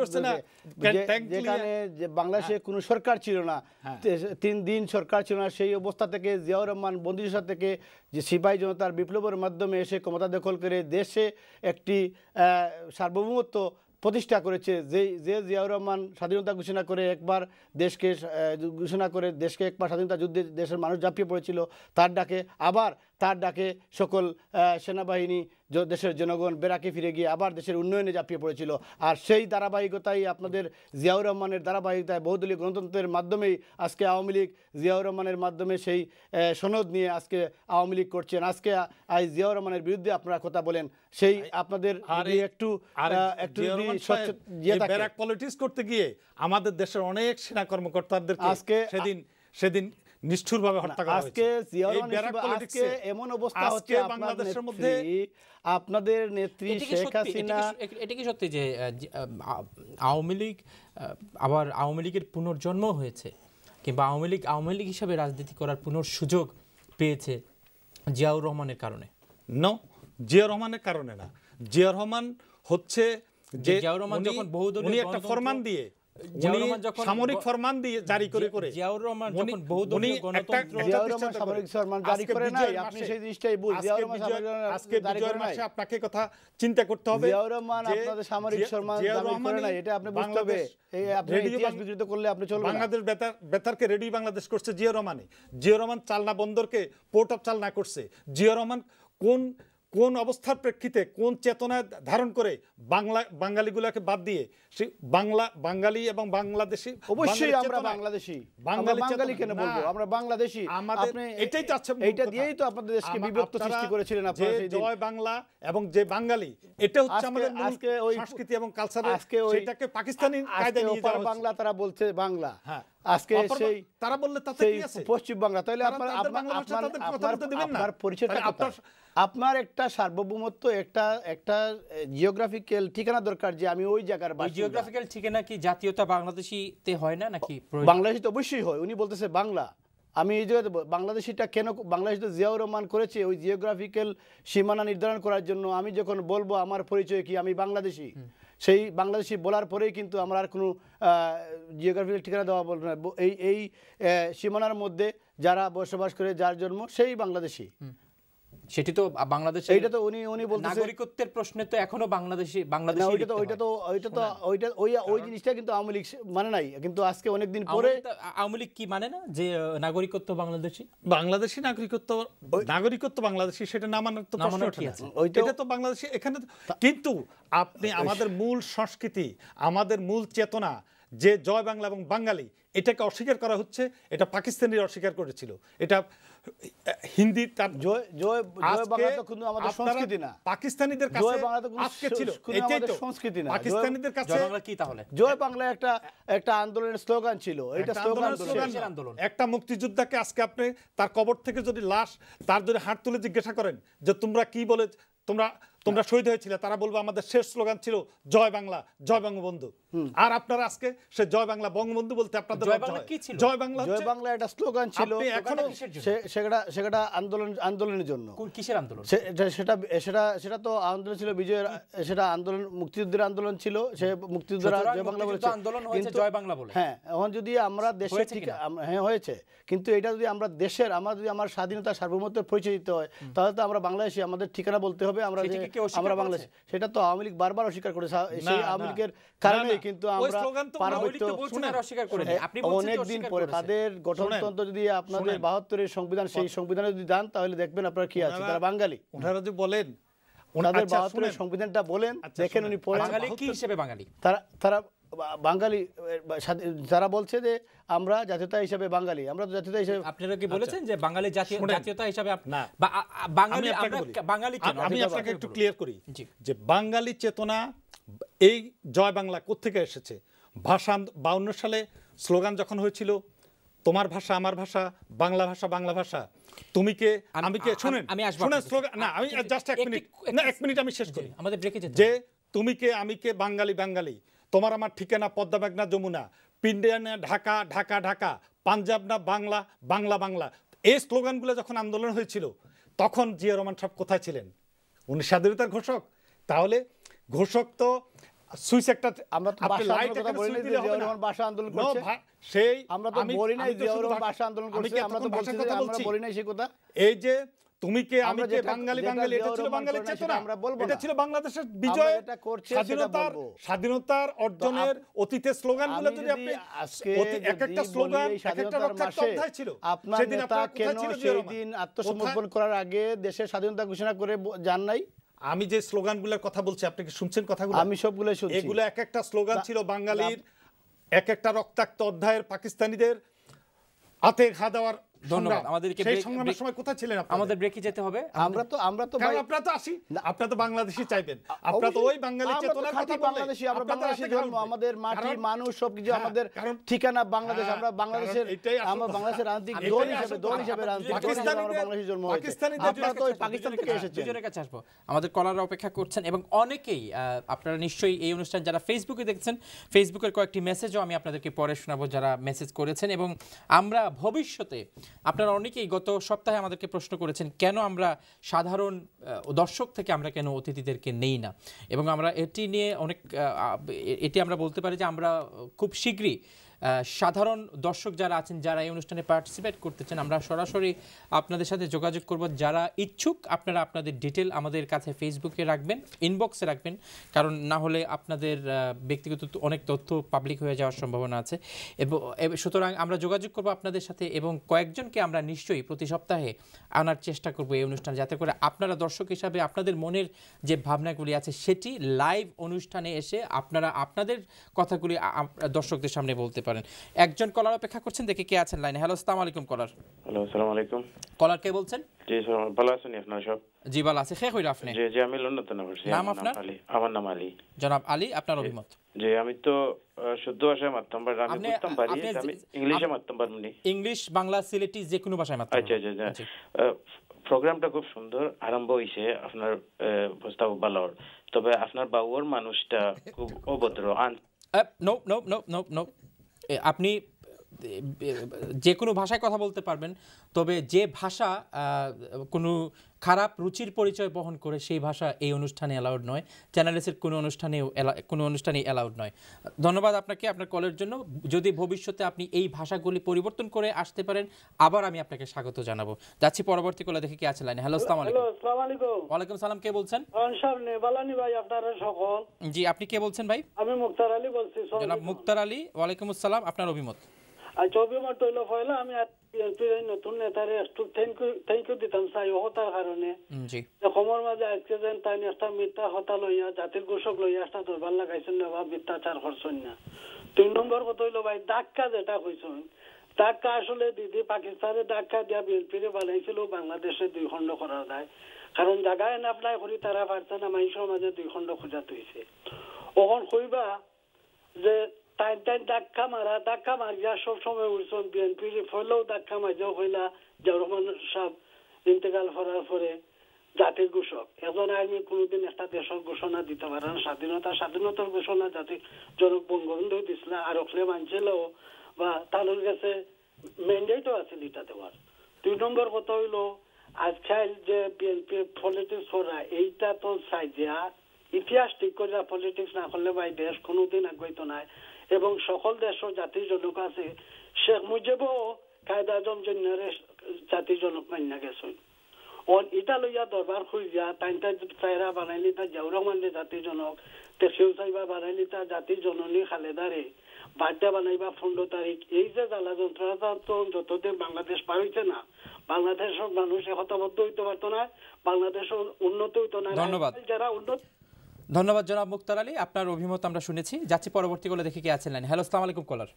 যেখানে বাংলাদেশে কোনো সরকার ছিল না, তিন দিন সরকার ছিল না, সেই অবস্থা থেকে জিয়াউর রহমান বন্দুকশালা থেকে যে সিপাহী জনতার বিপ্লবের মাধ্যমে এসে ক্ষমতা দখল করে দেশে একটি সার্বভৌমত্ব প্রতিষ্ঠা করেছে। যে যে জিয়াউর রহমান স্বাধীনতা ঘোষণা করে একবার দেশকে ঘোষণা করে দেশকে একবার স্বাধীনতা যুদ্ধে দেশের মানুষ ঝাঁপিয়ে পড়েছিল, তার ডাকে আবার তার ডাকে সকল সেনাবাহিনী দেশের জনগণ বেরাকে ফিরে গিয়ে আবার দেশের উন্নয়নে ঝাঁপিয়ে পড়েছিল। আর সেই ধারাবাহিকতাই আপনাদের জিয়াউর রহমানের ধারাবাহিকতায় বহুদলীয় গণতন্ত্রের মাধ্যমেই আজকে আওয়ামী লীগ জিয়াউর রহমানের মাধ্যমে সেই সনদ নিয়ে আজকে আওয়ামী লীগ করছেন। আজকে আজ জিয়াউর রহমানের বিরুদ্ধে আপনারা কথা বলেন, সেই আপনাদের একটু একটু ব্যারাক পলিটিক্স করতে গিয়ে আমাদের দেশের অনেক সেনা কর্মকর্তাদেরকে আজকে সেদিন সেদিন নিষ্ঠুরভাবে হত্যা করা হয়েছে। আজকে জিয়াউর রহমান আজকে এমন অবস্থা হচ্ছে বাংলাদেশের মধ্যে আপনাদের নেত্রী শেখ হাসিনা। এটা কি সত্যি যে আওয়ামী লীগ আবার আওয়ামী লীগের পুনর্জন্ম হয়েছে, কিংবা আওয়ামী লীগ আওয়ামী লীগ হিসাবে রাজনীতি করার পুনর সুযোগ পেয়েছে জিয়াউর রহমানের কারণে? নো, জিয়াউর রহমানের কারণে না। জিয়াউর রহমান হচ্ছে যে জিয়াউর রহমান যখন বহুদলীয় একটা ফরমান দিয়ে সামরিক ফরমান দিয়ে জারি করে করে জিয়াউর রহমান যখন বহুদলীয় গণতন্ত্র জিয়াউর রহমান সামরিক ফরমান জারি করে নাই, আপনি সেই জিনিসটাই বুঝ। জিয়াউর রহমান আজকে বিজয়ের মাসে আপনাকে কথা চিন্তা করতে হবে। জিয়াউর রহমান আপনাদের সামরিক ফরমান জারি করে নাই, এটা আপনি বুঝতে হবে। এই আপনি ইতিহাস বিকৃত করলে আপনি চলবে না। বাংলাদেশ বেতার বেতারকে রেডিও বাংলাদেশ করছে জিয়াউর রহমানই। জিয়াউর রহমান চালনা বন্দরকে পোর্ট অফ চালনা করছে। জিয়াউর রহমান কোন কোন অবস্থার প্রেক্ষিতে কোন চেতনা ধারণ করে বাংলা বাঙালিগুলোকে বাদ দিয়ে সেই বাংলা বাঙালি এবং বাংলাদেশি, অবশ্যই আমরা বাংলাদেশি, বাঙালি বাঙালি কেন বলবো, আমরা বাংলাদেশি। আপনি এটাই তো আছে, এইটা দিয়েই তো আপনাদের দেশকে বিভক্ত সৃষ্টি করেছিলেন আপনারা। সেই জয় বাংলা এবং যে বাঙালি, এটা হচ্ছে আমাদের আজকে ওই সংস্কৃতি এবং কালচার। আজকে সেটাকে পাকিস্তানি কায়দায় নিয়ে যাওয়া বাংলা, তারা বলছে বাংলা। হ্যাঁ, আজকে সেই তারা বললে তাতে কি আছে পশ্চিম বাংলা, তাহলে আপনার আপনার পরিচয়টা আপনার আপনার একটা সার্বভৌমত্ব, একটা একটা জিওগ্রাফিক্যাল ঠিকানা দরকার যে আমি ওই জায়গার বাসিন্দা। জিওগ্রাফিক্যাল ঠিকানা কি জাতীয়তা বাংলাদেশিতে হয় না নাকি? বাংলাদেশি তো অবশ্যই হয়। উনি বলতেছে বাংলা, আমি এই জায়গাতে বাংলাদেশিটা কেন, বাংলাদেশ তো জিয়াউর রহমান করেছে ওই জিওগ্রাফিক্যাল সীমানা নির্ধারণ করার জন্য। আমি যখন বলবো আমার পরিচয় কি, আমি বাংলাদেশি, সেই বাংলাদেশি বলার পরেই কিন্তু আমরা আর কোনো জিওগ্রাফিক্যাল ঠিকানা দেওয়া বলবো না। এই এই সীমানার মধ্যে যারা বসবাস করে, যার জন্ম, সেই বাংলাদেশি। সেটি তো বাংলাদেশ, এইটা তো উনি উনি বলতেছে নাগরিকত্বের প্রশ্নে তো এখনো বাংলাদেশি বাংলাদেশি ওইটা তো ওইটা তো ওইটা তো ওইটা ওই ওই জিনিসটা কিন্তু আওয়ামী লীগ মানে নাই, কিন্তু আজকে অনেক দিন পরে আওয়ামী লীগ কি মানে না যে নাগরিকত্ব বাংলাদেশি, বাংলাদেশি নাগরিকত্ব নাগরিকত্ব বাংলাদেশি, সেটা না মানার তো প্রশ্ন ওঠে না। এটা তো বাংলাদেশি এখানে, কিন্তু আপনি আমাদের মূল সংস্কৃতি, আমাদের মূল চেতনা যে জয় বাংলা এবং বাঙালি, এটাকে অস্বীকার করা হচ্ছে। এটা পাকিস্তানিরা অস্বীকার করেছিল। এটা হিন্দি তার জয় জয় জয় বাংলা তো কিন্তু আমাদের সংস্কৃতি না। পাকিস্তানিদের কাছে জয় বাংলা তো আজকে ছিল, এটাই তো সংস্কৃতি না। পাকিস্তানিদের কাছে জয় বাংলা কি তাহলে? জয় বাংলা একটা একটা আন্দোলনের স্লোগান ছিল। এটা স্লোগান আন্দোলন। একটা মুক্তিযোদ্ধাকে আজকে আপনি তার কবর থেকে যদি লাশ, তার যদি হাত তুলে জিজ্ঞাসা করেন যে তোমরা কি বলে তোমরা তোমরা শহীদ হয়েছিল, তারা বলবো আমাদের শেষ স্লোগান ছিল জয় বাংলা, জয় বঙ্গবন্ধু। আর আপনারা আজকে সে জয় বাংলা বঙ্গবন্ধু বলতে আপনাদের জয় বাংলা কি ছিল? জয় বাংলা জয় বাংলা একটা স্লোগান ছিল। এখনো সেটা সেটা আন্দোলন আন্দোলনের জন্য। কোন কিসের আন্দোলন? সেটা সেটা সেটা তো আন্দোলন ছিল বিজয়ের, সেটা আন্দোলন মুক্তিযুদ্ধের আন্দোলন ছিল। সে মুক্তিযুদ্ধরা জয় বাংলা বলেছে, আন্দোলন হয়েছে জয় বাংলা বলে। হ্যাঁ, এখন যদি আমরা দেশের ঠিক, হ্যাঁ হয়েছে, কিন্তু এটা যদি আমরা দেশের, আমরা যদি আমার স্বাধীনতা সার্বভৌমত্বের পরিচয় দিতে হয়, তাহলে তো আমরা বাংলাদেশি, আমাদের ঠিকানা বলতে হবে। আমরা আমরা বাংলাদেশ, সেটা তো আওয়ামী লীগ বারবার অস্বীকার করেছে। সেই আওয়ামী লীগের কারণে কিন্তু আমরা পার্বত্য অনেকদিন পরে তাদের গঠনতন্ত্র যদি আপনাদের বাহাত্তরের সংবিধান, সেই সংবিধানে যদি যান তাহলে দেখবেন আপনারা কি আছে, তারা বাঙালি। ওনারা যদি বলেন ওনাদের বাহাত্তরের সংবিধানটা বলেন, দেখেন উনি পড়েন বাঙালি কি হিসেবে বাঙালি, তারা তারা বাঙালি যারা বলছে যে আমরা জাতীয়তা হিসেবে বাঙালি, আমরা তো জাতীয়তা হিসেবে, আপনারা কি বলেছেন যে বাঙালি জাতীয় জাতীয়তা হিসেবে বাঙালি বাঙালি কেন? আমি আপনাকে একটু ক্লিয়ার করি যে বাঙালি চেতনা এই জয় বাংলা কোত্থেকে এসেছে। ভাষা বাউন্ন সালে স্লোগান যখন হয়েছিল তোমার ভাষা আমার ভাষা, বাংলা ভাষা বাংলা ভাষা, তুমি কে আমি কে, শুনেন শুনেন স্লোগান, না আমি জাস্ট এক মিনিট না এক মিনিট আমি শেষ করি। আমাদের ব্রেকে যেতে, যে তুমি কে আমি কে, বাঙালি বাঙালি, তোমার আমার ঠিকানা পদ্মা মেঘনা যমুনা, পিন্ডিয়া না ঢাকা ঢাকা ঢাকা, পাঞ্জাব না বাংলা বাংলা বাংলা, এই স্লোগানগুলো যখন আন্দোলন হয়েছিল তখন জিয়া রহমান সাহেব কোথায় ছিলেন? উনি স্বাধীনতার ঘোষক। তাহলে ঘোষক তো সুইচ একটা, আমরা তো ভাষা আন্দোলন কথা বলি না যে জিয়া রহমান ভাষা আন্দোলন করছে, সেই আমরা তো বলি না জিয়া রহমান ভাষা আন্দোলন করছে, আমরা তো বলছি যে আমরা বলি না সেই কথা। এই যে তুমি কে আমি কে, বাঙালি বাঙালি, এটা ছিল বাঙালির চেতনা, এটা ছিল বাংলাদেশের বিজয়, স্বাধীনতার স্বাধীনতার অর্জনের অতীতের স্লোগানগুলো যদি আপনি এক একটা স্লোগান এক একটা রক্তাক্ত অধ্যায় ছিল। আপনার নেতা কেন সেই দিন আত্মসমর্পণ করার আগে দেশের স্বাধীনতা ঘোষণা করে যান নাই? আমি যে স্লোগানগুলোর কথা বলছি আপনি কি শুনছেন কথাগুলো? আমি সবগুলো শুনছি। এগুলো এক একটা স্লোগান ছিল বাঙালির, এক একটা রক্তাক্ত অধ্যায়ের পাকিস্তানিদের হাতে ঘা দেওয়ার। ধন্যবাদ। আমাদেরকে সেই সংগ্রামের সময় কোথায় ছিলেন আপনারা? আমাদের ব্রেকে যেতে হবে। আমরা তো আমরা তো ভাই আপনারা তো আসি, আপনারা তো বাংলাদেশী চাইবেন, আপনারা তো ওই বাঙালি চেতনার কথা বলেন। বাংলাদেশী, আমরা বাংলাদেশী জন্ম, আমাদের মাটি মানুষ সবকিছু আমাদের ঠিকানা বাংলাদেশ, আমরা বাংলাদেশের, আমরা বাংলাদেশের রাজনৈতিক দল হিসেবে দল হিসেবে রাজনৈতিক দল হিসেবে আমরা বাংলাদেশী জন্ম হয়েছে। আপনারা তো ওই পাকিস্তান থেকে এসেছেন। দুজনের কাছে আসবো, আমাদের কলাররা অপেক্ষা করছেন এবং অনেকেই আপনারা নিশ্চয়ই এই অনুষ্ঠান যারা ফেসবুকে দেখছেন, ফেসবুকের কয়েকটি মেসেজও আমি আপনাদেরকে পরে শোনাবো যারা মেসেজ করেছেন। এবং আমরা ভবিষ্যতে, আপনারা অনেকেই গত সপ্তাহে আমাদেরকে প্রশ্ন করেছেন কেন আমরা সাধারণ দর্শক থেকে আমরা কেন অতিথিদেরকে নেই না, এবং আমরা এটি নিয়ে অনেক এটি আমরা বলতে পারি যে আমরা খুব শীঘ্রই সাধারণ দর্শক যারা আছেন, যারা এই অনুষ্ঠানে পার্টিসিপেট করতে চান, আমরা সরাসরি আপনাদের সাথে যোগাযোগ করব। যারা ইচ্ছুক আপনারা আপনাদের ডিটেল আমাদের কাছে ফেসবুকে রাখবেন, ইনবক্সে রাখবেন, কারণ না হলে আপনাদের ব্যক্তিগত অনেক তথ্য পাবলিক হয়ে যাওয়ার সম্ভাবনা আছে। এবং সুতরাং আমরা যোগাযোগ করব আপনাদের সাথে এবং কয়েকজনকে আমরা নিশ্চয়ই প্রতি সপ্তাহে আনার চেষ্টা করব এই অনুষ্ঠান, যাতে করে আপনারা দর্শক হিসাবে আপনাদের মনের যে ভাবনাগুলি আছে সেটি লাইভ অনুষ্ঠানে এসে আপনারা আপনাদের কথাগুলি দর্শকদের সামনে বলতে পারেন। একজন কলার অপেক্ষা করছেন, দেখে কে আছেন লাইনে। হ্যালো, আসসালামু আলাইকুম কলার। হ্যালো, আসসালামু আলাইকুম। কলার কে বলছেন? জি স্যার, ভালো আছেন আপনারা সব? জি ভালো আছে। কে কইরা আপনি? জি জি, আমি লন্ডন থেকে বলছি। নাম আপনার? আলী। আমার নাম আলী। জনাব আলী, আপনার অভিমত? জি, আমি তো শুদ্ধ ভাষায় মারতাম পারি, আমি বুঝতাম পারি, আমি ইংলিশে মারতাম পারি। ইংলিশ, বাংলা, সিলেটি যে কোনো ভাষায় মারতাম। আচ্ছা আচ্ছা। প্রোগ্রামটা খুব সুন্দর আরম্ভ হইছে, আপনার প্রস্তাব ভালো, তবে আপনার বাউর মানুষটা খুব অভদ্র। No no no no no আপনি যে কোনো ভাষায় কথা বলতে পারবেন, তবে যে ভাষা কোনো খারাপ রুচির পরিচয় বহন করে সেই ভাষা এই অনুষ্ঠানে অ্যালাউড নয়, চ্যানেলসের কোনো অনুষ্ঠানেও কোনো অনুষ্ঠানেই অ্যালাউড নয়। ধন্যবাদ আপনাকে আপনার কলের জন্য। যদি ভবিষ্যতে আপনি এই ভাষাগুলি পরিবর্তন করে আসতে পারেন, আবার আমি আপনাকে স্বাগত জানাবো। যাচ্ছি পরবর্তী কলে, দেখে কি আছে লাইনে। হ্যালো, আসসালামু আলাইকুম। হ্যালো, আসসালামু আলাইকুম। ওয়ালাইকুম সালাম। কে বলছেন? সামনে বালানি ভাই, আপনারা সকল। জি, আপনি কে বলছেন ভাই? আমি মুক্তার আলী বলছি। জনাব মুক্তার আলী, ওয়ালাইকুম আসসালাম। আপনার অভিমত? আচ্ছা, অভিমত হইল পয়লা আমি বিএনপির নতুন নেতারে একটু থ্যাংক ইউ থ্যাংক ইউ দিতাম চাই হতার কারণে। জি, সময়ের মাঝে আজকে যেন তাই একটা মিথ্যা হতা লইয়া জাতির ঘোষক লইয়া একটা দরবার লাগাইছেন না বা মিথ্যাচার করছেন না। দুই নম্বর কথা হইলো ভাই, ধাক্কা যেটা কইছেন, ধাক্কা আসলে দিদি পাকিস্তানের ধাক্কা দিয়া বিএনপিরে বানাইছিল বাংলাদেশে দুই খণ্ড করার দায়, কারণ জায়গায় না এপ্লাই করি তারা পারছে না, মানুষের মাঝে দুই খণ্ড খোঁজা তুইছে। ওখন কইবা যে টাইম টাইম ধাক্কা মারা, ধাক্কা মারিয়া সব সময় উঠছেন বিএনপির ফলেও ধাক্কা মারিয়াও হইলা জিয়াউর রহমান সাহেব ইন্তেকাল করার পরে জাতির ঘোষক। এখন আর্মি কোনোদিন একটা দেশের ঘোষণা দিতে পারে না, স্বাধীনতা স্বাধীনতার ঘোষণা জাতির জনক বঙ্গবন্ধু দিছিল, আর ওখলে মানছিলেও বা তাদের কাছে ম্যান্ডেটও আছে এটা দেওয়ার। দুই নম্বর কথা হইলো আজকাল যে বিএনপি পলিটিক্স করা, এইটা তো চাই যে ইতিহাস ঠিক করে পলিটিক্স না করলে ভাই দেশ কোনোদিন আগাইতো নাই। এবং সকল দেশের জাতির জনক আছে, শেখ মুজিবও কায়দা আজম জন্যরে জাতির জনক মান্যা গেছেন। অন ইটা লইয়া দরবার খুঁজা তাইনটা চাইরা বানাইলি তা জিয়াউর রহমানরে জাতির জনক তে সেও চাইবা বানাইলি তা জাতির জননী খালেদারে বার্থডে বানাইবা পনেরো তারিখ এই যে জ্বালা যন্ত্রণা তো যতদিন বাংলাদেশ পার হইছে না বাংলাদেশের মানুষ হতাবদ্ধ হইতে পারতো না, বাংলাদেশ উন্নত হইতো না। ধন্যবাদ যারা উন্নত ধন্যবাদ জনাব মুক্তার আলী, আপনার অভিমত আমরা শুনেছি। যাচ্ছি পরবর্তী কলে, দেখি কি আছেন লাইন। হ্যালো, আসসালামু আলাইকুম কলার।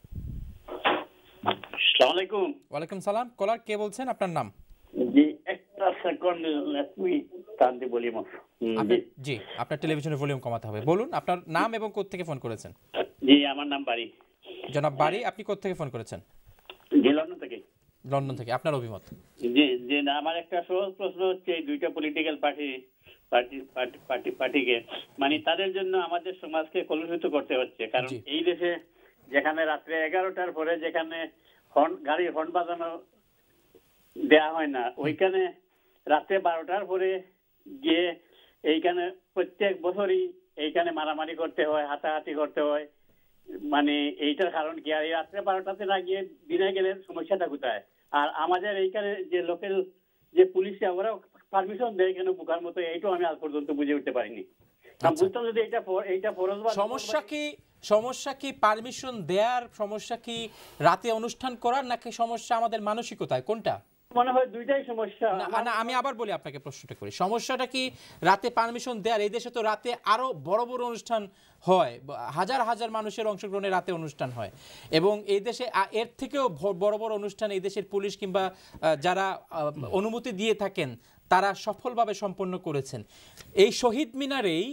আসসালামু আলাইকুম। ওয়ালাইকুম সালাম। কলার কে বলছেন, আপনার নাম? জি, একটা second let me turn the volume off. জি, আপনার টেলিভিশনের ভলিউম কমাতে হবে। বলুন আপনার নাম এবং কোথা থেকে ফোন করেছেন? জি, আমার নাম বাড়ি। জনাব বাড়ি, আপনি কোথা থেকে ফোন করেছেন? জি, লন্ডন থেকে। লন্ডন থেকে। আপনার অভিমত? জি জি না, আমার একটা সহজ প্রশ্ন হচ্ছে এই দুইটা পলিটিক্যাল পার্টি পার্টি পার্টি পার্টিকে মানে তাদের জন্য আমাদের সমাজকে কলুষিত করতে হচ্ছে। কারণ এই দেশে যেখানে রাত্রে এগারোটার পরে যেখানে হর্ন গাড়ির হর্ন বাজানো দেয়া হয় না, ওইখানে রাত্রে বারোটার পরে গিয়ে এইখানে প্রত্যেক বছরই এইখানে মারামারি করতে হয়, হাতাহাতি করতে হয়। মানে এইটার কারণ কি? আর এই রাত্রে বারোটাতে না গিয়ে দিনে গেলে সমস্যাটা কোথায়? আর আমাদের এইখানে যে লোকাল যে পুলিশে ওরা পারমিশন দেয় কেন বোকার মতো, এইটাও আমি আজ পর্যন্ত বুঝে উঠতে পারিনি। বুঝতাম যদি এটা এইটা ফরজ। সমস্যা কি সমস্যা কি পারমিশন দেওয়ার সমস্যা কি রাতে অনুষ্ঠান করার, নাকি সমস্যা আমাদের মানসিকতায়, কোনটা? মনে হয় দুইটাই সমস্যা। না, আমি আবার বলি আপনাকে, প্রশ্নটা করি, সমস্যাটা কি রাতে পারমিশন দেওয়ার? এই দেশে তো রাতে আরো বড় বড় অনুষ্ঠান হয়, হাজার হাজার মানুষের অংশগ্রহণে রাতে অনুষ্ঠান হয়, এবং এই দেশে এর থেকেও বড় বড় অনুষ্ঠান এই দেশের পুলিশ কিংবা যারা অনুমতি দিয়ে থাকেন তারা সফলভাবে সম্পন্ন করেছেন। এই শহীদ মিনারেই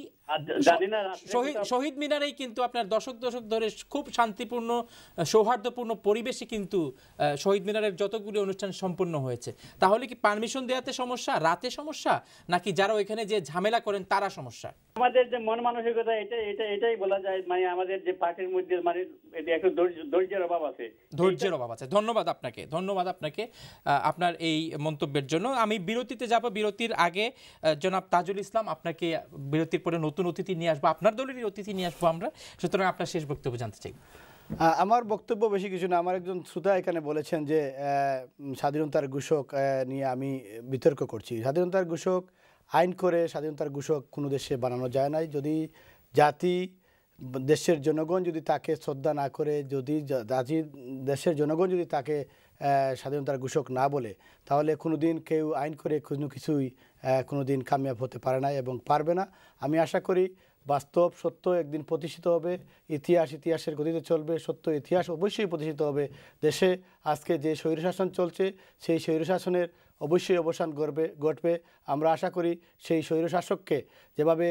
শহীদ মিনারেই কিন্তু আপনার দশক দশক ধরে খুব শান্তিপূর্ণ সৌহার্দ্যপূর্ণ পরিবেশে কিন্তু শহীদ মিনারের যতগুলি অনুষ্ঠান সম্পন্ন হয়েছে। তাহলে কি পারমিশন দেওয়াতে সমস্যা, রাতে সমস্যা, নাকি যারা ওইখানে যে ঝামেলা করেন তারা সমস্যা? আমাদের যে মন মানসিকতা, এটা এটা এটাই বলা যায়। মানে আমাদের যে পার্টির মধ্যে মানে একটু ধৈর্যের অভাব আছে। ধৈর্যের অভাব আছে। ধন্যবাদ আপনাকে, ধন্যবাদ আপনাকে আপনার এই মন্তব্যের জন্য। আমি বিরতিতে যাব। বিরতির আগে জনাব তাজুল ইসলাম, আপনাকে বিরতির পরে নতুন অতিথি নিয়ে আসবো, আপনার দলেরই অতিথি নিয়ে আসবো আমরা। সুতরাং আপনার শেষ বক্তব্য জানতে চাই। আমার বক্তব্য বেশি কিছু না। আমার একজন শ্রোতা এখানে বলেছেন যে স্বাধীনতার ঘোষক নিয়ে আমি বিতর্ক করছি। স্বাধীনতার ঘোষক আইন করে স্বাধীনতার ঘোষক কোনো দেশে বানানো যায় নাই। যদি জাতি দেশের জনগণ যদি তাকে শ্রদ্ধা না করে, যদি জাতি দেশের জনগণ যদি তাকে স্বাধীনতার ঘোষক না বলে, তাহলে কোনো দিন কেউ আইন করে কোনো কিছুই কোনো দিন কামিয়াব হতে পারে না এবং পারবে না। আমি আশা করি বাস্তব সত্য একদিন প্রতিষ্ঠিত হবে, ইতিহাস ইতিহাসের গতিতে চলবে, সত্য ইতিহাস অবশ্যই প্রতিষ্ঠিত হবে। দেশে আজকে যে স্বৈরশাসন চলছে সেই স্বৈরশাসনের অবশ্যই অবসান ঘটবে ঘটবে আমরা আশা করি। সেই স্বৈরশাসককে যেভাবে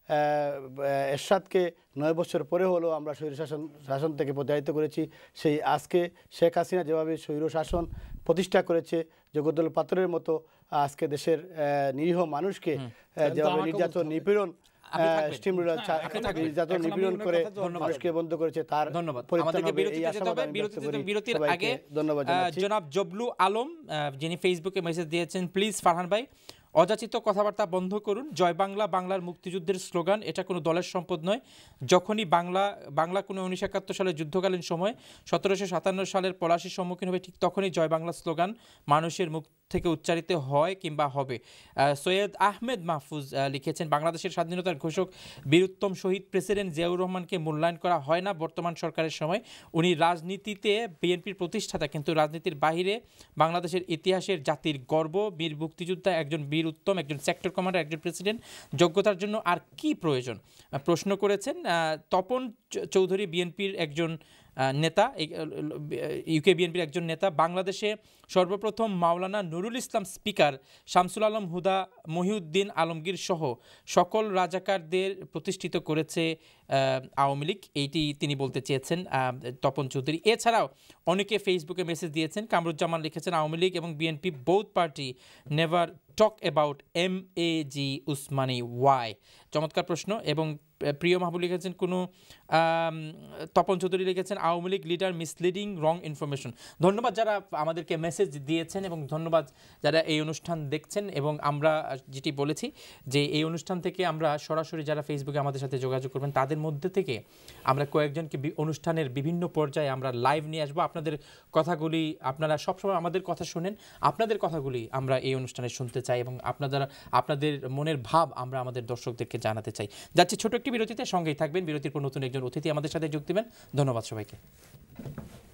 এরশাদকে নয় বছর পরে হলো আমরা স্বৈরশাসন শাসন থেকে প্রত্যাহিত করেছি, সেই আজকে শেখ হাসিনা যেভাবে স্বৈরশাসন প্রতিষ্ঠা করেছে জগদ্দল পাথরের মতো, আজকে দেশের নিরীহ মানুষকে যেভাবে নির্যাতন নিপীড়ন নির্যাতন নিপীড়ন করে মানুষকে বন্ধ করেছে, তার ধন্যবাদ। বিরতির আগে ধন্যবাদ জনাব জবলু আলম, যিনি ফেসবুকে মেসেজ দিয়েছেন, প্লিজ ফারহান ভাই অযাচিত কথাবার্তা বন্ধ করুন। জয় বাংলা, বাংলার মুক্তিযুদ্ধের স্লোগান, এটা কোনো দলের সম্পদ নয়। যখনই বাংলা বাংলা কোনো উনিশশো একাত্তর সালের যুদ্ধকালীন সময় সতেরোশো সাতান্ন সালের পলাশির সম্মুখীন হবে, ঠিক তখনই জয় বাংলা স্লোগান মানুষের মুখ থেকে উচ্চারিত হয় কিংবা হবে। সৈয়দ আহমেদ মাহফুজ লিখেছেন, বাংলাদেশের স্বাধীনতার ঘোষক বীরুত্তম শহীদ প্রেসিডেন্ট জিয়াউর রহমানকে মূল্যায়ন করা হয় না বর্তমান সরকারের সময়। উনি রাজনীতিতে বিএনপির প্রতিষ্ঠাতা, কিন্তু রাজনীতির বাহিরে বাংলাদেশের ইতিহাসের জাতির গর্ব, বীর মুক্তিযোদ্ধা, একজন বীর উত্তম, একজন সেক্টর কমান্ডার, একজন প্রেসিডেন্ট। যোগ্যতার জন্য আর কি প্রয়োজন? প্রশ্ন করেছেন তপন চৌধুরী, বিএনপির একজন নেতা, ইউকে বিএনপির একজন নেতা। বাংলাদেশে সর্বপ্রথম মাওলানা নুরুল ইসলাম স্পিকার, শামসুল আলম হুদা, মহিউদ্দিন আলমগীর সহ সকল রাজাকারদের প্রতিষ্ঠিত করেছে আওয়ামী লীগ, এইটি তিনি বলতে চেয়েছেন তপন চৌধুরী। এছাড়াও অনেকে ফেসবুকে মেসেজ দিয়েছেন। কামরুজ্জামান লিখেছেন, আওয়ামী লীগ এবং BNP both party never talk about M A G Osmani why. চমৎকার প্রশ্ন। এবং প্রিয় মাহবুব লিখেছেন, কোনো তপন চৌধুরী লিখেছেন, Awami League leader misleading wrong information. ধন্যবাদ যারা আমাদেরকে মেসেজ দিয়েছেন এবং ধন্যবাদ যারা এই অনুষ্ঠান দেখছেন। এবং আমরা যেটি বলেছি যে এই অনুষ্ঠান থেকে আমরা সরাসরি যারা ফেসবুকে আমাদের সাথে যোগাযোগ করবেন তাদের মধ্যে থেকে আমরা কয়েকজনকে অনুষ্ঠানের বিভিন্ন পর্যায়ে আমরা লাইভ নিয়ে আসবো। আপনাদের কথাগুলি, আপনারা সবসময় আমাদের কথা শোনেন, আপনাদের কথাগুলি আমরা এই অনুষ্ঠানে শুনতে চাই এবং আপনাদের আপনাদের মনের ভাব আমরা আমাদের দর্শকদেরকে জানাতে চাই। যাচ্ছি ছোট একটি বিরতিতে, সঙ্গেই থাকবেন। বিরতির পর নতুন একজন অতিথি আমাদের সাথে যোগ দিবেন। ধন্যবাদ সবাইকে।